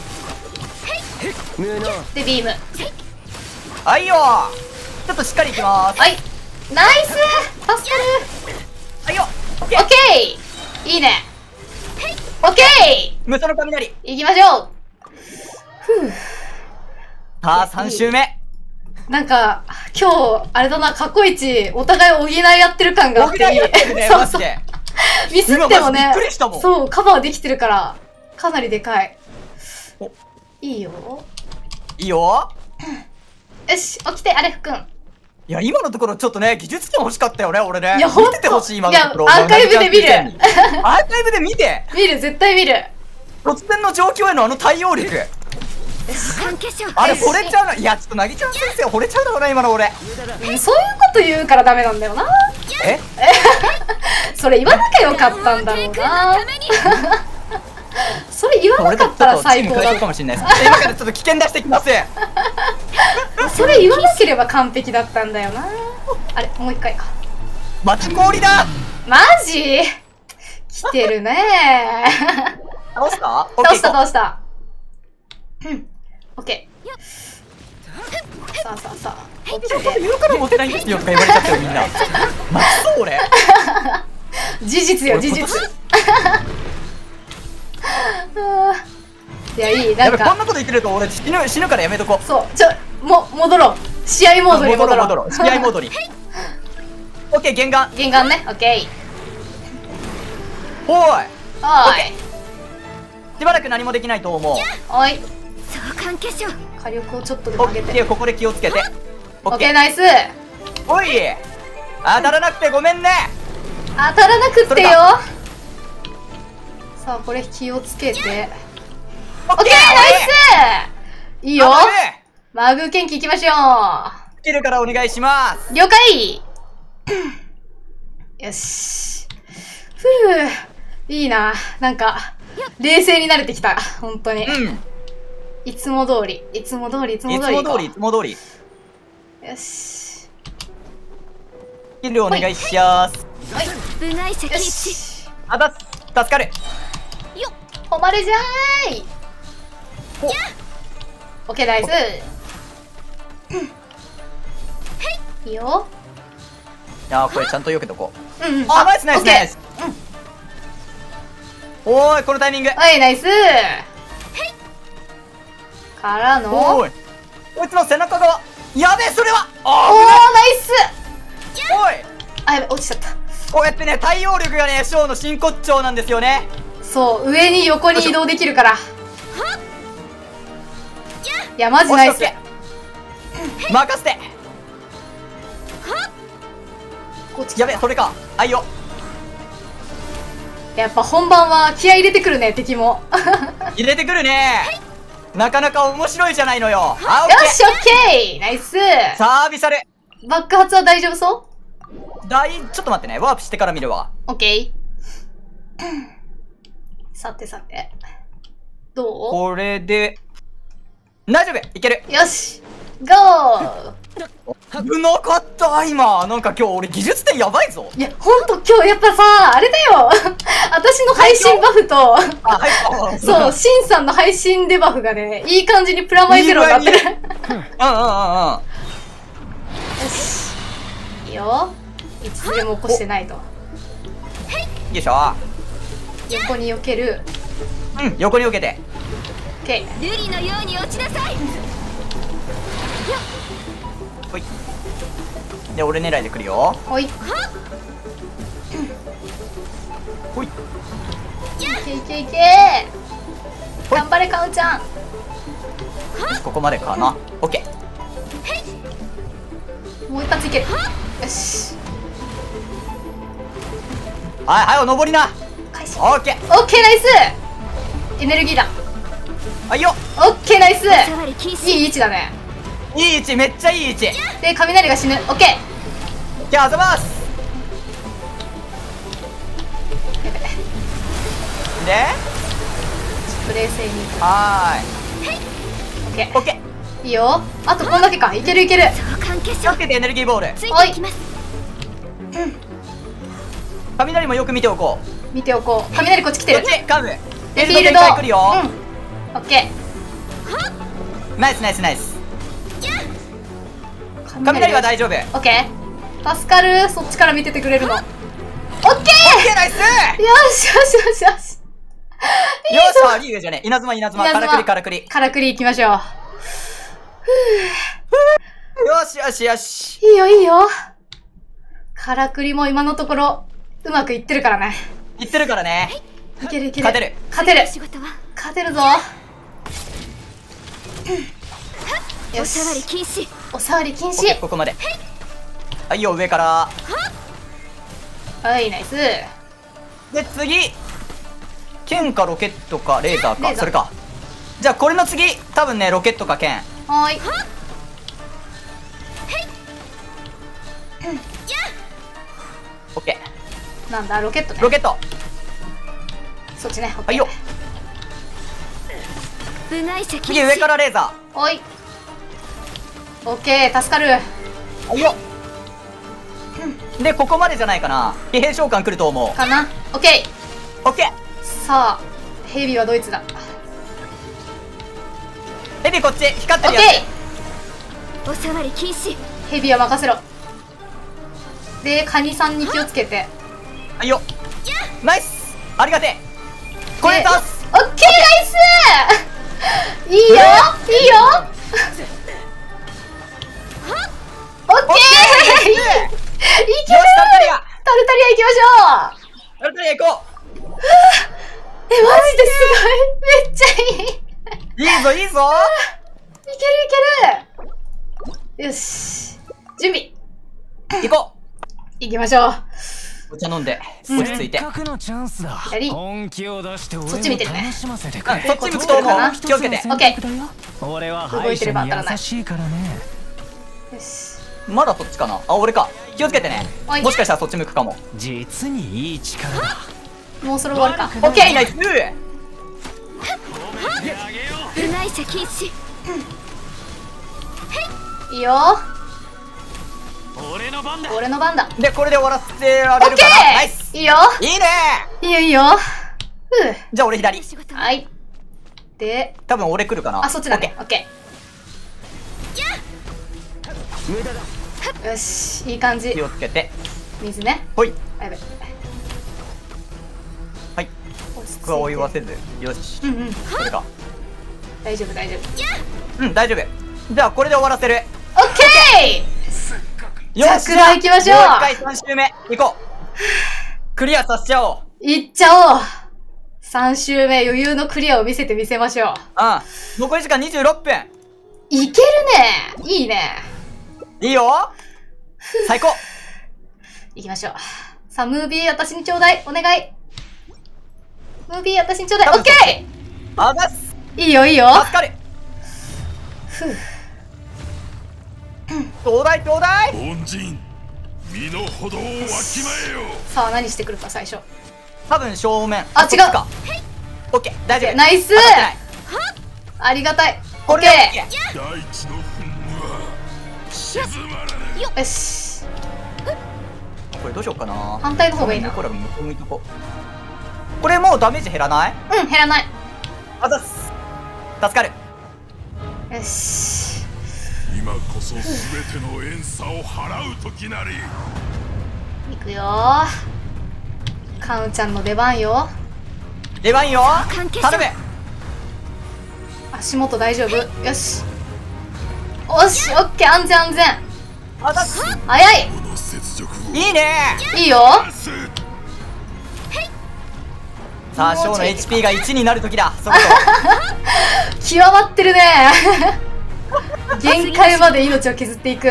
無能で、ビーム。 はいよ。ちょっとしっかりいきます。 はい。ナイス。助かる。 はいよ。オッオケー。 ッケー。いいね。オッケー。 無双の雷。 行きましょう。ふう。 さあ、さん周目。 なんか、今日、あれだな、過去一、お互い補い合ってる感があっていい。 僕がやってるね、 そうそう。 マジで。 ミスっても今マジびねっくりしたもん、 そう、カバーできてるから、かなりでかい。 おいいよ。 いいよ。 よし、起きて、アレフくん。 いや、今のところちょっとね、技術点欲しかったよね、俺ね。 いやほんと見ててほしい、今のところ。 いやアーカイブで見るアーカイブで見て。 見る、絶対見る。 突然の状況へのあの対応力。 関係者あれ、惚れちゃうの。いや、ちょっとなぎちゃん先生、惚れちゃうだろうな、今の俺。 うんそういうこと言うからダメなんだよな。 えそれ言わなきゃよかったんだろうな。それ言わなかったら最高だ俺たちちょっとチーム変えちゃうかもしれないです。今からちょっと危険出してきます。 それ言わなければ完璧だったんだよな。あれ、もう一回か。 また氷だ。 マジ来てるね倒した倒したオッケー行こ倒した。うん。オッケー。さあさあさあ。起きうて。 言うからモテないんですよとか言われちゃったよ、みんな。マジそう俺。 事実よ、 俺事実。 今あーいや、いい、なやべ、こんんか、 なこと言ってると俺死ぬ、死ぬからやめとこう。 そう、ちょ、も、戻ろう。試合モードに戻ろう。 戻ろう。試合モードに。オッケー、玄関。 玄関ね、オッケおい。 ー。はーい。 しばらく何もできないと思う。 おい。 そう関係者火力をちょっとでオも上げッケー、 て。 ここで気をつけて。オオッケー、 ッケー。 ナイス。 おい。当たらなくてごめんね。 当たらなくってよ。 それかさあ、これ気をつけて。 オオッケー、ナイス。いいよ。 当たる。 マグ元気いきましょスキルからお願いします。 う。了解。よし。ふう。いいな。なんか、冷静に慣れてきた。本当に。 うん。 いつも通り。いつも通り、いつもい通り行こう。 つも通り、いつも通り。 よし。 スキルお願いします。 部外者よ禁止し。 あざっす。助かる。 誉れじゃーい。オッケー、ナイス。いいよ。 いやー、これちゃんと避けとこう。 うんうん。 あ、ナイスナイスナイス。 オッケー。うん。 おーい、このタイミング。 はい、ナイス。からの、 おーい。 こいつの背中側。やべえ、それはおー、 あー、 ナイス。 おい、 あ、やべ、落ちちゃった。 こうやってね、対応力がね、ショーの真骨頂なんですよね。 そう、上に横に移動できるから。いや、マジナイス。 オッケーオッケー任せて。 こっち来たやべえ、それか。あいよ。 やっぱ本番は気合い入れてくるね、敵も。 入れてくるね。なかなか面白いじゃないのよ。あ、オッケよし、オッケーナイス。 ー。サービサル。 爆発は大丈夫そう？ 大、ちょっと待ってね。ワープしてから見るわ。 オッケー。さてさて。どう？ これで、大丈夫、いける。 よしゴー。 危なかった今。なんか今日俺技術点やばいぞ。 いや、ほんと今日やっぱさ、あれだよ。私の配信バフと、 あ、はい。 そう、シンさんの配信デバフがね、いい感じにプラマイゼロになってる。 いい具合にうんうんうんうん。 よし。いいよ。いつでも起こしてないと。 よいしょ。 横に避ける。 うん、横に避けて。 オッケー。 瑠璃のように落ちなさい。 ほい。で、俺狙いで来るよ。 ほい。 ほい。 いけいけいけー。 ほい頑張れ、かおちゃん。 ここまでかな。オッケー。 もう一発いける。よし。 はい、はい、お登りな。 開始。 オッケー。 オッケー、ナイス。エネルギーだ。 はいよ。 オッケー、ナイス。 触り禁止。 いい位置だね。 いい位置、めっちゃいい位置。 で、雷が死ぬ。オッケじゃあ、あざます。 ー。 で、 冷静に。 はオッケーい。オッケー。いいよ。あとこんだけか。いけるいける。 相関結ー。気晶をつけてエネルギーボール。 ついていきます。 雷もよく見ておこう。 見ておこう。雷こっち来てるこっ。ち、カム。 で、 フィフィールド。 来るよ。 うん。オッケナイスナイスナイス。 ー。 雷は大丈夫。オッオッケー。助かる。そっちから見ててくれるの。オッケケー、ナイス。よー。よしよしよしよし。 し、あ、リーウェじゃねえ。稲妻稲妻。 稲妻からくりからくり。 からくり行きましょう。 よしよしよし。 いいよいいよ。からくりも今のところ、うまくいってるからね。 言ってるからね。 いけるいける。 勝てる。 勝てる。 仕事は勝てるぞ。よお触りし。 禁止。 お触り禁オッケー、 止。 ここまで。はいよ、上から。 はい、ナイス。 で、次。剣かロケットかレーザーか。 レーザーそれか。じゃあ、これの次、多分ね、ロケットか剣。 はーい。 オッケなんだ、ロケットー。 ねロ。ケット。 そっちね。オッケーはいよ。 部外者禁止。 次、上からレーザおい。オッケー、助かる。 ー。はいよ。で、ここまでじゃないかな。騎兵召喚来ると思う。 かな。オッケオッケー。 ー。さあ、ヘビはドイツだ。 ヘビこっち、光ってオッるやケお触り禁止。 ー。ヘビは任せろ。で、カニさんに気をつけて。 つ。はいよ。ナイス。ありがてえ。これで倒す。 オッケー、ナイス。いいよ、いいよ。オッケー。いける。 よし、タルタリア。 タルタリア行きましょう。 タルタリア行こえ、マジですごい。めっちゃいい。いけるう。いいぞ、いいぞ。 いける。よし。準備。 行こ行きましょう。 う。お茶飲んで、落ち着いて。 せっかくのチャンスだ。 やり本気を出して俺をそっち見てるね楽しませてくうん、 れ。 そっち向くと思う。気をつけて。 オッケ俺は動いてれ敗者にば当たらない優しいからね。 よし。 まだそっちかな。あ、俺か。気をつけてねおい。 もしかしたらそっち向くかも。 実にいい力だ。 もうそれ終わるか。 オッケー、ナイス。 部外者禁止。 いいよ。 俺の番だ。 俺の番だ。 で、これで終わらせられオッケるかな。ナイス。 ー。いいよ。 いいね。 いいよいいよ。ふう。 じゃあ俺左。 仕事ははい。で、 多分俺来るかな。 あ、そっちだね。オッケ無駄だ。 ー。よし。いい感じ気。をつけて。 水ね。 ほい。 あ、やべ。 はい。 落ち着いて僕は追いわせず。よし。 うんうん。 これか。 大丈夫大丈夫。 うん、大丈夫。 じゃあこれで終わらせる。 オッケー。 よし、 桜行きましょう。 もう一回さん周目行こう。クリアさせちゃおう。 いっちゃおう。さん周目余裕のクリアを見せてみせましょう。 うん。残り時間にじゅうろっぷん。 いけるね。いいね。 いいよ。最高。 行きましょう。さあ、ムービー私にちょうだい。お願い。ムービー私にちょうだい。オッケー。 あざっす。 いいよ、いいよ。 助かる。 ふう。 ちょうだいちょうだい。 凡人、身の程をわきまえよ。 さあ、何してくるか、最初。 多分正面。 あ、違う。 オッケー、大丈夫。 ナイス。ありがたい。オッケー。 大地の噴霧は静まらぬ。 よし。 これどうしようかな。 反対の方がいいな。 これ向こう向いとこ。これもうダメージ減らない？ うん、減らない。 あざっす。助かる。 よし。 今こそ全ての怨嗟を払う時なり。 いくよ。カウちゃんの出番よ。 出番よ。頼む。 足元大丈夫？よし。おし、オッケー、安全安全。 あざっす。 早い。 いいね。 いいよ。 さあ、ショーの エイチピー がいちになる時だ。そこ極まってるね。限界まで命を削っていく。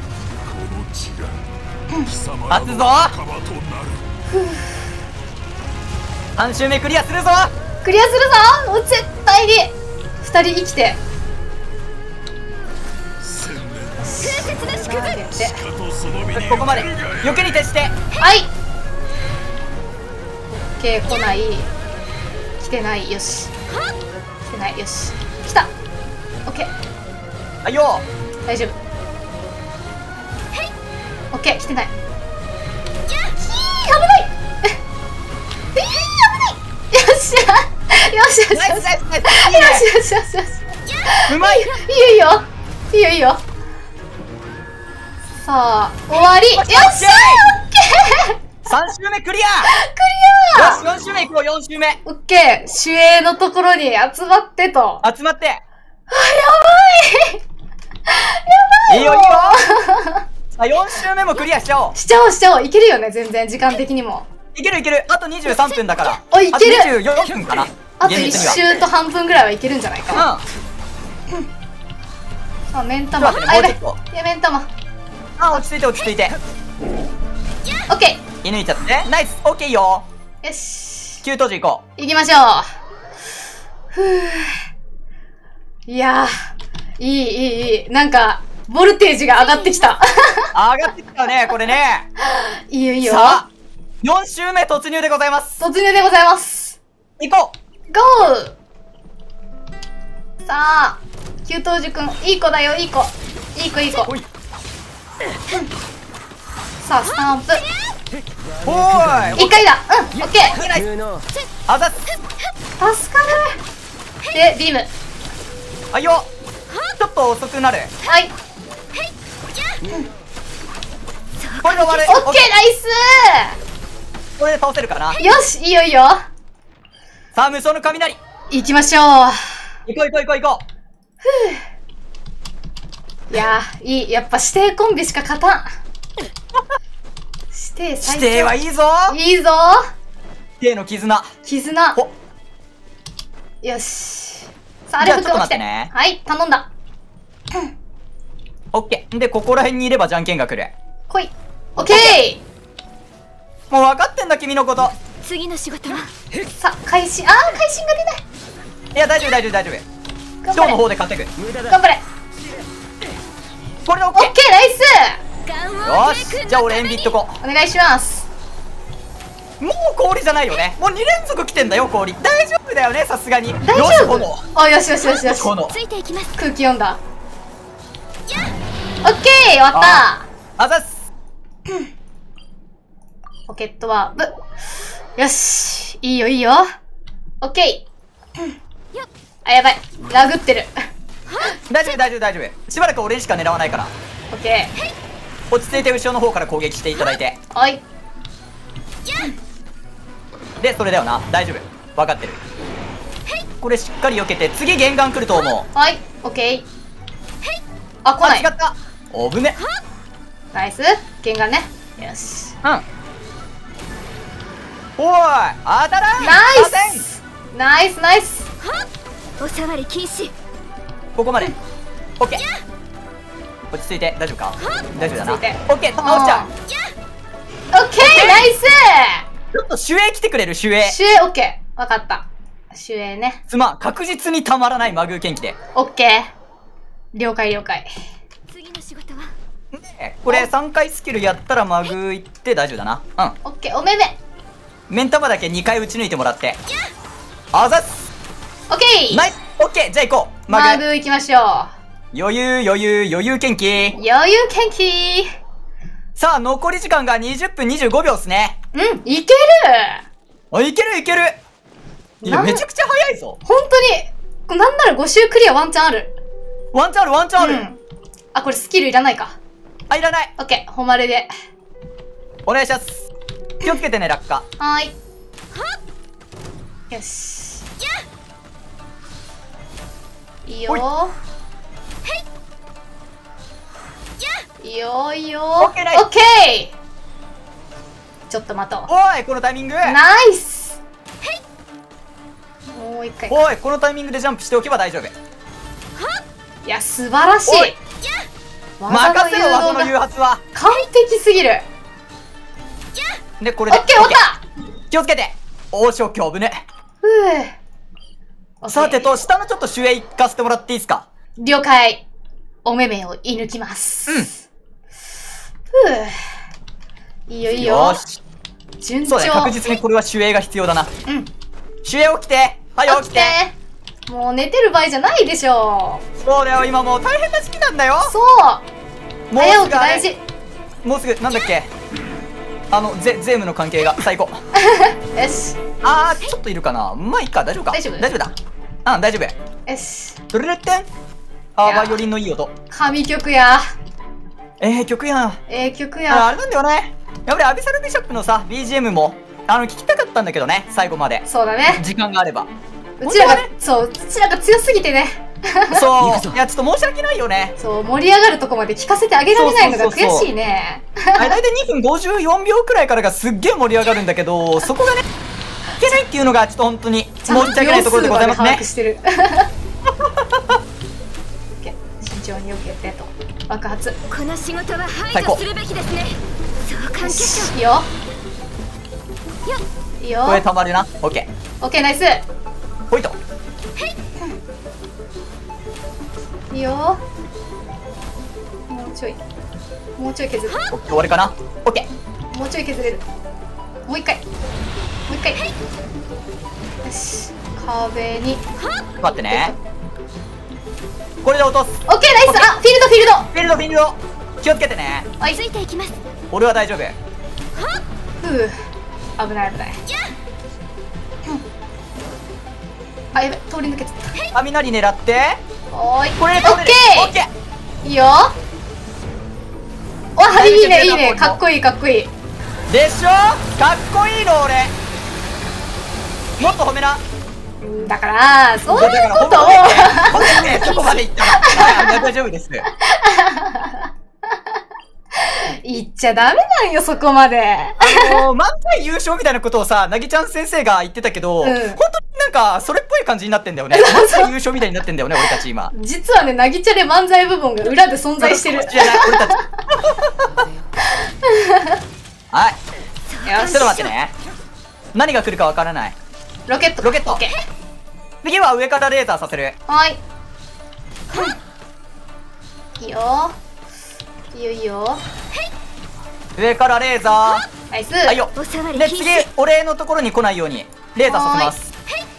待つぞ。さん周目クリアするぞ。 クリアするぞ。絶対にふたり生きて。 ここまで避けに徹して。 はい。オッケー、来ない。来てない。よし。来てない。よし。来た。オッケー。 はいよ。 大丈夫。オッケー、来てない。危ない。えー、危ない。よっしゃ。よしよしよし。よしよしよしよし。 うまい。 いいよいいよ。いいよいいよ。さあ、終わり。よっしゃ。オッケー。 さん周目クリア。 クリア。 よし、よん周目行こう。よん周目。 オッケー。守衛のところに集まってと。 集まって。 あ、やばい。 いいよいいよ。さあ、よん周目もクリアしちゃおう。 しちゃおうしちゃおう。いけるよね、全然時間的にも。 いけるいける。あとにじゅうさんぷんだから。 お、いける。 あとにじゅうよんぷんかな。 あといっ周と半分ぐらいはいけるんじゃないかな。 うん。 さあ、目ん玉。あ、やばい。いや、目ん玉。 あ、落ち着いて落ち着いて。 オッケー。射抜いちゃって。ナイス。オッケーよ。 よし。 給湯時行こう。行きましょう。ふぅ。いやー、いい、いい、いい。なんか、ボルテージが上がってきた。 上がってきたね、これね。 いいよ、いいよ。 さあ、よん周目突入でございます。 突入でございます。 行こう。 ゴー。さあ、給湯寺くん、いい子だよ、いい子。いい子、いい子。さあ、スタンプ。 おーい。 一回だ。うん、オッケー。 あざっす。 助かる。で、ビーム。 はいよ。ちょっと遅くなる。 はい。 これで終わる。 オッケー、ナイスー。これで倒せるかな。 よし、いいよいいよ。 さあ、無双の雷。 行きましょう。 行こう行こう行こう行こう。 ふう。いやー、いい。やっぱ指定コンビしか勝たん。指定最強。 指定はいいぞ。 いいぞ。 指定の絆。 絆。よし。さあ、あれ振って起きて。ね、はい、頼んだ。 オッケー。で、ここら辺にいればじゃんけんが来る。 来い。オッケー。 もう分かってんだ、君のこと。 次の仕事は。 さあ、会心。あー、会心が出ない。 いや、大丈夫大丈夫大丈夫。ショーの方で勝ってく。 頑張れ。 これでオッケー。 オッケー、ナイス。よし、じゃあ俺エンビットこう。お願いします。 もう氷じゃないよね。もうに連続来てんだよ、氷。大丈夫だよね、さすがに。 大丈夫。あ、よしよしよしよし。 空気読んだ。オッケー、終わった。 あざっす。 ポケットワープ。よし。いいよいいよ。オッケー。あ、やばい。ラグってる。 大丈夫大丈夫大丈夫。しばらく俺にしか狙わないから。 オッケー。落ち着いて後ろの方から攻撃していただいて。 はい。 で、それだよな。大丈夫。分かってる。これしっかり避けて、次玄関来ると思う。 はい。オッケー。 あ、来ない。 違った。おぶね。 ナイス。剣がね。よし。 うん。おい、当たらん。 ナイス。ナイスナイス。 おさわり禁止。 ここまで。オッケー。落ち着いて大丈夫か？大丈夫だな。オ落ち着いてッケー、倒しちゃう。 オッケー、ナイス。 ちょっと守衛来てくれる、守衛。 守衛、オッケー。わかった。守衛ね。 すまん、確実にたまらないマグー剣気で。 オッケー。了解了解。 次の仕事はね、これさんかいスキルやったらマグー行って大丈夫だな。うん。 オッケー、おめめ。 目ん玉だけにかい打ち抜いてもらって。あざっす。 オッケー。 ナイス。オッケー、じゃあ行こう。マグー。 マグー行きましょう。 余裕余裕余裕剣気。 余裕元気。 さあ、残り時間がにじゅっぷんにじゅうごびょうっすね。 うん、いける。 あ、いけるいける。いや、 なんめちゃくちゃ早いぞ。 本当に、なんならご周クリアワンチャンある。 ワンチャンある、ワンチャンある。 うん、あ、これスキルいらないか。 あ、いらない。 オッケー、誉れで。 お願いします。気をつけてね、落下。 はーい。よし。いいよー。いいよいいよー。 オッケーナイス。 オッケー。ちょっと待とう。 おい、このタイミング。 ナイス。もう一回。 おい、このタイミングでジャンプしておけば大丈夫。 いや、素晴らしい。 おい任せろ、技の誘発は。 完璧すぎる。 で、これで。 オッケー、終わった。 気をつけて。おーし、オッケー、危ね。 ふう。 さてと、下のちょっと守衛行かせてもらっていいですか？ 了解。お目目を射抜きます。 うん。 ふう。いいよいいよ。 よし。 順調。 そうだね、確実にこれは守衛が必要だな。 うん。 守衛起きて。はい、起きて。 もう寝てる場合じゃないでしょ。 そうだよ、今もう大変な時期なんだよ。 そう。早起き大事。 もうすぐ、なんだっけ。あの、ゼ、ゼームの関係が最高。 よし。 あー、ちょっといるかな。まあいいか、大丈夫か。 大丈夫大丈夫だ。うん、大丈夫。 よし。 ドルレッテン。あー、バイオリンのいい音。 神曲や。 えー、曲やん。 ええ曲あや。 あれなんだよね。やっぱりアビサルビショップのさ、ビージーエム も、あの、聞きたかったんだけどね、最後まで。 そうだね。 時間があれば。 うちらが、 本そう、うちらが強すぎてね。 そう。いや、ちょっと申し訳ないよね。 そう、盛り上がるとこまで聞かせてあげられないのが悔しいね。 あれ、だいたいにふんごじゅうよんびょうくらいからがすっげえ盛り上がるんだけど、そこがね、いけないっていうのが、ちょっと本当に申し訳ないところでございますね。 把握してる。慎重によくやってと。爆発。 この仕事は排除するべきですね。そう関係者。 いいよ。いいよ。 これたまるな。オッケオッケー、ナイス。 ー。ほいと。 いいよ。もうちょい。もうちょい削る。 オッケー、終わりかな。オッケー。 もうちょい削れる。もう一回。もう一回。よし。壁に。 待ってね。これで落とす。 オッケー、ナイス。あ、フィールド、フィールド。 フィールド、フィールド。気をつけてね。 はい。 ついていきます。 俺は大丈夫。 ふう。危ない危ない。あ、やべ、通り抜けちゃった。 雷狙って。 おーい。 これでオッケオッケー。 ー。いいよ。わ、いいね、いいね。かっこいい、かっこいい。 でしょ。かっこいいの俺。もっと褒めな。 だから、そういうことを。 ね、そこまで言ったら。はい、大丈夫です。 言っちゃダメなんよ、そこまで。 あのー、漫才優勝みたいなことをさ、なぎちゃん先生が言ってたけど、うん、本当になんか、それっぽい感じになってんだよね。漫才優勝みたいになってんだよね、俺たち今。 実はね、なぎちゃで漫才部分が裏で存在してる。 知らない、俺たち。はい。よし、ちょっと待ってね。何が来るかわからない。 ロケット。 ロケット。次は上からレーザーさせる。 はい。いいよ。いいよ、いいよ。 上からレーザー。 ナイス。 はいよ。で、次、俺のところに来ないように、レーザーさせます。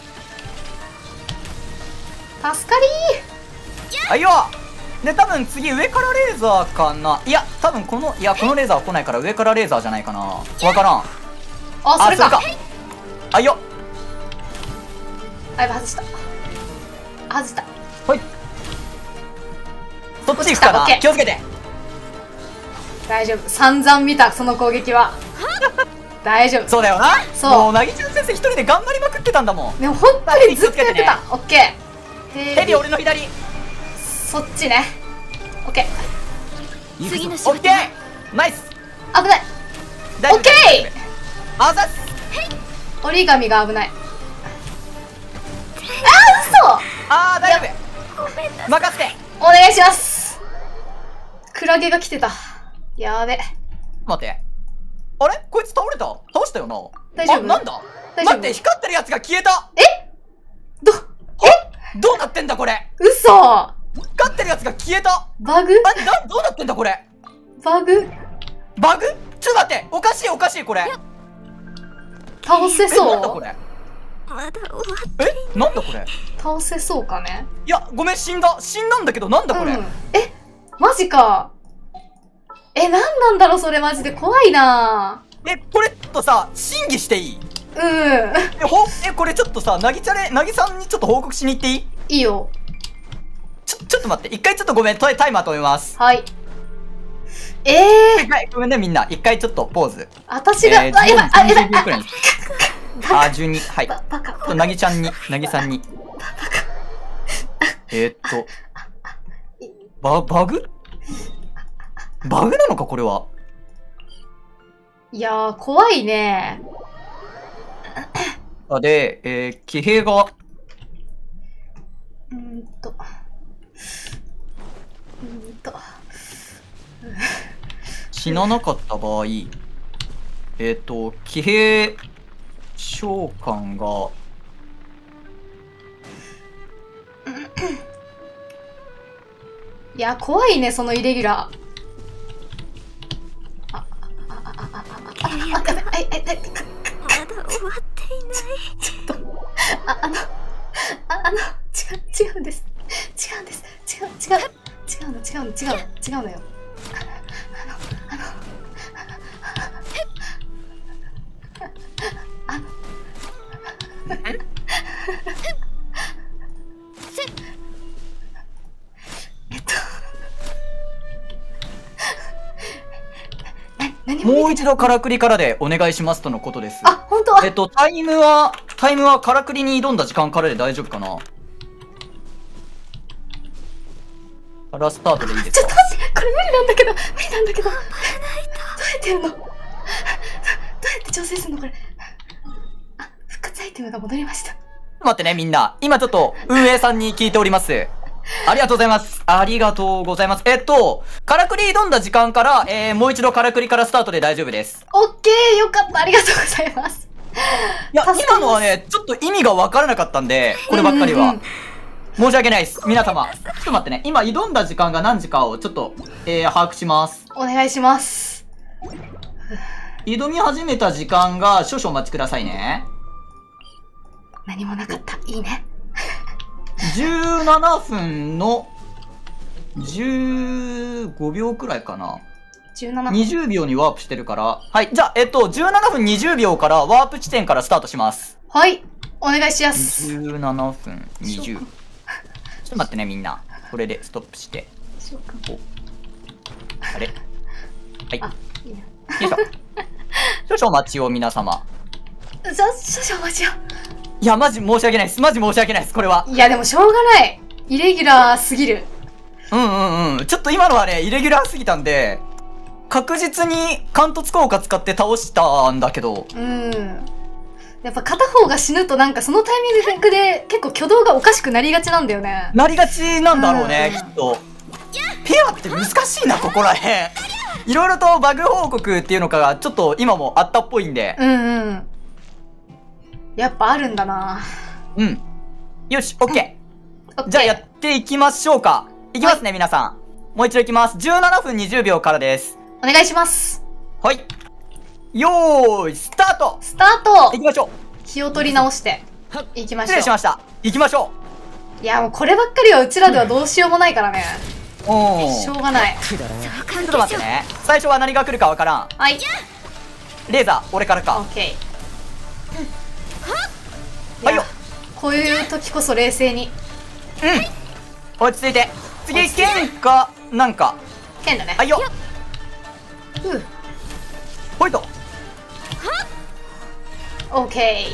助かりー。はいよ。で、多分次、上からレーザーかな。いや、多分この、いや、このレーザーは来ないから、上からレーザーじゃないかな。わからん。 あ、それか。 はいよ。 あ、やばい、外した。外した。 はい。そっち行くかな。気をつけて。 大丈夫。散々見た、その攻撃は。大丈夫。 そうだよな。 そう。 もう、なぎちゃん先生一人で頑張りまくってたんだもん。 でも本当にずっとやってた。オッケー。 ヘビ、俺の左。 そっちね。オッケ次の仕事オッケーナイスー。危ない。 大丈夫オッケー。 あざっす。 折り紙が危ない。あー、 あー大丈夫任せて。 嘘。お願いします。クラゲが来てた。やべ。 待って、あれこいつ倒れた倒したよな。 大丈夫？ あ、なんだ大丈夫？ 待って、光ってるやつが消えた。 えど、 えどうなってんだこれ。 嘘。 光ってるやつが消えた。 バグ？ あ、な、どうなってんだこれ。 バグ？ バグ？ちょっと待って、おかしいおかしいこれ。 倒せえ、なんだそう？ これ。 まだ終わっえ、なんだこれ。 倒せそうかね。 いや、ごめん、死んだ死んだんだけど、なんだこれ。 うん、え、マジか。え、なんなんだろうそれマジで怖いな。 え、これちょっとさ、審議していい？ うん。 え、ほ、え、これちょっとさ、なぎちゃれ、なぎさんにちょっと報告しに行っていい？ いいよ。 ちょ、ちょっと待って、一回ちょっとごめん、タイタイマー止めます。 はい。ええー。 はい、ごめんね、みんな。一回ちょっとポーズ。 私が、 えー、 あ、やばい、あ、やばい、 じゅうびょうくらいに。あ、じゅうに、はい。 バカ、バカ。 なぎちゃんに、なぎさんに。えー、っと、バ、バグバグなのか、これは。 いやー、怖いね。 あ、で、えー、騎兵が、 うーんと。うーんと。 死ななかった場合、えー、っと、騎兵召喚が、 いや、怖いね、そのイレギュラー。あ、あ、あ、あ、あ、あ、あ、あ、あ、やばい、あい、あい、あい、 まだ終わっていない。 ちょっと、あ、あの、あ、あの、違う、違うんです。違うんです。違う、違う、違うの、違うの、違うの、違うのよ。あの、あの、あの、えっと、な、何も見てない。 もう一度からくりからでお願いしますとのことです。 あ、本当？ えっと、タイムは、タイムはからくりに挑んだ時間からで大丈夫かな？からスタートでいいですか？ ちょっと待って、これ無理なんだけど、無理なんだけど。どうやってやるの？どうやって調整するのこれ。あ、復活アイテムが戻りました。 待ってね、みんな。今ちょっと運営さんに聞いております。ありがとうございます。ありがとうございます。えっと、からくり挑んだ時間から、えー、もう一度からくりからスタートで大丈夫です。 オッケー、よかった。ありがとうございます。 いや、 助かります今のはね、ちょっと意味がわからなかったんで、こればっかりは。 うんうんうん、 申し訳ないです。皆様。ちょっと待ってね。今挑んだ時間が何時かをちょっと、えー、把握します。 お願いします。 挑み始めた時間が少々お待ちくださいね。 何もなかった。いいね。 じゅうななふんのじゅうごびょうくらいかな。 じゅうななふん。 にじゅうびょうにワープしてるから。はい。じゃあ、えっと、じゅうななふんにじゅうびょうからワープ地点からスタートします。 はい。お願いします。 じゅうななふんにじゅう。ちょっと待ってね、みんな。これでストップして。おあれはい。 あ、いいね。 よいしょ。少々お待ちを、皆様。 じゃ、少々お待ちを。 いや、マジ申し訳ないです。マジ申し訳ないです、これは。 いや、でもしょうがない。イレギュラーすぎる。 うんうんうん。ちょっと今のはね、イレギュラーすぎたんで、確実に貫突効果使って倒したんだけど。 うん。やっぱ片方が死ぬとなんかそのタイミングで結構挙動がおかしくなりがちなんだよね。 なりがちなんだろうね、 うんきっと。ペアって難しいな、ここらへん。いろいろとバグ報告っていうのかがちょっと今もあったっぽいんで。 うんうん。やっぱあるんだな。 うん。よし、オッケー。 うん、 じゃあやっていきましょうか。いきますね、はい、皆さん。もう一度いきます。じゅうななふんにじゅうびょうからです。 お願いします。 はい。よーい、スタートスタートいきましょう。 気を取り直して、いきましょう。 失礼しました。いきましょう。いや、もうこればっかりはうちらではどうしようもないからね。 おー。 しょうがない。 ちょっと待ってね。最初は何が来るかわからん。 はい。 レーザー、俺からか。 オッケー。 はいよ。 こういう時こそ冷静に。 うん。落ち着いて。次、剣か、なんか。 剣だね。 はいよ。 ふう。 ポイント。 オッケ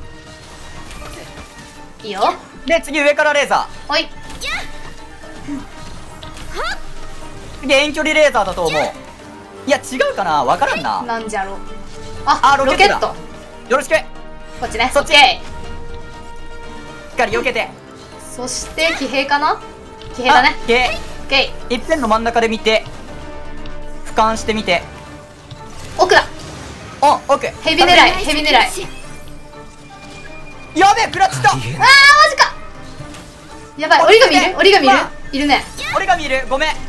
ー。いいよ。 で、次上からレーザー。はい。 げ遠距離レーザーだと思う。いや違うかな、わからんな。 なんじゃろう。ああロロケット。 ケットだよろしく。 こっちね。 そっちオッケしっかり避けて。 ー。そして騎兵かな。騎兵だね。 オッケオッケー。一辺の真ん中で見て俯瞰してみて。 ー。奥だ。 お奥ヘビ狙いヘビ狙い。 やべえ食らっちゃった。 あーマジか。やばい。折り紙いる折り紙いるいるね。 折り紙いる。ごめん。 き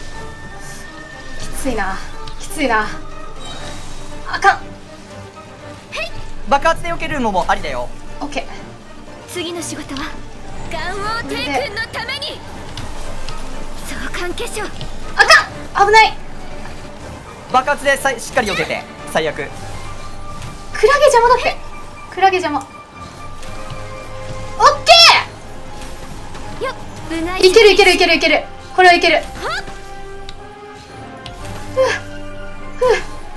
ついなきついな。あかん。 爆発で避けるのもありだよ。 オッケー。 次の仕事はガンオー帝君のために召喚化粧。 あかん危ない。 爆発でさしっかり避けて。最悪。 クラゲ邪魔だって。クラゲ邪魔。オッケよっ部外ー。いけるいけるいけるいける。これはいける。ふうふうふ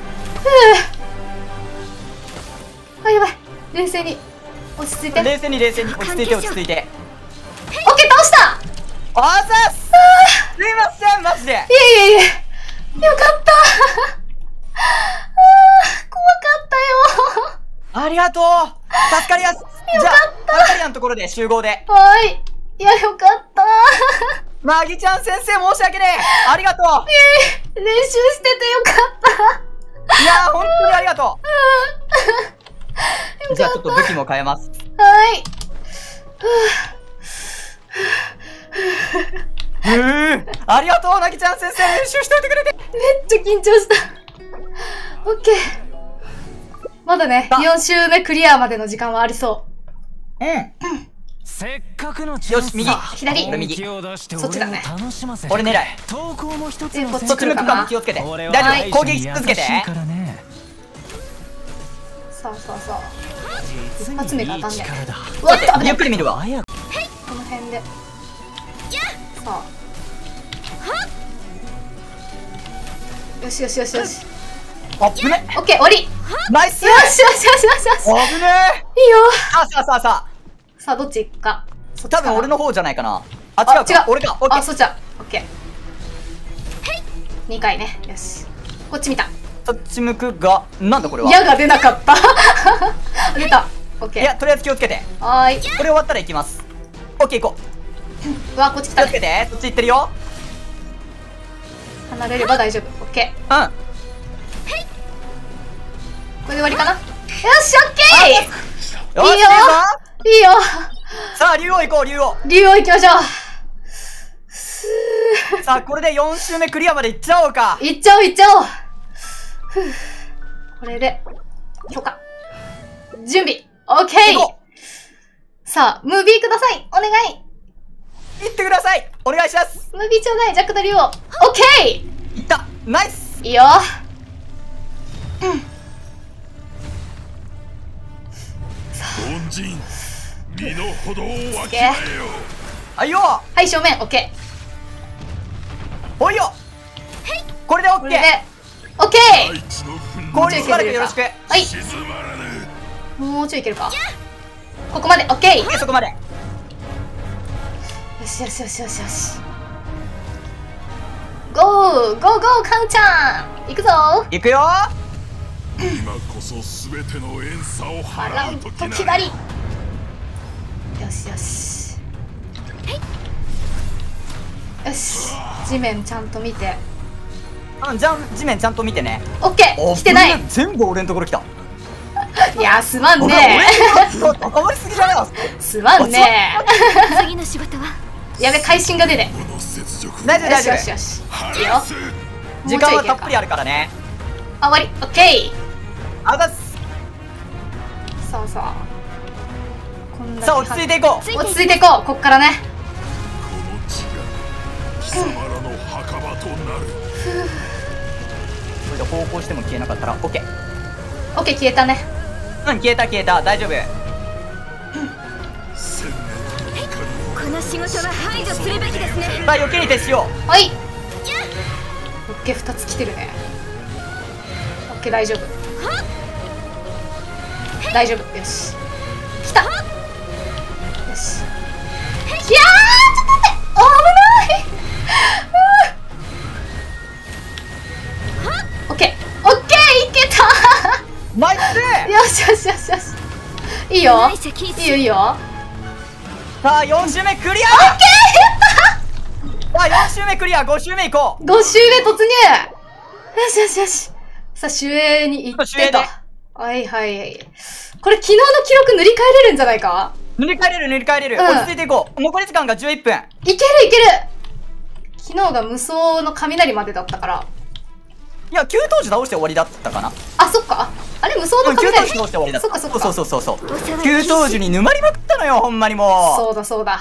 う。あやばい。冷静に落ち着いて。 冷静に冷静に落ち着いて落ち着いて。 オッケー倒した。 あざっす。すいませんマジで。 いえいえいえ。よかった。あー怖かったよ。 ありがとう。助かりやす。じゃあバルカリアのところで集合で。 はい。いやよかった。 なぎちゃん先生申し訳ねえ。ありがとう。 えー、練習しててよかった。 いやー本当にありがとう。じゃあちょっと武器も変えます。 はい。 うーありがとうなぎちゃん先生、練習しといてくれて。 めっちゃ緊張した。オッケー。まだね、よん周目クリアまでの時間はありそう。うん。 せっかくのチよし右。 左。 俺右。 そっちだね。 俺狙い。 投稿も一つのこっちそっち向くかも気をつけて。大丈夫。攻撃し続けて。 さあさあさあ。一発目が当たんね。うわっとゆっくり見るわ。 この辺で。さあ。よしよしよしよし。 あっぶね。 オッケー終わり。 ナイス。 よしよしよしよしよし。 あぶねいいよ。 さあさあさあさあ。 さあどっち行くか。 多分俺の方じゃないかな。あ違う違う。俺か。 あそっちだ。オッケー。にかいね。よし。こっち見た。 そっち向くが、なんだこれは。 矢が出なかった。出た。オッケー。 いやとりあえず気をつけて。 はーい。 これ終わったら行きます。オッケー行こう。うわこっち来た。 気をつけて。そっち行ってるよ。 離れれば大丈夫。オッケー。うん。 これで終わりかな。よしオッケー。 よしいいよいいよ。 さあ竜王行こう竜王。 竜王行きましょう。 さあこれでよん周目クリアまで行っちゃおうか。 行っちゃおう行っちゃおう。これで許可。準備オッケー。さあムービーください。お願い。 行ってください。お願いします。 ムービーちょうだい。ジャックと竜王。オッケー。いった。ナイス。 いいよ。うん。 凡人身の程を分けよ。 はいよ。 はい正面オッケー。ほいよ。これでオッケー。 オッケー。 効率悪くよろしく。 はい。もうちょいいけるか。ここまでオッケー。 そこまで。よしよしよしよしよし。ゴーゴーゴーカウちゃん行くぞ。 行くよ。 今こそ全ての怨嗟を払う時なり。よしよしよし。地面ちゃんと見て。 うんじゃん地面ちゃんと見てね。 オッケー。来てない。 全部俺のところ来た。 いやすまんねー。高まりすぎじゃない。 すまんねー。次の仕事はやべ会心が出て。 大丈夫大丈夫。 よしよしよし。いいよ。 時間はたっぷりあるからね。 あ終わり。オッケー。 あざっす。 さあさあこんなさあ落ち着いていこう。 落ち着いていこう。こっからね。 この地が貴様らの墓場となる。 これで方向しても消えなかったら OK。 OK 消えたね。 うん消えた消えた大丈夫。 この仕事は排除するべきですね。 さあ余計に徹しよう。はい。OK ふたつ来てるね。OK 大丈夫大丈夫。よし来た。よし。いやーちょっと待って。危ない。 ナイス。 よしよしよしよし。いいよいいよいいよ。 さあよん周目クリア。 オッケさあよん周目クリア、ご周目いこう。 ー。ご周目突入。よしよしよし。さあ守衛に行ってと。はいはいはい。これ昨日の記録塗り替えれるんじゃないか。 塗り替えれる塗り替えれる、 うん、 落ち着いていこう。残り時間がじゅういっぷん。 いけるいける。昨日が無双の雷までだったから。 いや、給湯時倒して終わりだったかな。 あ、そっか。あれ無双の雷、 うん、給湯時倒して終わりだった。 そっかそっか。 そうそうそうそう。給湯時に沼りまくったのよ、ほんまにもう。 そうだそうだ。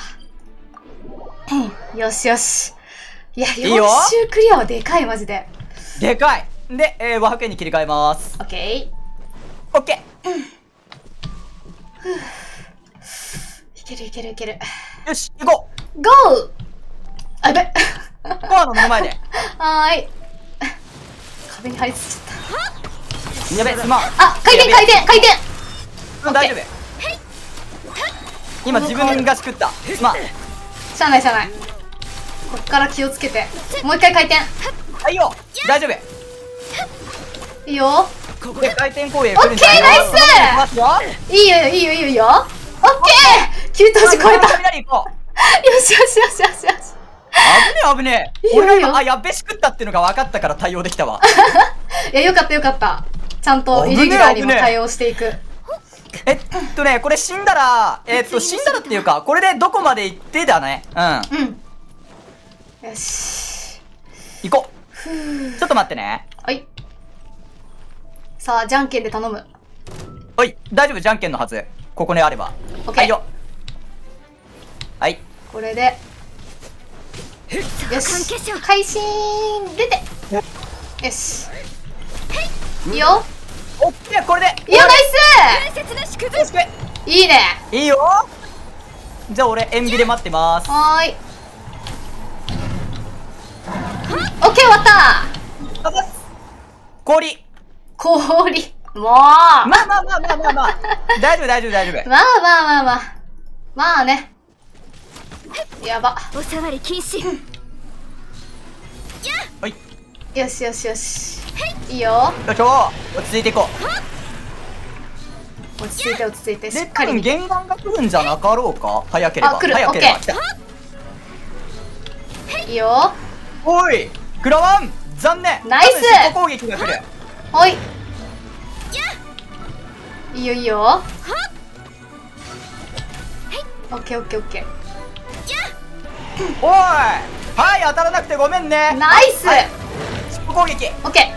よしよし。いや、よん周クリアはでかい、マジで。 でかい。で、えー、和白円に切り替えます。 オッケー。オッケー。 うん。いけるいけるいける。 よし、行こう。ゴー。あ、やべ。 コアの目の前で。 はーい。壁に張り付いちゃった。 やべ、すまん。 あ、回転回転回転。 うん、大丈夫。今自分がしくった。すまん。 しゃあないしゃあない。こっから気をつけて。もう一回回転。 はいよ。大丈夫。 いいよ。 で、回転攻撃。 オッケー、ナイス。いいよいいよいいよいいよ。オッケー。給湯時超えた。よしよしよしよしよし。 危ねえ危ねえ。俺があ、やっべし食ったっていうのが分かったから対応できたわ。 いや、よかったよかった。ちゃんとイレギュラーにも対応していく。 えっとね、これ死んだら、えっと、死んだらっていうか、これでどこまで行ってだね。うん。 うん。よし。 行こう。ちょっと待ってね。 はい。さあ、じゃんけんで頼む。 おい、大丈夫、じゃんけんのはず。ここにあれば。 オッケー。 はいよ。はい。 これで。よし。会心出て。よし。いいよ。 オッケー、これで。 いいよ、ナイス。いいね。 いいよ。じゃあ俺塩ビで待ってます。 はーい。オッケー、終わった。 氷。 氷。もう。まあまあまあまあまあまあ。大丈夫大丈夫大丈夫。 まあまあまあまあ。まあね。やば。 おさわり禁止。 はい。 よしよしよし。いいよ。 よいしょ。落ち着いていこう。落ち着いて落ち着いて。しっかり。玄関が来るんじゃなかろうか。早ければ。 あ、来る。 早ければ来た。 いいよ。 おい。クラワン。残念。 ナイス。 攻撃が来る。 おい。いいよいいよ。オッケーオッケーオッケー。 おい。はい、当たらなくてごめんね。 ナイス。 攻撃。 オッケ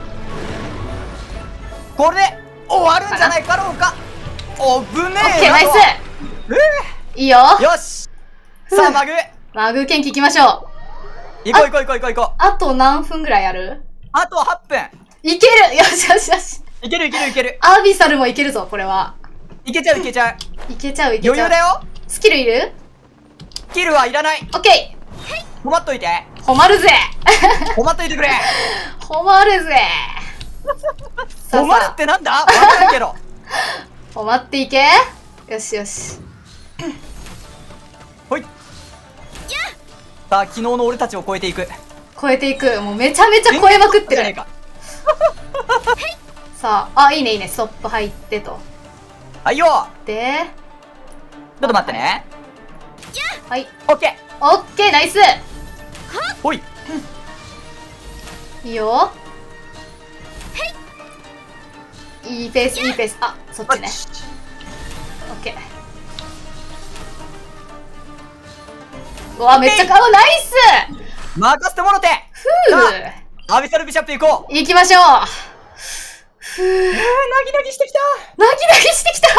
ー。これで終わるんじゃないかろうか。おぶねえ。 オッケー、ナイス。いいよ。 よし。さあマグ。 マグ元気いきましょう。行こう行こう行こう行こう行こう。 あと何分ぐらいある？ あとはっぷん。 いける。よしよしよし。 いけるいけるいける。 アービサルもいけるぞ、これは。 いけちゃういけちゃう。 いけちゃういけちゃう。 余裕だよ。 スキルいる？ スキルはいらない。 オッケー。 困っといて。 困るぜ。 困っといてくれ。 困るぜ。 困るってなんだ？わかるけど。 困っていけ。よしよし。 ほい。さあ昨日の俺たちを超えていく。 超えていく。もうめちゃめちゃ超えまくってる。さあ、あ、いいねいいね。ストップ入ってと。 はいよ。 で、 ちょっと待ってね。 はい。 オッケー。オッケー、ナイス。 ほい。 いいよ。いいペース、いいペース。あ、そっちね。オッケー。うわ、めっちゃ顔ナイス。 任せてもろて。 ふう。 アビサルビシャップ行こう。行きましょう。 ふう。なぎなぎしてきた。 なぎなぎしてきた。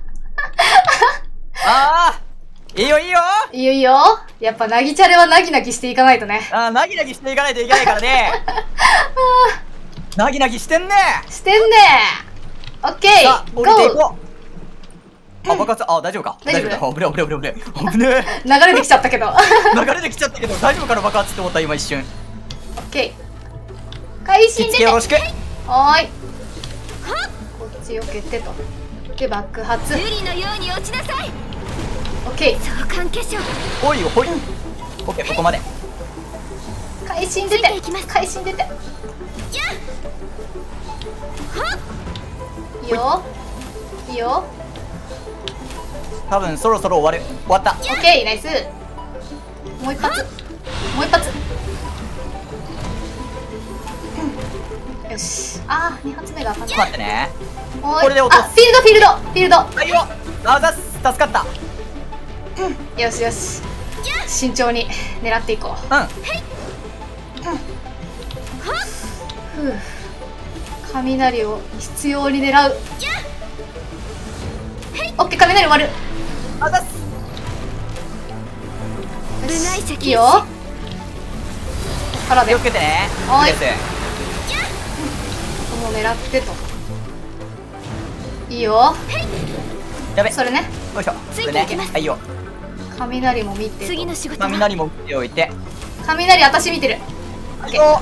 ああ。いいよいいよ。 いいよいいよ。やっぱなぎチャレはなぎなぎしていかないとね。 ああ、なぎなぎしていかないといけないからね。なぎなぎしてんね。 してんね。オッケー。 さあ、降りていこう。あ、爆発、あ、大丈夫か。 大丈夫。 危ねえ危ねえ危ねえ危ねえ。流れてきちゃったけど。 流れてきちゃったけど、大丈夫かな爆発って思った今一瞬。 オッケー。会心出て。 よろしく。 はーい。こっち避けてと。で、爆発。 ユリのように落ちなさい。 オッケー。 相関化粧。 おいよほい。オッケー、ここまで。 会心出て。会心出て。 いよいいよ。 多分そろそろ終わる。終わった。 オッケー、ナイス。もう一発、もう一発。うん、よし。あー、二発目が当たんちょっとない。 待ってね。 おいこれで落とすあ、フィールドフィールドフィールド。 はいよ。あざっす。助かった。 よしよし、慎重に狙っていこう。 うん。 ふう、雷を必要に狙う。オッケー、雷終わる。 あざっす。 部内い席いよ。からで気をつけてね。 はいいいです。 もう狙ってと。いいよ。 やべ。 それね。 よいしょ。 ついこれねていきます。 はいよ。 雷も見てと。 次の仕事まあ、 は雷も見ておいて。 雷私見てる。 はいよ。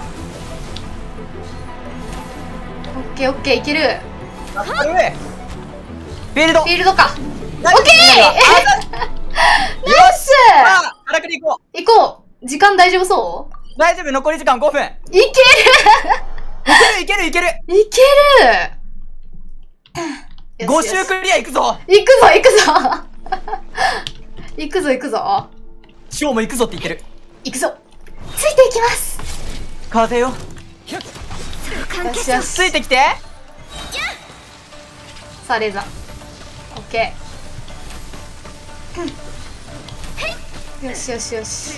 オッケーオッケー、いける。 あっるい。フィールド。 フィールドか。 オッオッケーよナイス。 あ、荒くり行こう。 行こう。時間大丈夫そ大丈夫。残り時間ごふん。いう？いけけるいけるいける。 るいける。 ごよしよし周クリア行くぞ。 行くぞ行くぞ行くぞ行くぞショーも行くぞって言ってる。 行くぞ。ついていきます。 風よ。 よしよし。 ついてきて。 さあレーザー。オッケー。よしよしよし。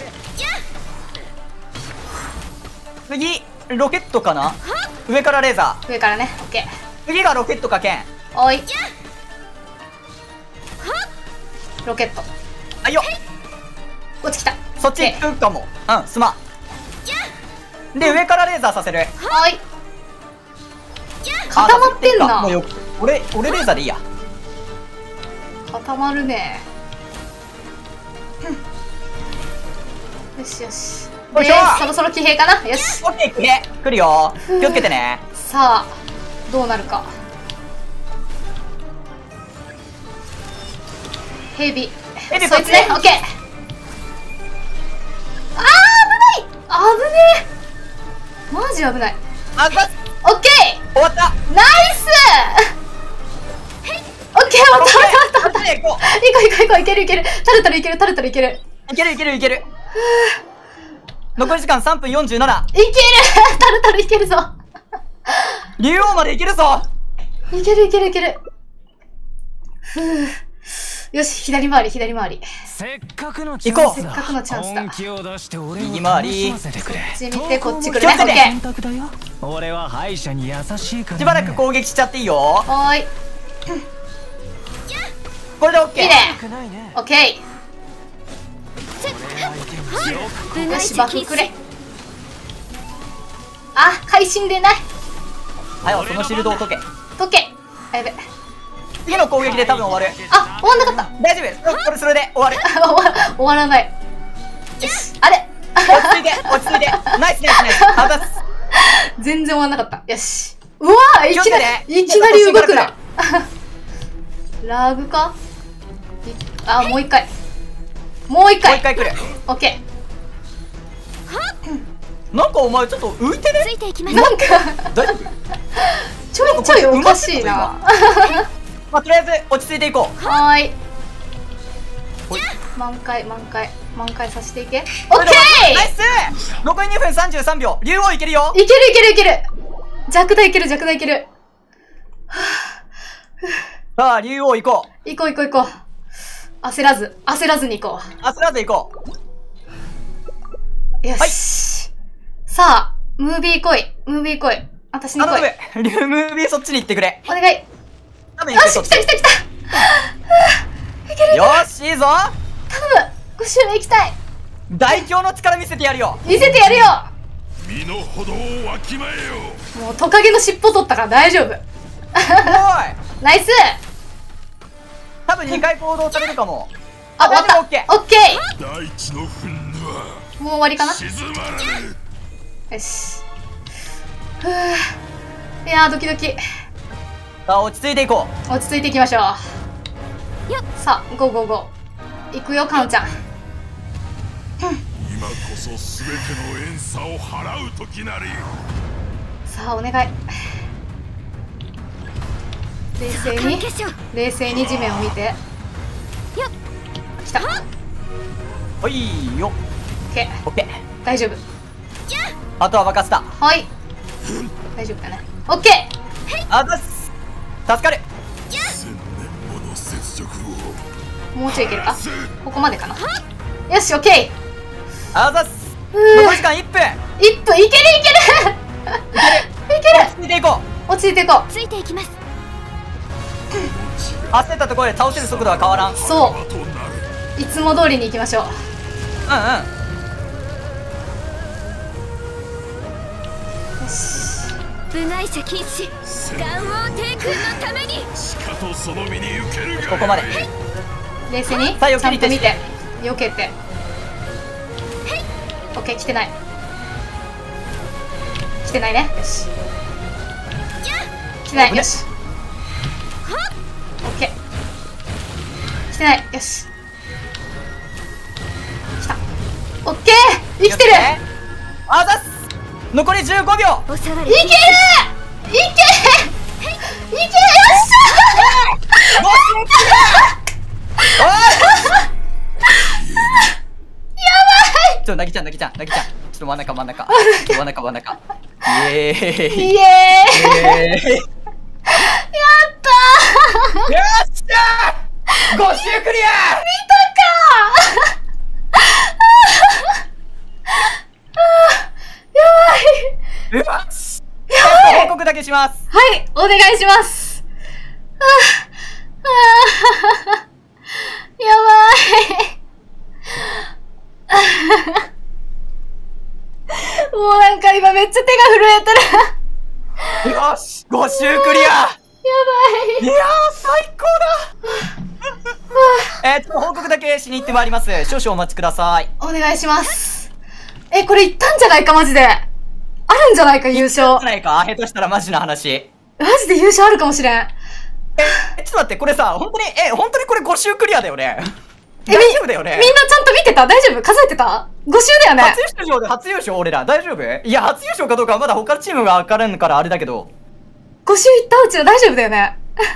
次ロケットかな。上からレーザ上からね。オッケー。 ー。次がロケットか剣。 おい。ロケット。 あいよ。 落ちてきた。 そっち行くかも。うん、すまん。で上からレーザーさせる。 おい。固まってんな。 もうよ俺俺レーザーでいいや。 固まるね。よしよし。でよいしょそろそろ騎兵かな。よし。 オッケー、来て来るよ。気をつけてね。 さあどうなるか。ヘビ。 ヘビそいつね。オッケー。あー危ない。危ねえ。マジ危ない。 あざっ。 オッケー。 終わった。 ナイス。オッケー、終わった終わった終わった。 オッケー、行こ行こう行こう行こう。いけるいける。タルタルいけるタルタルいける。 う。いけるいけるいける。残り時間さんぷんよんじゅうなな。 いけるタルタルいけるぞ。 竜王までいけるぞ。 いけるいけるいける。ふう。よし、左回り左回り。 せっかくのチ行こうャンスだ。 せっかくのチャンスだ本気を出して俺を右回り楽しませてくれ。 こっち見てこっち来る気をつけてね。オッケ選択だよ。俺は敗者に優しいから、ね。 しばらく攻撃しちゃっていいよ。 ー。おーい。 これでオッケー。 いいね。 くないね。 オッケ部ー。よ内し、バフ席くれ。あ、会心でない。 はい、そのシールドを解け。 解け。あ、やべ。 次の攻撃で多分終わる。 あ、終わんなかった。 大丈夫。これそれで終わる。 終わ終わらない。よし。あれ落ち着いて落ち着いて。ナイスナイスナイス。あざっす。 全然終わんなかった。よし。うわー、いきな気をつけてり、いきなり動くな。ラグかいあ、もう一回。もう一もう回。 一回来る。 オッケなんかお前ちょっと浮いてね。 ついていきまー。 す。 なんか、 大丈夫。 ちょいちょいおかしいな。はまあとりあえず落ち着いていこう。 ーい。 ほい満開、満開、満開させていけ。オこれでッケ終わりナイス。残りにふんさんじゅうさんびょう。竜王いけるよ。 ー。いけるいけるいける。弱大いける弱大いける。 さあ竜王行こう。 行こう行こう行こう。焦らず、焦らずに行こ焦らず行こう。 う。よし。 はいさあ、ムービー来い。ムービー来い。私に来い。 頼む。竜ムービーそっちに行ってくれ。 お願い。 多分行くそっち。 よし、来た来た来た。 よし、いいぞ。 頼む。ご周年行きたい。 大凶の力見せてやるよ。 見せてやるよ。 身の程をわきまえよ。 もうトカゲの尻尾取ったから大丈夫。 おい。 ナイス。 多分にかい行動されるかも。 あ、終わった。 大丈夫オッケーオッケ大地の憤怒はー。もう終わりかな。 沈まらぬ。 よし。ふぅ。いやー、ドキドキ。 さあ落ち着いていこ落ち着いていきましょう。さあ、ゴーゴーゴー。行くよ、カンちゃん。 今こそ全ての怨嗟を払う時なり。 さあ、お願い。 冷静に冷静に地面を見て。来た。 おいよ。 オッケー。 オッケー。 大丈夫。 あとは任せた。 はい。大丈夫だね。オッケー。あざっす。助かる。 もうちょいいけるか。ここまでかな。よし、オッケー。あざっす。残り時間いっぷん。 いっぷん、いけるいける。いける。 落ち着いていこう。落ち着いていこう。ついていきます。 焦ったところで倒せる速度は変わらん。 そう。いつも通りに行きましょう。 うんうん。 よし。 部外者禁止。ガンオー帝君のために。 ここまで。 冷静にちゃんと見て避けて。オッケー、来てない来てないね。よし、来てない。よし、オッケー、来てない。よし、来た。オッケー、生きてる。 あざっす。残りじゅうごびょう。 いけるいけいけいけ、よっしゃちょっとなぎちゃんなぎちゃんなぎちゃん、ちょっと真ん中真ん中真ん中真ん中。イエーイイエーイ、 イエーイ、 やったー。よっしゃー、ご周クリア。見たかやばい。 よし、報告だけします。 はい、お願いします。ああやばい。もうなんか今めっちゃ手が震えてる。 よし、ご周クリア。やばい。いやー、最高だ。えー、ちょっと報告だけしに行ってまいります。少々お待ちください。 お願いします。え、これいったんじゃないか、マジで。あるんじゃないか、優勝。 じゃないか、下手したらマジな話。 マジで優勝あるかもしれん。 え、ちょっと待って、これさ、本当に、え、本当にこれご周クリアだよね。 え、 大丈夫だよね。 みんなちゃんと見てた？大丈夫？数えてた？ ご 周だよね。 初出場で初優勝、俺ら。大丈夫？いや、初優勝かどうかはまだ他のチームが分からんからあれだけど。 ご周いったうちは大丈夫だよね。あ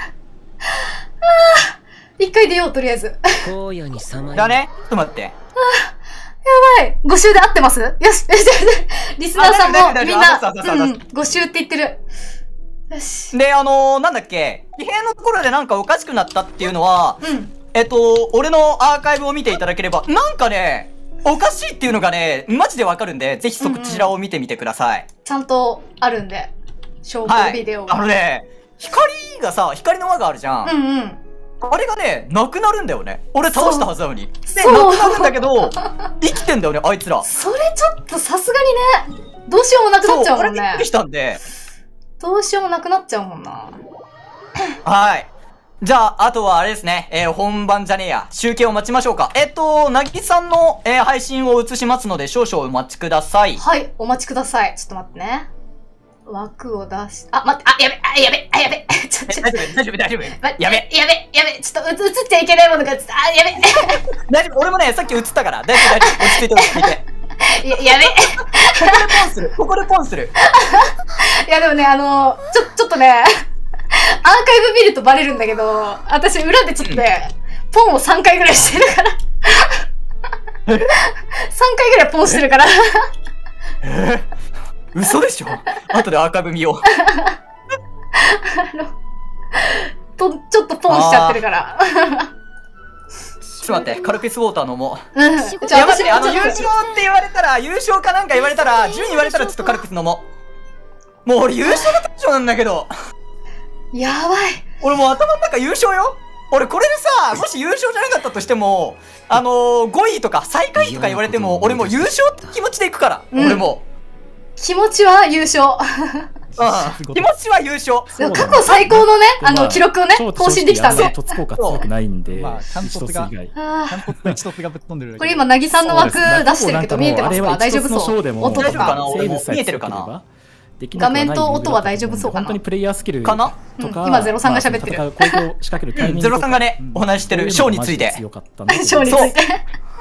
ー、一回出よう、とりあえず。 だね。ちょっと待って。 あー、やばい。ご周で合ってます？よし、よし、よし。リスナーさんもみんな、うん、ご周って言ってる。よし。 で、あのー、なんだっけ、異変のところでなんかおかしくなったっていうのは、 うん。 えっと、俺のアーカイブを見ていただければ、なんかね、おかしいっていうのがね、マジでわかるんで、ぜひそちらを見てみてください。うんうん、 ちゃんとあるんで、証拠ビデオが。 はい、あのね、光がさ、光の輪があるじゃん。 うんうん。 あれがね、なくなるんだよね。俺倒したはずなのに。で、なくなるんだけど、生きてんだよね、あいつら。 それちょっとさすがにね、どうしようもなくなっちゃうもんね。 そう、俺びっくりしたんで。 どうしようもなくなっちゃうもんな。 はい。じゃあ、あとはあれですね、えー、本番じゃねえや、集計を待ちましょうか。えっと、なぎさんの、えー、配信を映しますので、少々お待ちください。 はい、お待ちください。ちょっと待ってね。枠を出し、あ、待って、あ、やべ、あ、やべ、あ、やべ。ちょ、ちょ、 大丈夫、大丈夫、大丈夫。やべ、 やべ、やべ、ちょっと、映っちゃいけないものが、あ、やべ。 大丈夫、俺もね、さっき映ったから、大丈夫、大丈夫、落ち着いて、落ち着いて。 や、やべ。 ここでポンする、ここでポンする。 いや、でもね、あの、ちょ、ちょっとね、アーカイブ見るとバレるんだけど、私裏でちょっとね、うん、ポンをさんかいぐらいしてるから。さんかいぐらいポンしてるから。 えー、嘘でしょ？後でアーカイブ見よう。 あの、と、ちょっとポンしちゃってるから。 ちょっと待って、カルピスウォーター飲もう。 うん。 じゃあ、待って、あの、優勝って言われたら、優勝かなんか言われたら、順位言われたらちょっとカルピス飲もう。もう俺優勝のテンションなんだけど。 やばい。 俺もう頭の中優勝よ。俺これでさ、もし優勝じゃなかったとしても、あのー、ごいとか最下位とか言われても、俺もう優勝って気持ちでいくから、うん、俺も。 気持ちは優勝。 うん、気持ちは優勝。 過去最高のね、あの、記録をね、更新できたんで。 突効果強くないんで、 まあ、関突が、関突と一突がぶっ飛んでる。 これ今、なぎさんの枠出してるけど見えてますか？大丈夫そう？ 音とか。見えてるかな？ 画面と音は大丈夫そうかな。 本当にプレイヤースキルかなとか、うん、今ゼロさんが喋ってる。 攻撃を仕掛けるタイミングゼロさんがね、お話してるショーについて。 ショーについて。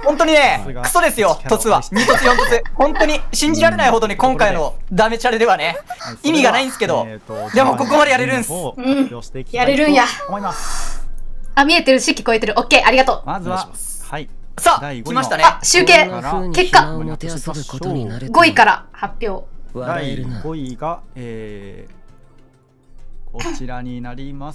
本当にねさすがクソですよ凸はに凸よん凸本当に信じられないほどに今回のダメチャレではね意味がないんですけど、 えーとでもここまでやれるんす。 発表していきたいやれるんやと思います。 あ、見えてるし、聞こえてる。オッケー、ありがとう。 まずはお願いしますはいさあだいごいの来ましたね。 あ、集計こんな風に結果暇をもてあそぶことになるとごいから発表。 笑えるな。 ごいが、えー、こちらになります。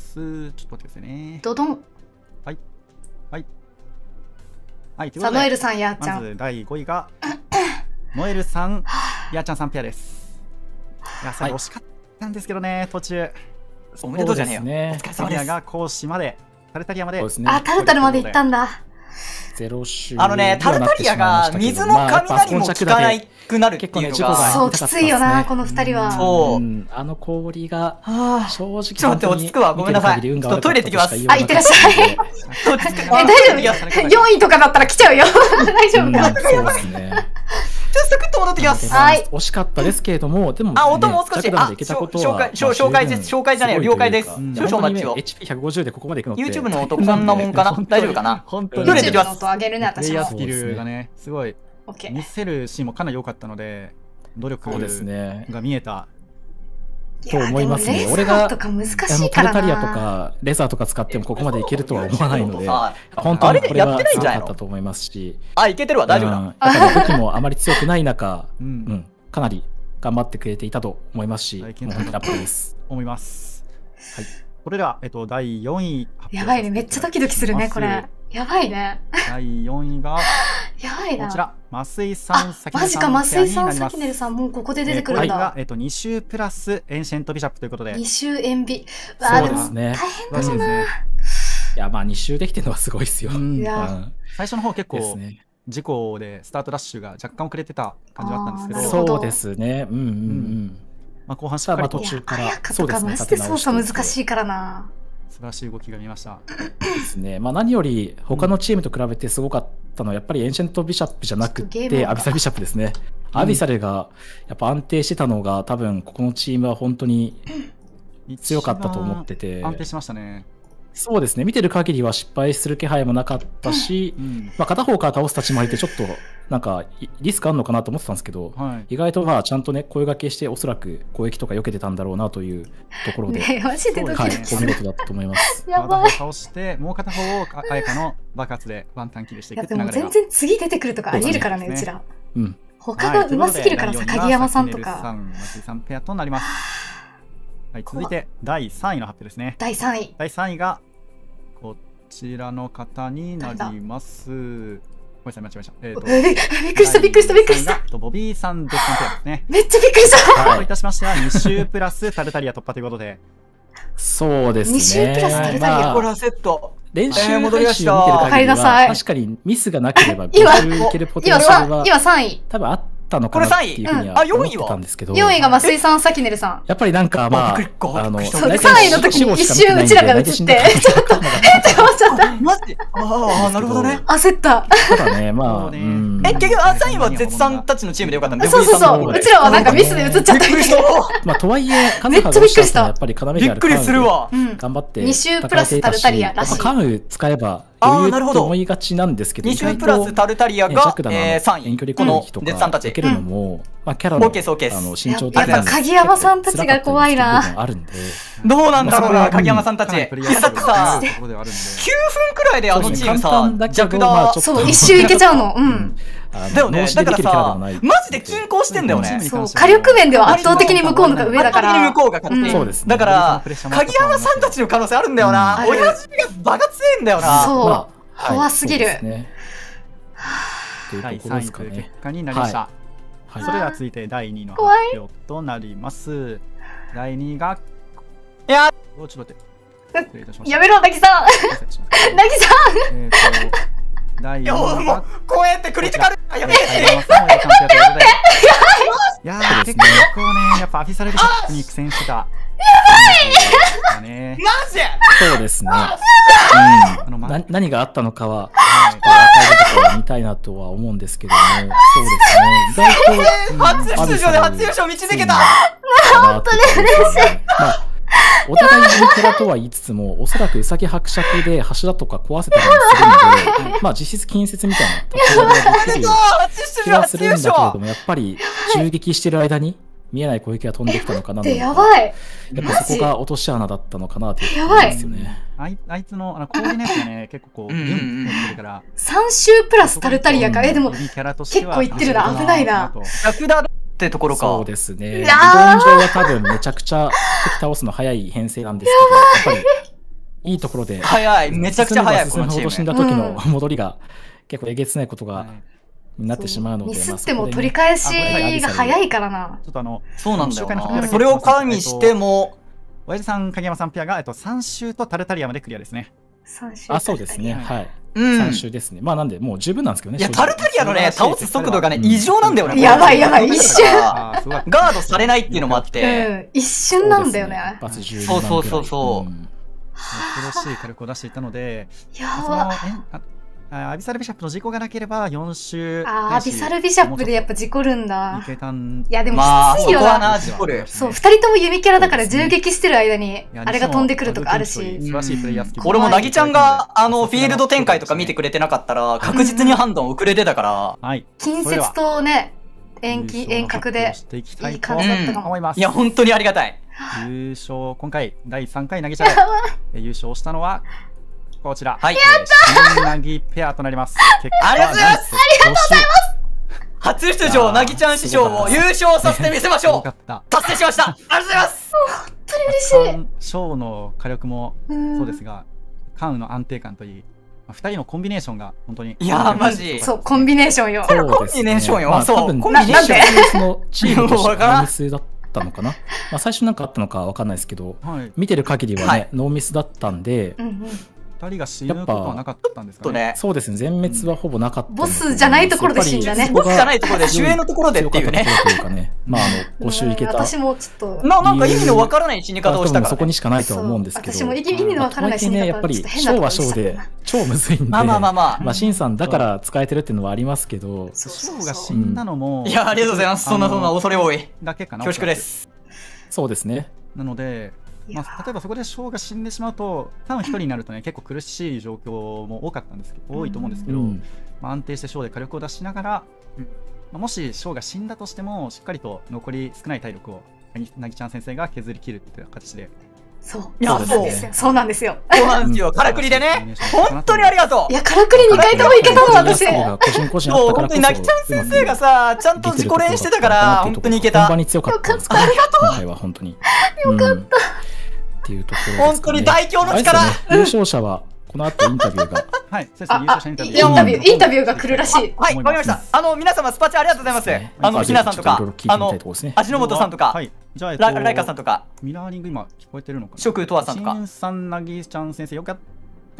ちょっと待ってくださいね。 ドドン。 はい。はい。はい、というさあ、 ことでノエルさん、やーちゃん。 まずだいごいが、ノエルさん、やーちゃんさんペアです。いや、最後惜しかったんですけどね、途中。 おめでとうじゃねえよ。 そうですねお疲れ様です。 タリアが講師まで、タルタリアまで。 そうですねあ、タルタルまで行ったんだ。 ゼロ周あのね、タルタリアが水も雷も効かないくなるっていうの結構ね事故がが。 そう、きついよな、この二人は。 そううんあの氷がはあ正直ちょっと待って落ち着くわごめんなさい見てる限り運が悪かったちょっとトイレ行ってきますとしか言いようがなかったあ行ってらっしゃいのでえ、大丈夫 ?よん 位とかだったら来ちゃうよ。大丈夫か、 うんそうですねちょっとサクッと戻ってきます。 はい惜しかったですけれども、でも、ね、 あ音もう少しジャクダムでいけたことはあ紹介紹介です紹介じゃないよ了解ですうん少々お待ちを本当にね エイチピーひゃくごじゅう でここまでいくのって YouTube の音こんなもんかな大丈夫かな本当にどれで YouTube の音上げるね、私もプレイヤース。キルがね、すごいオッケー。 見せるシーンもかなり良かったので、努力そうですねが見えた。 と思いますねやでも俺がレーザーとか難しあのいからな。 タルタリアとかレザーとか使ってもここまでいけるとは思わないのであ本当にこれあれやっはすごてないんじゃないのかったと思いますしあいけてるわ大丈夫だうんやっぱり武器もあまり強くない中、 ううんん、かなり頑張ってくれていたと思いますし、もう最近本当にラップです。 思います。 はい。 それでは、えっと、だいよんい発表やばいね、めっちゃドキドキするね、これ。やばいね。 だいよんいが、 やばいな。 こちら、増井さん、 あ、 関根さんマジか、増井さん、 ペアになりますサキネルさん、もうここで出てくえーこれがるんだ。、 えっと、に周プラスエンシェントビシャップということで、 二周塩ビ。わあ、 そうでも、 ですね。 素晴らしいですね。 いや、まあに周できてるのはすごいですよ。 うんいやうん最初の方結構、 ですね。 事故でスタートダッシュが若干遅れてた感じはあったんですけど、 なるほどそうですね。うんうんうん。 まあ、後半しっかりと途中からいや、綾香とそうですねかマジで操作難しいからな。 素晴らしい動きが見えました。 ですね。まあ何より他のチームと比べてすごかったのはやっぱりエンシェントビシャップじゃなくちょっとゲームがてアビサルビシャップですね。アビサルがやっぱ安定してたのが多分ここのチームは本当に強かったと思ってて一番安定しましたね。 そうですね。見てる限りは失敗する気配もなかったし、 うん。 まあ片方から倒す立ちもいてちょっとなんかいリスクあるのかなと思ってたんですけど、 はい。 意外とまあちゃんとね声掛けしておそらく攻撃とか避けてたんだろうなというところで、 ねえ、マジでドキはい、 ドキする。 お見事だったと思います。 やばい。 片方倒して、もう片方をあやかの爆発でワンタンキルしていいや、でもくって流れが全。然次出てくるとかありえるからね、 そうですねうちら。 うん。 他が上手すぎるからさ、鍵山さんとさか。 ん、松井さんペアとなります。はい、続いてだいさんいの発表ですね。 だいさんい。 だいさんいがこちらの方になります。ごめんなさい、間違えました。えっ、と、 えびっくりした、びっくりした、びっくりした。 だいさんいがボビーさん、デッカンペアですね。 めっちゃびっくりした。 といたしましては、に周プラスタルタリア突破ということで、 そうですね。 二周プラスタルタリアまあコラセット練習えー戻りました配信を見てるお帰限りりなさいは確かにミスがなければ今ご周いけるポテン今シャルはさ、今さんい。 多分あったのかなっていうふうにこれさんいうんあは思っよんいはてたんですけど、 よんいが増井さん、さきねるさん。 やっぱりなんかまああびっくりあのびっくりしたそうで大体さんいの時に一瞬うちらが映って死んだ感じちょっと、えって思っちゃった。 マジああなるほどね焦った。 ただね、まあ、 そうねうんえ結局あさんいは絶賛たちのチームでよかったんでそうそうそう。 そううちらはなんかミスで映っちゃったびっくりしたまあとはいえ、カめっちゃびっくりしたやっぱり要であるびっくりするわうん。 頑張って二周プラスタルタリアらしいやっぱカンウ使えばあー余裕なるほどと思いがちなんですけど、 に周プラスタルタリアがねジャクダのえーさんい遠距離この攻撃とか絶賛たち受けるのも、まあキャラのオーケーですオーケーですあの身長やっぱ鍵山さんたちが怖いな辛かったりする部分あるんで、 どうなんだろうな鍵山さんたちかなりプレイヤーだってさところではあるんで、 きゅうふんくらいであのチームさ簡単だけど弱打まあちょっとそう、一周いけちゃうの。うん。 あのだよね脳死だからでできるキャラでもさないマジで均衡してんだよねそう、火力面では圧倒的に向こうのが上だから。 圧倒的に向こうが勝ってうんそうですねだからプレッシャーも鍵山さんたちの可能性あるんだよなうん親父がバカ強いんだよなそうまあはい怖すぎるそうですねとだいいうところさんいというですかね結果になりました。 はいそれでは続いてだいにいの発怖い表となります。だいにいが、 いやおちょっと待って。失礼いたしました。 やめろ、なぎさん。 失礼しましたなぎさえっと、だいいよんいがやもうもう、こうやってクリティカルあやめて鍵山さんをチャンピオンということで。いやー、結構ね、やっぱアフィサルビシャップに苦戦してた。やばいね。 マジそうですね。 あのまうん、な何があったのかは、 はいちょっと若いところを見たいなとは思うんですけども、そうですね。意外と、 初出場で初優勝導けた本当に嬉しい。まあ、お互いユニキャラとは言いつつも、おそらくウサギ伯爵で柱とか壊せたりするので、まあ実質近接みたいなところができる気はするんだけれども、やっぱり銃撃してる間に見えない攻撃が飛んできたのかなので、 やばい。 やっぱそこが落とし穴だったのかなという感じですよね。 あいあいつのあのコーディネートがね、結構こう、うんうんってるから。 さん周プラスタルタリアか。え、でも、結構いってるな。危ないな。 楽だってところか。 そうですね。理論上は多分めちゃくちゃ敵倒すの早い編成なんですけど、やっぱりいいところで。 早い。めちゃくちゃ早い。 進むほど死んだ時の戻りが結構えげつないことが、になってしまうので。 ミスっても取り返しが早いからな。 ちょっとあの、 そうなんだよな。それを加味しても、 親父さん、影山さんペアが、えっと、さん周とタルタリアまでクリアですね。 さん周。 あ、そうですね。はい。さん周ですね。まあなんで、もう十分なんですけどね。 いや、タルタリアのね、倒す速度がね、異常なんだよね。 やばいやばい、一瞬。 ガードされないっていうのもあって。 一瞬なんだよね。 そうそうそうそう。 恐ろしい火力を出していたので、 やばい。アビサルビシャップの事故がなければよん周。 ああ、アビサルビシャップでやっぱ事故るんだ。 いけたん。 いや、でもきついよな。そう、二人とも弓キャラだから銃撃してる間に、あれが飛んでくるとかあるし。 素晴らしいプレイヤースキル。 俺もなぎちゃんが、あの、フィールド展開とか見てくれてなかったら、確実に判断遅れてたから。 はい。 近接とね、遠期、遠隔で、いい感じだったと思います。 いや、本当にありがたい。 優勝、今回、だいさんかいなぎちゃんで優勝したのは、こちら。 はい。 やったーなぎペアとなります。 ありがとうございます。ありがとうございます。初出場、なぎちゃん師匠を優勝させてみせましょう。達成しました。ありがとうございます。 本当に嬉しい。 ショーの火力もそうですが、カウンの安定感といい、二人のコンビネーションが本当に。 いやー、マジ。 そう、コンビネーションよ。 コンビネーションよ。そう、コンビネーション。 そのチームとしてノーミスだったのかな。まあ最初なんかあったのかわかんないですけど、見てる限りはね、ノーミスだったんで、 二人が死ぬことはなかったんですかね。 そうですね、全滅はほぼなかった。 ボスじゃないところで死んだね。 ボスじゃないところで、主演のところでっていうね。 というかね、まああの、ご周いけた。 私もちょっと。 な、なんか意味のわからない死に方をしたから。 そこにしかないとは思うんですけど。 私も意味のわからない死に方やっぱり、ショーはショーで、超むずいんで。 まあまあまあまあ。 まあ、シンさんだから使えてるっていうのはありますけど。 ショーが死んだのも。 いや、ありがとうございます。そんなそんな恐れ多い。 だけかな。 恐縮です。 そうですね。 なので、まあ、例えばそこでショーが死んでしまうと、多分一人になるとね、結構苦しい状況も多かったんですけど、多いと思うんですけど、うん、まあ安定してショーで火力を出しながら、うんまあ、もしショーが死んだとしても、しっかりと残り少ない体力をなぎちゃん先生が削り切るっていう形で。 そう。いや、そうですよ。そうなんですよ。 そうなんですよ。からくりでね。本当にありがとう。 いや、からくりにかいともいけたの、私。 そう、本当になぎちゃん先生がさ、ちゃんと自己練してたから、本当にいけた。 本番に強かったんですけど。 ありがとう。 今回は本当に。 よかった。 っていうところですね。 本当に大凶の力。 優勝者はこの後インタビューが。 はい、先生優勝者インタビュー。 インタビュー、インタビューが来るらしい。 はい、わかりました。あの皆様スパチャありがとうございます。あのひなさんとか、あの味の素さんとか、はい、じゃあライカさんとか、 ミラーリング今聞こえてるのかな。 食とわさんとか。 しんさんなぎちゃん先生よかった。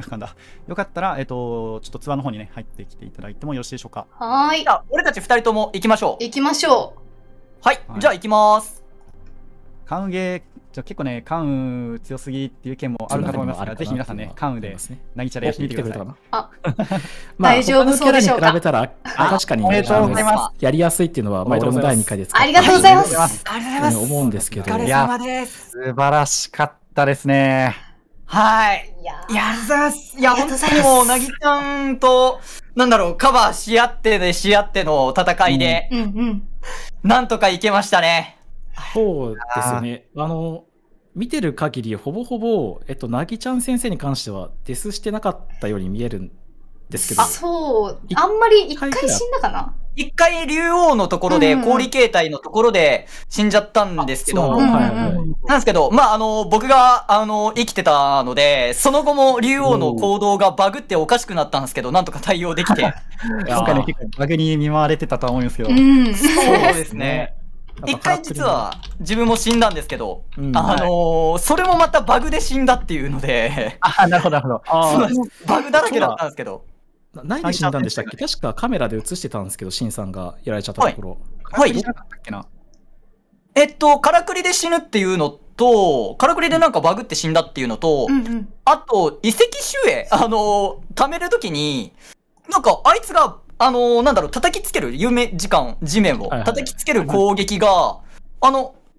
なんだよかったら、えっと、ちょっとツアーの方にね、入ってきていただいてもよろしいでしょうか。 はーい。 じゃあ、俺たち二人とも行きましょう。 行きましょう。 はい、じゃあ行きます。 カウンゲー、じゃ結構ね、カウン強すぎっていう意見もあるかと思いますが、ぜひ皆さんね、カウンで、なぎちゃでやってみてください。 あ、大丈夫そうでしょうか。 比べたら、確かに、やりやすいっていうのは、前もだいにかいで使ってありがとうございます。 ありがとうございます。 思うんですけど。 お疲れ様です。 素晴らしかったですね。 はい。いや、ありがとうございます。いや、本当にもう、なぎちゃんと、なんだろう、カバーし合ってでし合っての戦いで、なんとかいけましたね。 そうですよね。あの、見てる限り、ほぼほぼ、えっと、なぎちゃん先生に関しては、デスしてなかったように見えるんですけど。 そう。あんまり一回死んだかな一回竜王のところで、氷形態のところで死んじゃったんですけど、なんですけど、まあ、あの、僕が、あの、生きてたので、その後も竜王の行動がバグっておかしくなったんですけど、なんとか対応できて。 今回ね、結構バグに見舞われてたと思うんですけど。そうですね。一回実は自分も死んだんですけど、うん、あのーはい、それもまたバグで死んだっていうので、 あ、なるほどなるほど。 あバグだらけだったんですけど。 何で死んだんでしたっけ？確かカメラで映してたんですけど、シンさんがやられちゃったところ。 はい。はい、えっと、からくりで死ぬっていうのと、からくりでなんかバグって死んだっていうのと、うんうん、あと、遺跡守衛、あのー、貯めるときに、なんかあいつが、あのー、なんだろう、叩きつける、有名時間、地面を叩きつける攻撃が、あの、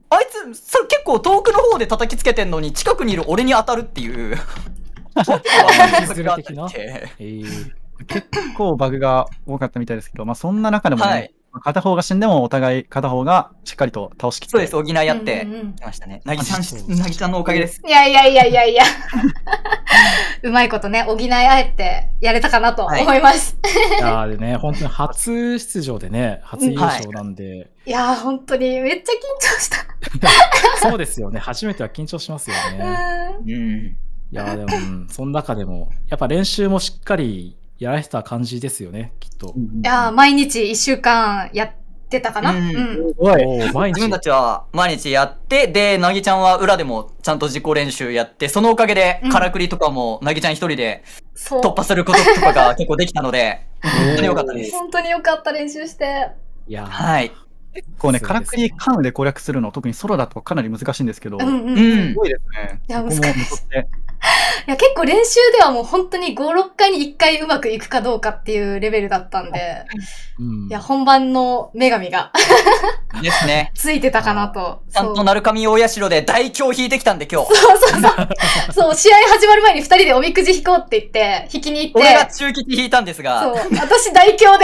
あいつ、それ結構遠くの方で叩きつけてんのに、近くにいる俺に当たるっていう。 ズレ的な。えー、 結構バグが多かったみたいですけど、まあそんな中でもね、 はい、 片方が死んでもお互い片方がしっかりと倒しきって。 そうです、補い合ってきましたね。なぎちゃん、なぎちゃんのおかげです。 いやいやいやいやいや。うまいことね、補い合えてやれたかなと思います。 はい、いやーでね、本当に初出場でね、初優勝なんで。はい、 いやー本当にめっちゃ緊張した。 そうですよね、初めては緊張しますよね。うん。いやーでも、うん、その中でも、やっぱ練習もしっかりやられてた感じですよね、きっと。 いやー毎日一週間やってたかな。うん。うん、 すごい。自分たちは毎日やって、で、なぎちゃんは裏でもちゃんと自己練習やって、そのおかげで、からくりとかもなぎちゃん一人で突破することとかが結構できたので、本当に良かったです。 本当に良かった、練習して。 いやはい。 結構ね、からくり関羽で攻略するの、特にソロだとかなり難しいんですけど、 うんうん、 すごいですね。 いや、難しい。いや、結構練習ではもう本当にご、ろっかいにいっかいうまくいくかどうかっていうレベルだったんで、うん、いや、本番の女神がですね。 ついてたかなと。 ちゃんと鳴神大社で大凶引いてきたんで今日。 そうそうそう。そう、試合始まる前にふたりでおみくじ引こうって言って、引きに行って。 俺が中吉引いたんですが。 そう、私大凶で。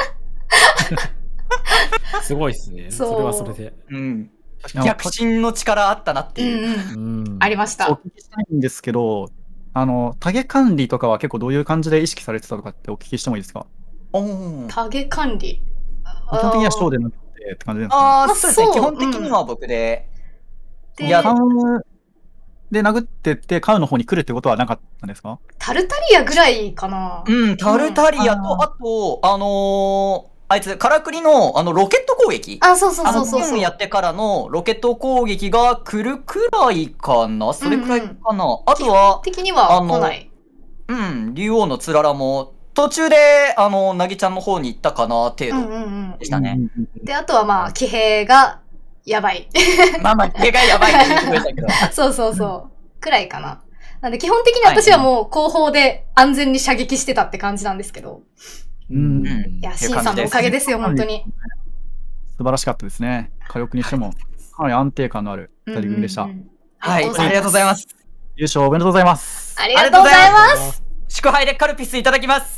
すごいっすね。それはそれで。 うん。逆進の力あったなっていう。 うんうん、ありました。 お聞きしたいんですけど、あの、タゲ管理とかは結構どういう感じで意識されてたとかってお聞きしてもいいですか？ タゲ管理。 基本的にはショーでなくてって感じですか？ ああ、そうですね。基本的には僕で。 うん、いや、カウで殴ってって、カウの方に来るってことはなかったんですか？ タルタリアぐらいかな。 うん、タルタリアと、うん、あ, あと、あのー、あいつ、からくりの、あの、ロケット攻撃。 あ、そうそうそうそう。 あの、やってからのロケット攻撃が来るくらいかな、それくらいかな、うんうん、あとは、 基本的には来ない。 うん、竜王のつららも、途中で、あの、なぎちゃんの方に行ったかな、程度でしたね。うんうんうん、で、あとはまあ、騎兵が、やばい。 まあまあ、騎兵がやばいって言ってくれたけど。 そうそうそう。くらいかな。なんで、基本的に私はもう、後方で安全に射撃してたって感じなんですけど。 うん。 いや、シンさんのおかげですよ、本当に。 素晴らしかったですね。火力にしても、かなり安定感のある二人組でした。うんうんうん、 はい、ありがとうございます。 優勝おめでとうございます。 ありがとうございます。 祝杯でカルピスいただきます。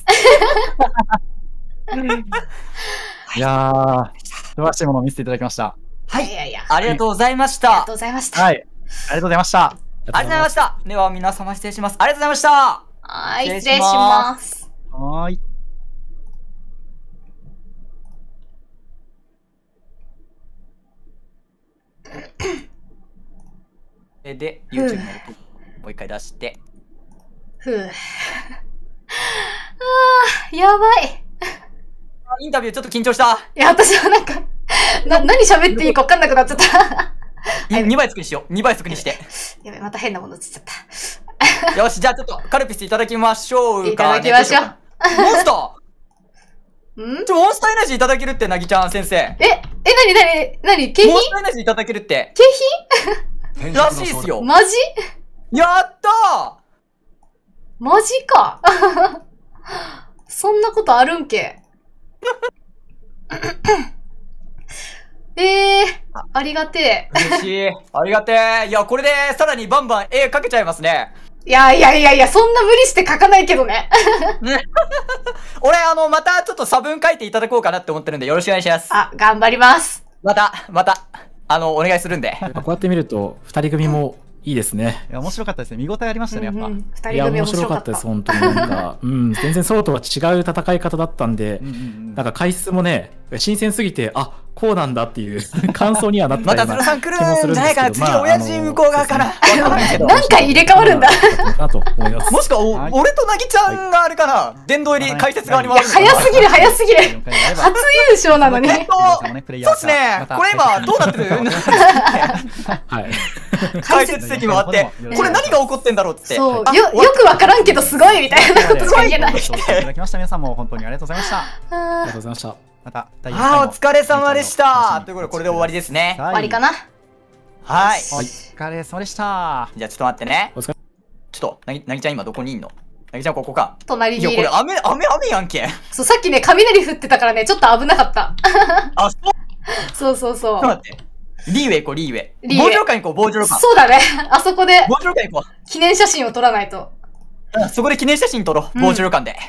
いやー、素晴らしいものを見せていただきました。 はい、いやいやありがとうございました。 ありがとうございました。 はい、ありがとうございました。 ありがとうございました。では皆様失礼します。ありがとうございました。 はい、失礼します。 はい。 で、YouTube のもう一回出して。 ふぅ。あー、やばい。 インタビューちょっと緊張した。 いや、私はなんか、な、何喋っていいか分かんなくなっちゃった。 にばい速にしよう。にばい速にして。 やべ、また変なものつっちゃった。 よし、じゃあちょっとカルピスいただきましょうか。 いただきましょう。 モンスターんちょ、モンスターエナジーいただけるって、なぎちゃん先生。え、 え、なになになに景品モンスターエナジーいただけるって。 景品らしいっすよ。 マジやったーマジか。そんなことあるんけ。ええー、ありがてえ。 嬉しい。ありがてえ。いや、これでさらにバンバン絵描けちゃいますね。 いやいやいやいや、そんな無理して描かないけどね。 ね俺、あの、またちょっと差分書いていただこうかなって思ってるんで、よろしくお願いします。 あ、頑張ります。 また、また、あの、お願いするんで。 こうやって見ると、二人組もいいですね。 いや、面白かったですね。見応えありましたね、やっぱ。うんうん、 二人組面白かった。 いや、面白かったです、本当に。なんか、うん、全然ソロとは違う戦い方だったんで、うんうんうん、なんか回数もね、新鮮すぎて、あ、こうなんだっていう感想にはなったような気もするんですけど。 またゼロさん来るんじゃないかな、次親父向こう側から。 何回入れ替わるんだ。 もしくは、俺となぎちゃんがあれかな、殿堂入り解説側に回る。 早すぎる、早すぎる。初優勝なのに。 えっと、そうっすね。これ今、どうなってるはい。解説席もあって、これ何が起こってんだろうって。 そう、よ、よくわからんけどすごいみたいなことしか言えない。 いただきました。皆さんも本当にありがとうございました。 ありがとうございました。 また、 あー、お疲れ様でした。ということで、これで終わりですね。 終わりかな。 はい。 お疲れ様でした。 じゃあ、ちょっと待ってね。ちょっと、なぎ、なぎちゃん今どこにいんの？なぎちゃんここか。 隣にいる。 いや、これ雨、雨、雨やんけ。 そう、さっきね、雷降ってたからね、ちょっと危なかった。 あ、そうそうそうそう。 ちょっと待って。 リーウェイ行こう、リーウェイ。 リーウェイ防除館行こう、防除館。 そうだね。あそこで防除館行こ記念写真を撮らないと。 う。うん、そこで記念写真撮ろう、 うん防除館で。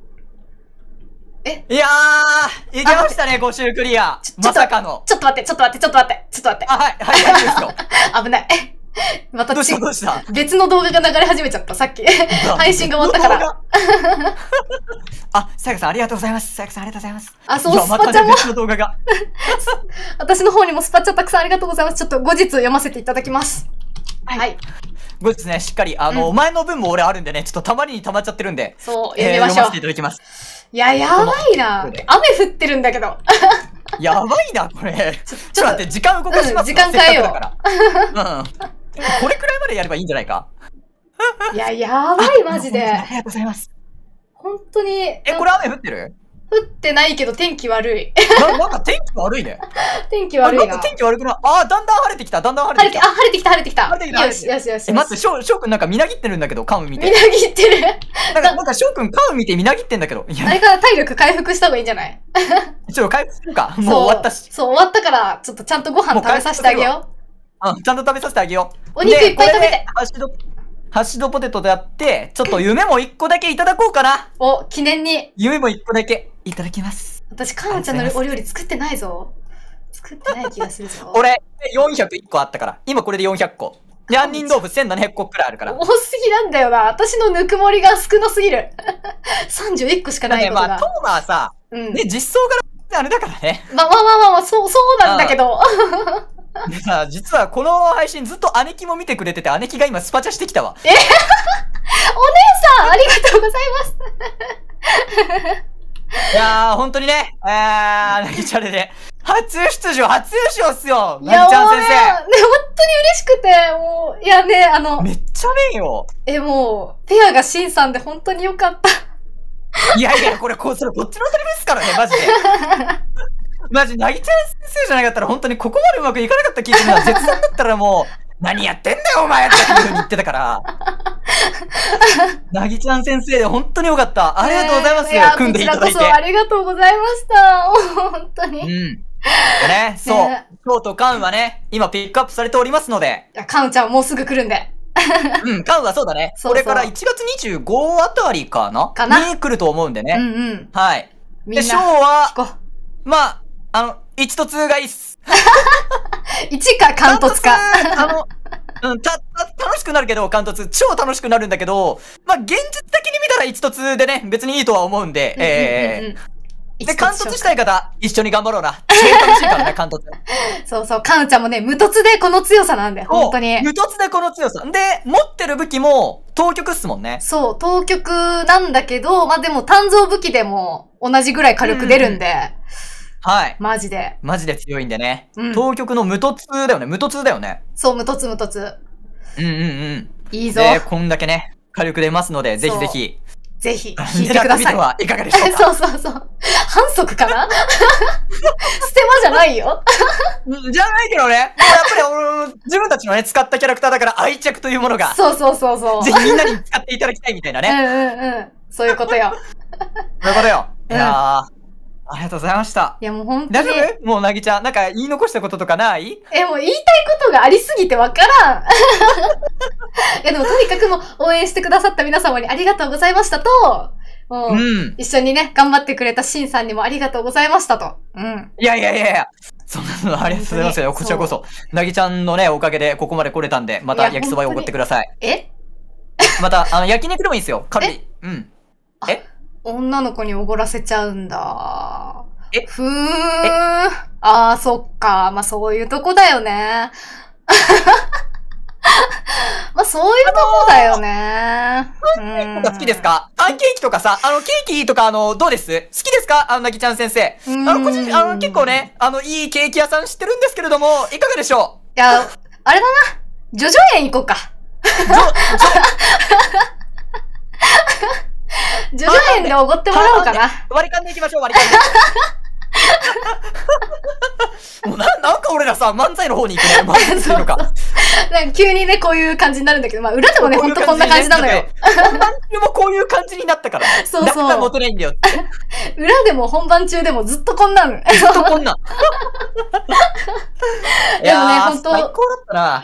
えいやー、いけましたね、ご周クリア。まさかの。 ちょっと待って、ちょっと待って、ちょっと待って、ちょっと待って。 あ、はい、はい、大丈夫ですよ。 危ない。またどうしたちどうした別の動画が流れ始めちゃった、さっき。配信が終わったから。 あ、さやかさんありがとうございます。さやかさんありがとうございます。 あ、そう、 いやスパチャもまたね、別の動画が。 私の方にもスパチャたくさんありがとうございます。ちょっと後日読ませていただきます。はい。 後日ね、しっかり、あの、 うんお前の分も俺あるんでね、ちょっとたまりに溜まっちゃってるんで、 そう、 えー読みましょう読ませてい。ただきます。 いや、やばいな。雨降ってるんだけど。 やばいな、これ。ちょっと待って、時間動かしますうん時間変えようせっかくだから。うん。これくらいまでやればいいんじゃないか。 いや、やばい、マジで。 ありがとうございます。 本当に。 え、これ雨降ってる降ってないけど天気悪い。 ななんか天気悪いね。 天気悪いな。 あなんか天気悪くないあー、だんだん晴れてきた、だんだん晴晴れて、 れてきた。 あ、晴れてきた、晴れてきた。 晴れてきたよし、よし、よし。 え、待って、しょう、しょうくんなんかみなぎってるんだけど、カム見て。 みなぎってる。 なんか、なんかしょうくんカム見てみなぎってんだけど。いや、 あれから体力回復した方がいいんじゃない？ ちょっと回復するか。もうそう終わったし。 そう、終わったから、ちょっとちゃんとご飯食べさせてあげようん、ちゃんと食べさせてあげよう。 お肉いっぱい食べてでこれでハッシュド、ハッシュドポテトでやって、ちょっと夢も一個だけいただこうかな。 う。お、記念に。 夢も一個だけいただきます。 私、かんちゃんのお料理作ってないぞ。作ってない気がするぞ。 俺、よんひゃくいっこあったから。今これでよんひゃっこ。で、杏仁豆腐せんななひゃっこくらいあるから。 多すぎなんだよな。私のぬくもりが少なすぎる。さんじゅういっこしかないことが。 だねまあ、トーマはさ、 うん。 ね、実装からあれだからね。 まあまあまあまあまあ、そう、そうなんだけど。 でさ、実はこの配信ずっと姉貴も見てくれてて、姉貴が今スパチャしてきたわ。 お姉さん、ありがとうございます。 いやー、ほんとにね、えー、なぎちゃんで、初出場、初優勝っすよいや、 なぎちゃんもうね、 先ね、本当に嬉しくて、もう、いやね、あの生。、めっちゃめんよ。 え、もう、ペアがシンさんで本当によかった。 いやいや、これ、こう、それ、こっちの当たり前ですからね、マジで。マジ、なぎちゃん先生じゃなかったら、本当にここまでうまくいかなかった気がするな。絶賛だったらもう、何やってんだよ、お前っていう風に言ってたから。なぎちゃん先生で本当によかった。ありがとうございます。 ねや組んでいただいて。 こちらこそありがとうございました。本当に。 うん。 いでね、そう。 ね京都カンはね、今ピックアップされておりますので。 や、カウンちゃんもうすぐ来るんで。 うん、カンはそうだね。 そうそうこれからいちがつにじゅうごあたりかなかなに来ると思うんでね。 うんうん。 はい。で、 みんなショーは、 聞こまあ、あの、いちとにがいいっす。 う。いちか、関東か。 あの、うん、た、た、楽しくなるけど、関東超楽しくなるんだけど、まあ、現実的に見たらいちとにでね、別にいいとは思うんで、えー、で、関東したい方、一緒に頑張ろうな。超楽しいからね、関東。 そうそう、カウンちゃんもね、無突でこの強さなんで、本当に。 無突でこの強さ。で、持ってる武器も、当局っすもんね。 そう、当局なんだけど、まあ、でも、単造武器でも同じぐらい火力出るんで、 はい。 マジで。 マジで強いんでね。 うん当局の無突だよね。無突だよね。 そう、無突無突。 うんうんうん。 いいぞ。 で、こんだけね、火力出ますので、ぜひぜひ。 ぜひ、引いてください。 狙ってみてはいかがでしょうか。 そうそうそう。反則かなステマじゃないよ。 うんじゃないけどね。やっぱり俺の自分たちのね、使ったキャラクターだから愛着というものが、 そうそうそうそう。 ぜひみんなに使っていただきたいみたいなうんね。 うんうん。そういうことよ。 そういうことよ。 うんいやー、ありがとうございました。 いやもう本当大に。 丈夫もうなぎちゃん、なんか言い残したこととかないえ、もう言いたいことがありすぎてわからん。いやでもとにかくもう応援してくださった皆様にありがとうございましたと、もう、 うん。 一緒にね、頑張ってくれたシンさんにもありがとうございましたと。うん。 いやいやいやいや。そんなのありがとうございますよ。 本当にこちらこそ。なぎちゃんのね、おかげでここまで来れたんで、またいや焼きそばをおごってください。 えまた、あの、焼肉でもいいですよ。カルビ。うん。え女の子におごらせちゃうんだ。 えふーん。あー、そっか。まあ、そういうとこだよね。まあ、そういうとこだよね。 パンケーキとか好きですかパンケーキとかさ、あの、ケーキとか、あの、どうです好きですかあの、なぎちゃん先生。あうんの、個人、あの、結構ね、あの、いいケーキ屋さん知ってるんですけれども、いかがでしょいや、あれだな。ジョジョ園行こうか。 うジョ、 ジョジョ園でおごってもらおうかな。 割り勘で行きましょう、割り勘で。もうな、なんか俺らさ、漫才の方に行くね。漫才するのか。 なんか急にね、こういう感じになるんだけど、まあ、裏でもね、ほんとこんな感じなのよ。 本番中もこういう感じになったからね。 そうそうだからモテないんだよって。 裏でも本番中でもずっとこんなん。 ずっとこんなん。 でもね、ほんと。 最高だったな。 うん。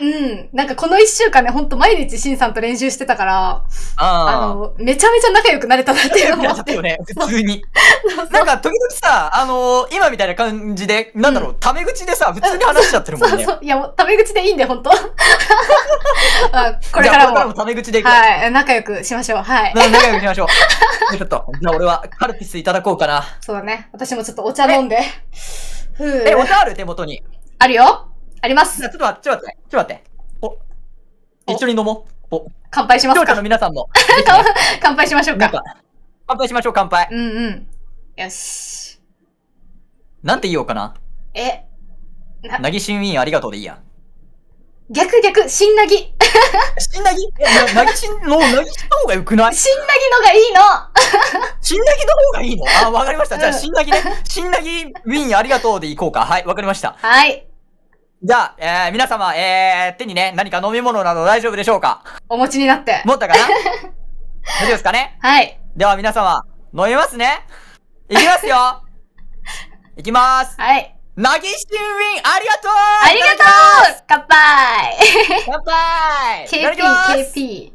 なんかこの一週間ね、ほんと毎日シンさんと練習してたから、あの、めちゃめちゃ仲良くなれたなっていうのもあって。 よね、普通に。なんか時々さ、あのー、今みたいな感じで、なんだろう、タメ口でさ、普通に話しちゃってるもんね。 そうそう。いや、もうタメ口でいいんで、ほんと。あ、これからも。 これからもタメ口でいく。 はい。仲良くしましょう。はい。 仲良くしましょう。ちょっと、じゃあ俺はカルピスいただこうかな。 そうだね。私もちょっとお茶飲んで。 ふう。え、お茶ある手元に。 あるよ。あります。 ちょっと待って、ちょっと待って、ちょっと待って。お、一緒に飲もう。お、 乾杯しますか。 視聴者の皆さんも。 乾杯しましょうか。 乾杯しましょう、乾杯。 うんうん。よし。 なんて言おうかな。 え、 な、なぎしんウィーンありがとうでいいや。 逆逆、しんなぎ。 しんなぎえ、なぎしんの、なぎしんの方がよくない？ しんなぎのがいいのしんなぎの方がいいの？あ、わかりました。じゃあ、しんなぎね。しんなぎウィーンありがとうでいこうか。はい、わかりました。 はい。 じゃあ、えー、皆様、えー、手にね、何か飲み物など大丈夫でしょうか？ お持ちになって。 持ったかな？大丈夫ですかね？ はい。 では皆様、飲みますね。いきますよ。いきまーす。 はい。 なぎしんウィンありがとうありがとう乾杯乾杯 !ケーピー、ケーピ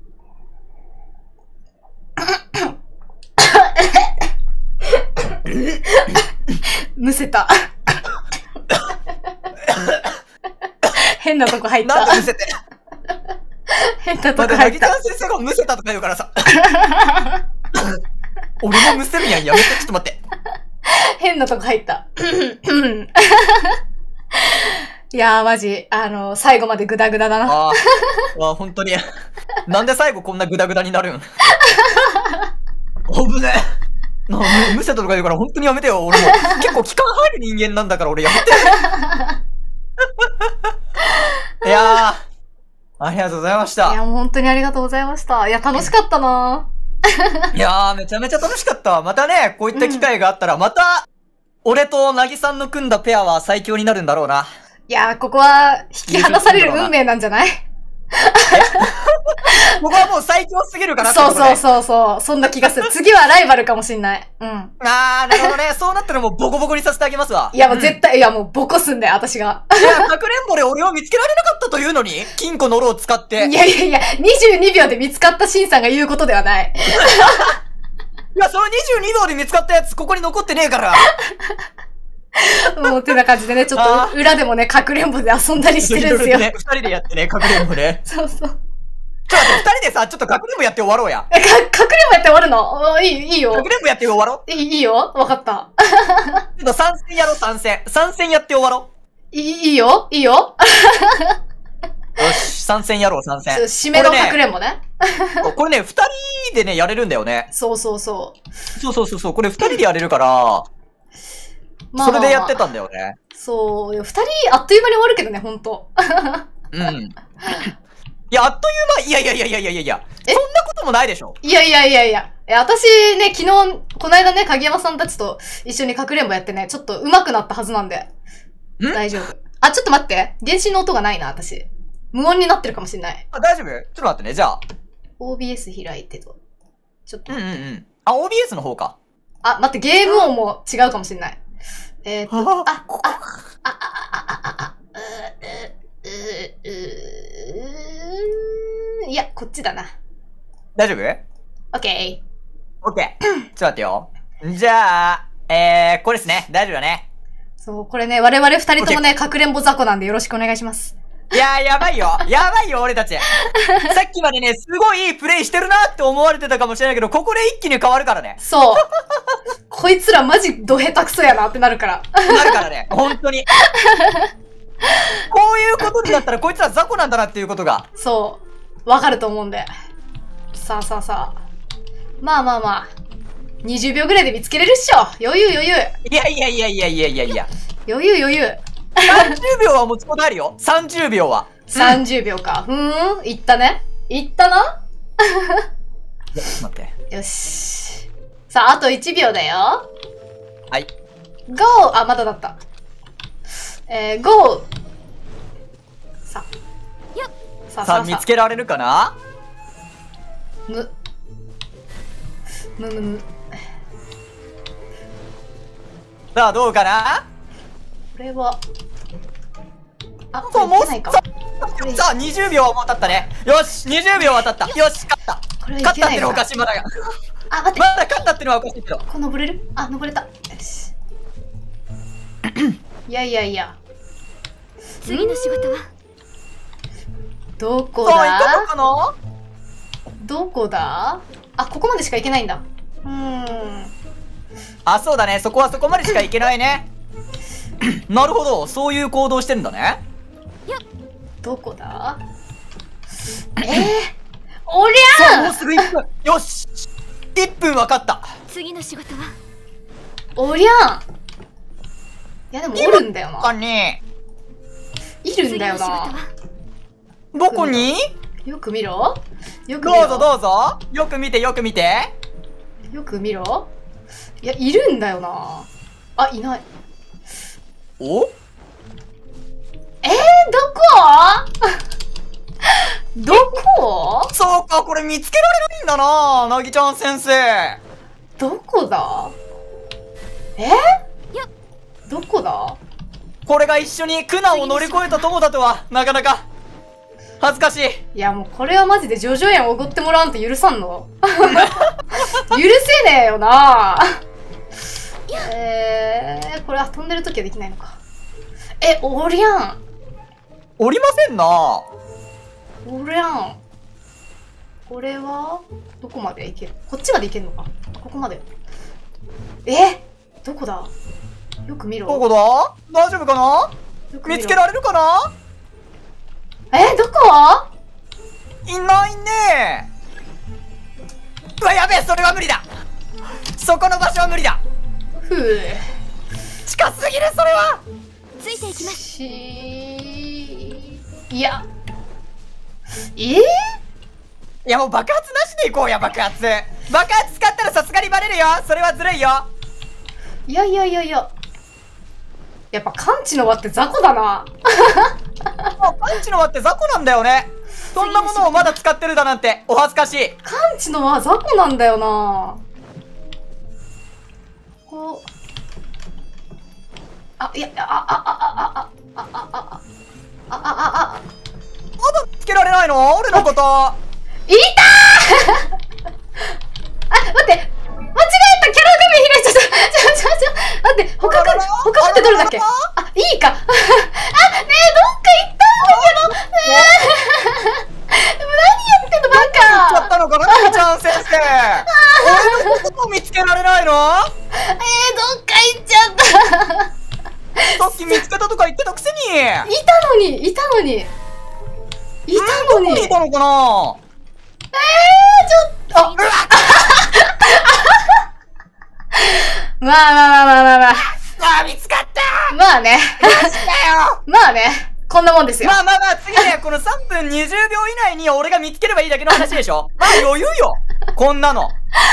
ー。むせた。変なとこ入った。 なんでむせて変なとこ入った。なぎちゃん先生がむせたとか言うからさ。俺もむせるやん。やめて、ちょっと待って。 変なとこ入った。いやー、マジ、あのー、最後までグダグダだな。 あーあ、本当に。なんで最後こんなグダグダになるん？おぶねえ。なむせたとか言うから本当にやめてよ。俺も結構気管入る人間なんだから俺やめて。いやー、ありがとうございました。 いや、もう本当にありがとうございました。いや、楽しかったないやー、めちゃめちゃ楽しかった。またね、こういった機会があったら、また、俺となぎさんの組んだペアは最強になるんだろうな。 いやー、ここは引き離される運命なんじゃない？ ここはもう最強すぎるかなってそうそうそうそう。そんな気がする。次はライバルかもしんない。うん。 あー、なるほどね。そうなったらもうボコボコにさせてあげますわ。 いや、もう絶対、うん、いや、もうボコすんだよ、私が。 いや、かくれんぼで俺を見つけられなかったというのに金庫のロを使って。 いやいやいや、にじゅうにびょうで見つかったシンさんが言うことではない。 いや、そのにじゅうにびょうで見つかったやつ、ここに残ってねえから。 もうてな感じでね、ちょっと裏でもね、かくれんぼで遊んだりしてるんですよ。 ね、二人でやってね、かくれんぼね。 そうそう。 ちょっと待って、二人でさ、ちょっとかくれんぼやって終わろうや。 え、か、かくれんぼやって終わるの？いい、いいよ。 かくれんぼやって終わろう。いい、いいよ。わかった。 ちょっと参戦やろう、参戦。参戦やって終わろう。いい、いいよ。いいよ。 よし、参戦やろう、参戦。 締めのかくれんぼね。 これね、二人でね、やれるんだよね。 そうそうそう。 そうそうそうそう、これ二人でやれるから、まあ、それでやってたんだよね。 そう、二人あっという間に終わるけどね、ほんと。 うん。いや、あっという間、いやいやいやいやいやいやいや、そんなこともないでしょ。 いやいやいやいや。私ね、昨日、この間ね、影山さんたちと一緒にかくれんぼやってね、ちょっと上手くなったはずなんで。ん大丈夫。あ、ちょっと待って。原神の音がないな、私。無音になってるかもしんない。 あ、大丈夫？ちょっと待ってね、じゃあ。 オービーエス 開いてと。ちょっと。 うんうんうん。あ、オービーエス の方か。 あ、待って、ゲーム音も違うかもしんない。えーっと、あ、あ、あ、あ、あ、あ、あ、う、う、う、う、いや、こっちだな。 大丈夫？ オッケー。オッケー。ちょっと待ってよ。じゃあ、えー、これですね。大丈夫だね。 そう、これね、我々二人ともね、かくれんぼ雑魚なんでよろしくお願いします。 いやー、やばいよ。やばいよ、俺たち。さっきまでね、すごいいいプレイしてるなって思われてたかもしれないけど、ここで一気に変わるからね。 そう。こいつらマジド下手くそやなってなるから。 なるからね、本当に。こういうことになったら、こいつら雑魚なんだなっていうことが。 そう。わかると思うんで。さあさあさあ。まあまあまあ。にじゅうびょうぐらいで見つけれるっしょ。余裕余裕。 いやいやいやいやいやいやいや。 余裕余裕。 さんじゅうびょうは持つことあるよ。さんじゅうびょうは。 さんじゅうびょうか。ふーん。いったね。いったな。 いや、ちょっと待って。 よし。さあ、あといちびょうだよ。 はい。 ゴー。あ、まだだった。えー、ゴー。さあ。 よっ。 さあ、 さあ、見つけられるかな？ むむむむ。 さあどうかな。 これはあ、こそうもうれいけないか。 ささあにじゅうびょうはもう経ったね。よしにじゅうびょうは経った。よし勝った。 これはい勝ったってのはおけないのか。 かしいまだが。 あ、待って、 まだ勝ったってのはおかしいけど。 これ登れる？あ、登れた。よし。いやいやいや。 次の仕事はどこさあいかがだ？ かな。 どこだ？あ、ここまでしか行けないんだ。うーん。 あ、そうだね。そこはそこまでしか行けないね。なるほど、そういう行動してんだね。 どこだ？えー、おりさあもうゃすぐいっぷん。よしいっぷん分かった。 次の仕事はおりゃん。いやでもおるんだよ他な。 にいるんだよな。 次の仕事はどこに。 よく見ろ。よくど見ろ。 うぞどうぞ。よく見てよく見て。 よく見ろ。いや、いるんだよな。あ、いない。 おえー、どこどこそうか、これ見つけられないんだな、なぎちゃん先生。 どこだえー、どこだこれが一緒に苦難を乗り越えた友だとは、なかなか恥ずかしい。 いや、もうこれはマジでジョジョ園おごってもらわんと許さんの許せねえよな。えー、これは飛んでる時はできないのか。え、おりゃん。 おりませんな。 おりゃん。これはどこまで行ける？こっちまで行けるのか。ここまで。え、どこだ？よく見ろ。 どこだ？大丈夫かな？ よく見ろ見つけられるかな？ え、どこ？ いないね。うわ、やべえ、それは無理だ。そこの場所は無理だ。 ふう。 近すぎる、それは。 ついていきますしいや。えー、 いや、もう爆発なしで行こうや、爆発。爆発使ったらさすがにバレるよ。それはずるいよ。 いやいやいやいや。やっぱ感知の輪って雑魚だな。 もうパンチの輪って雑魚なんだよね。そんなものをまだ使ってるだなんてお恥ずかしい。 感知の輪雑魚なんだよな。こう。あ、いや、あ、あ、あ、あ、あ、あ、あ、あ、あ、あ、あ、あ、あ、 まだつけられないの？俺のこと。 いたーあ、待って、間違えた、キャラ画面開いちゃった。ちょ、ちょ、ちょ、待って、捕獲、捕獲ってどれだっけ？あ、いいか。あ、ねえ、どっか行ったんだけど。ねえ。でも何やってんの、バ行っちゃカ。 ったのかな、なぎちゃん先生。俺のこと見つけられないの？ えー、どっか行っちゃった。 さっき見つけたとか言ってたくせに。 いたのに、いたのに。いたのに。 どこにいたのかな？ えー、ちょっと。あ、まあまあまあまあまあまあ。 あー、見つかった。 まあね。 マジかよ。 まあね。こんなもんですよ。 まあまあまあ、次ね、このさんぷんにじゅうびょう以内に俺が見つければいいだけの話でしょ。まあ余裕よ。こんなの。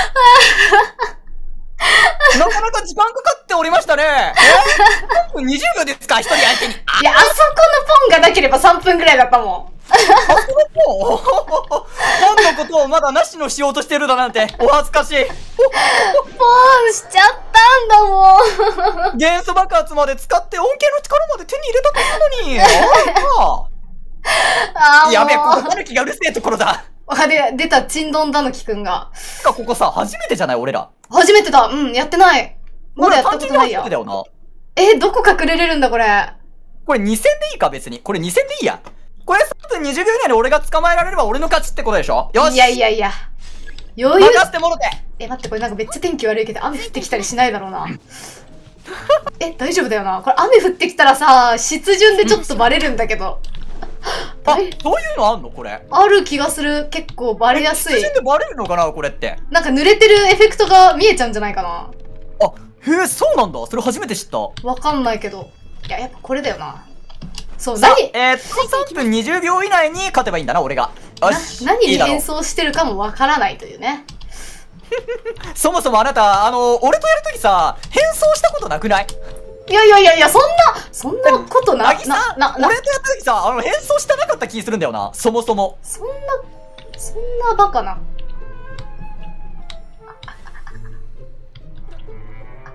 なかなか時間かかっておりましたね。えー、さんぷんにじゅうびょうですか、一人相手に。 いや、あそこのポンがなければさんぷんぐらいだったもん。 あそこのポンのことをまだなしのしようとしてるだなんて、お恥ずかしい。 ポンしちゃったんだもん。 元素爆発まで使って恩恵の力まで手に入れたというのに。ああーあやべえ、ここもタヌキがうるせえところだ。 う。あ、で、出た、チンドンタヌキくんが。 てかここさ、初めてじゃない俺ら。 初めてだ。うん、やってない。まだやったことないや俺単純に初めて。だよな。 え、どこ隠れれるんだ、これ。 これにせんでいいか別に。これにせんでいいや。これさんぷんにじゅうびょう以内で俺が捕まえられれば俺の勝ちってことでしょ。よし。 いやいやいや。余裕。 任せてもろて。 え、待って、これなんかめっちゃ天気悪いけど、雨降ってきたりしないだろうな。え、大丈夫だよな。これ雨降ってきたらさ、湿潤でちょっとバレるんだけど。 あ、 えそういうのあんのこれ。 ある気がする。結構バレやすい自。然でバレるのかなこれって。 なんか濡れてるエフェクトが見えちゃうんじゃないかな。 あ、へえ、そうなんだ。それ初めて知った。 わかんないけど。いや、やっぱこれだよな。そう、 さあ何、 えー、っと、さんぷんにじゅうびょう以内に勝てばいいんだな、俺が。よし。 な何にいいだろう演奏してるかもわからないというね。 そもそもあなた、あの、俺とやるときさ、変装したことなくない？ いやいやいやいや、そんな、そんなことな、 なぎさん、 な、な、な俺とやったときさ、あの、変装してなかった気するんだよな、そもそも。 そんな、そんなバカな。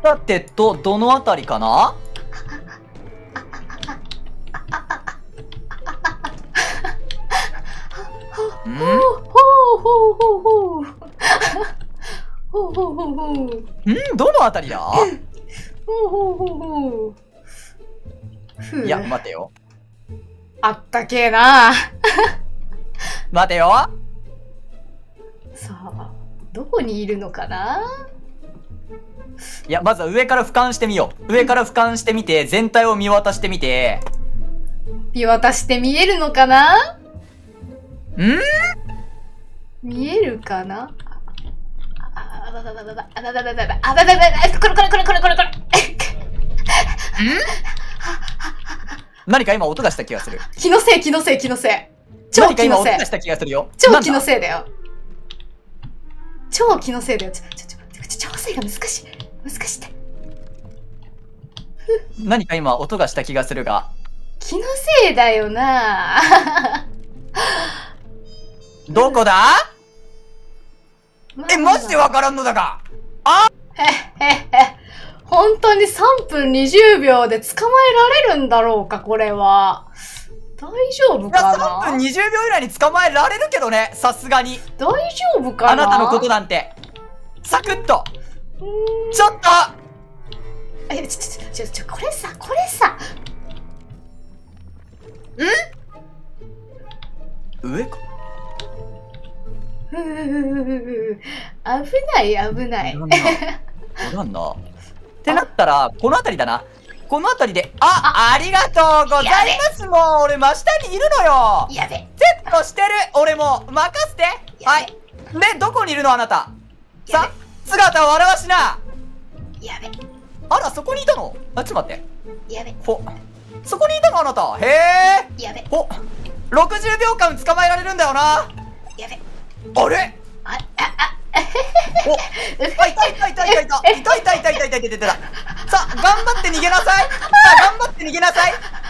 さてと、どのあたりかな？ん？ ほうほうほうほうほう。ほうほうほうほう。 ん？どのあたりだ？ ほうほうほうほう。ふういや、待てよ。 あったけえな。 待てよ。 さあ、どこにいるのかな？ いや、まずは上から俯瞰してみよう。上から俯瞰してみて、全体を見渡してみて。 見渡して見えるのかな？ ん？ 見えるかな？あだだだだだあだだだだだあだだだだこれこれこれこれこれこれ。 何か今音がした気がする。 気のせい気のせい気のせい。超何か今気のせい。 音がした気がするよ。 超気のい。 せいだよ。超気のせいだよ。ちょちょちょちょ調整が難しい。難しいって。 何か今音がした気がするが。 気のせいだよな。 どこだ？え、マジでわからんのだが。あへへへ。本当にさんぷんにじゅうびょうで捕まえられるんだろうか、これは。大丈夫いや、 かな？ さんぷんにじゅうびょう以内に捕まえられるけどね、さすがに。 大丈夫かな？ あなたのことなんて。サクッと。ちょっとえ、ちょ、ちょ、ちょ、ちょ、これさ、これさ。 ん？上か？ ふぅ、危ない危ない。 おらんな。ってなったら、この辺りだな。この辺りで、あ、ありがとうございます。もう、俺真下にいるのよ。 やべ。 セットしてる。俺も、任せて。はい。で、どこにいるのあなた。さ、姿を現しな。 やべ。 あら、そこにいたの？あ、ちょっと待って。 やべ。 ほ、そこにいたのあなた。へえ。 やべ。 ほ、ろくじゅうびょうかん捕まえられるんだよな。 やべ。 あれ？ あ、あ、あ、 お、あ、いたいたいたいたいたいたいたいたいたいたいたいたいた。さあ、頑張って逃げなさい。さあ、頑張って逃げなさい。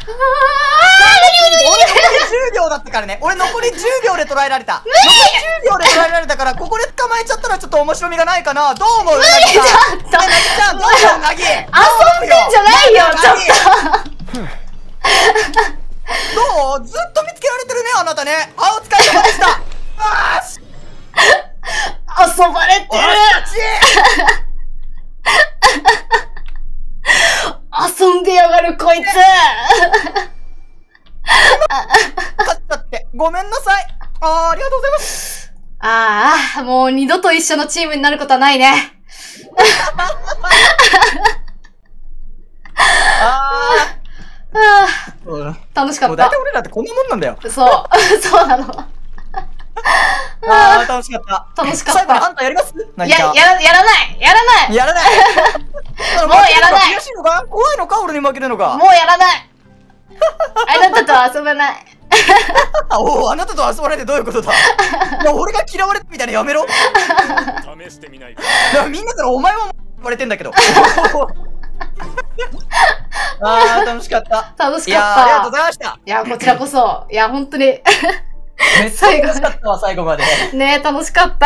俺残りじゅうびょうだったからね。俺残りじゅうびょうで捉えられた。残りじゅうびょうで捉えられたから、ここで捕まえちゃったらちょっと面白みがないかな。どう思う？うなぎさん。うなぎさん、どう思う？うなぎ。遊んでんじゃないよ、ちょっと。 どう？ずっと見つけられてるね、あなたね。あ、お疲れ様でした。よし。 遊ばれてる。遊んでやがる、こいつ。 勝っちゃって、ごめんなさい。あー、ありがとうございます。 ああ、もう二度と一緒のチームになることはないね。 あーあ楽しかった。 大体俺らってこんなもんなんだよ。 そう、そうなの。 あー、楽しかった。 楽しかった。 最後にあんたやります？ いや、やら、やらない。やらない。 やらない。 もうやらない。 悔しいのか？怖いのか？俺に負けるのか？ もうやらない。あなたとは遊ばない。 おお、あなたと遊ばないってどういうことだ？もう俺が嫌われたみたいなやめろ。 試してみないか。 みんなからお前は言われてんだけど。あー、楽しかった。 楽しかった。 いやー、ありがとうございました。 いや、こちらこそ。いや、本当に。 めっちゃ楽しかったわ、最後まで。 ねえ、楽しかった。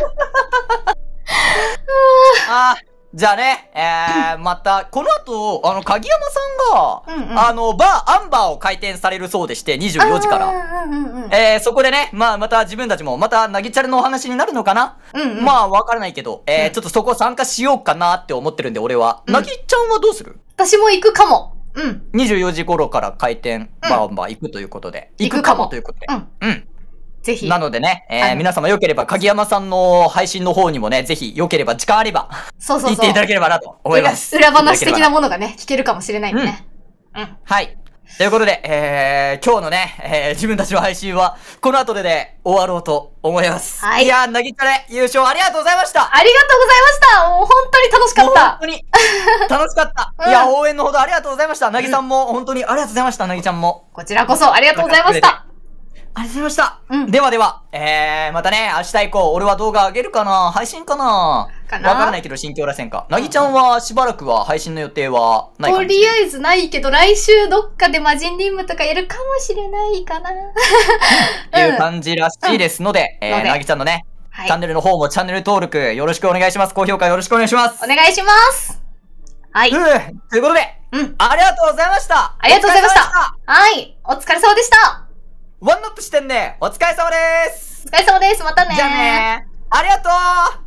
あー、じゃあね、えー、また、この後、あの、鍵山さんが、 うんうん、 あの、バー、アンバーを開店されるそうでして、にじゅうよじから。えー、そこでね、まあ、また自分たちも、また、なぎちゃるのお話になるのかな、うんうん、まあ、わからないけど、えー、うん、ちょっとそこ参加しようかなって思ってるんで、俺は。うん、なぎちゃんはどうする？ 私も行くかも。うん。 にじゅうよじ頃から開店、バーアンバー行くということで。行くかもということで。うん。うん。ぜひ。なのでね、えー、皆様よければ、鍵山さんの配信の方にもね、ぜひよければ、時間あれば、 そうそうそう。 行っていただければなと思います。 裏話的なものがね、聞けるかもしれないんでね。 うん。うん、はい。ということで、えー、今日のね、えー、自分たちの配信は、この後でね、終わろうと思います。はい。いやー、なぎちゃれ、優勝ありがとうございました。 ありがとうございました。もう本当に楽しかった。 本当に、楽しかった。うん、いや、応援のほどありがとうございました。なぎさんも、本当にありがとうございました。なぎちゃんも。 こちらこそ、ありがとうございました。 ありがとうございました。うん。ではでは、えー、またね、明日以降、俺は動画上げるかな？配信かな？かな？わからないけど、新境螺旋か。なぎちゃんは、しばらくは配信の予定はないかな？ とりあえずないけど、来週どっかで魔人任務とかやるかもしれないかな。 っていう感じらしいですので、うん、えー、なぎちゃんのね、はい、チャンネルの方もチャンネル登録よろしくお願いします。高評価よろしくお願いします。 お願いします。 はい。 ふうということで、 うん。 ありがとうございました。 ありがとうございました。はい。お疲れ様でした。 ワンノット視点でお疲れ様です。 お疲れ様です。またねー。 じゃあねー。ありがとう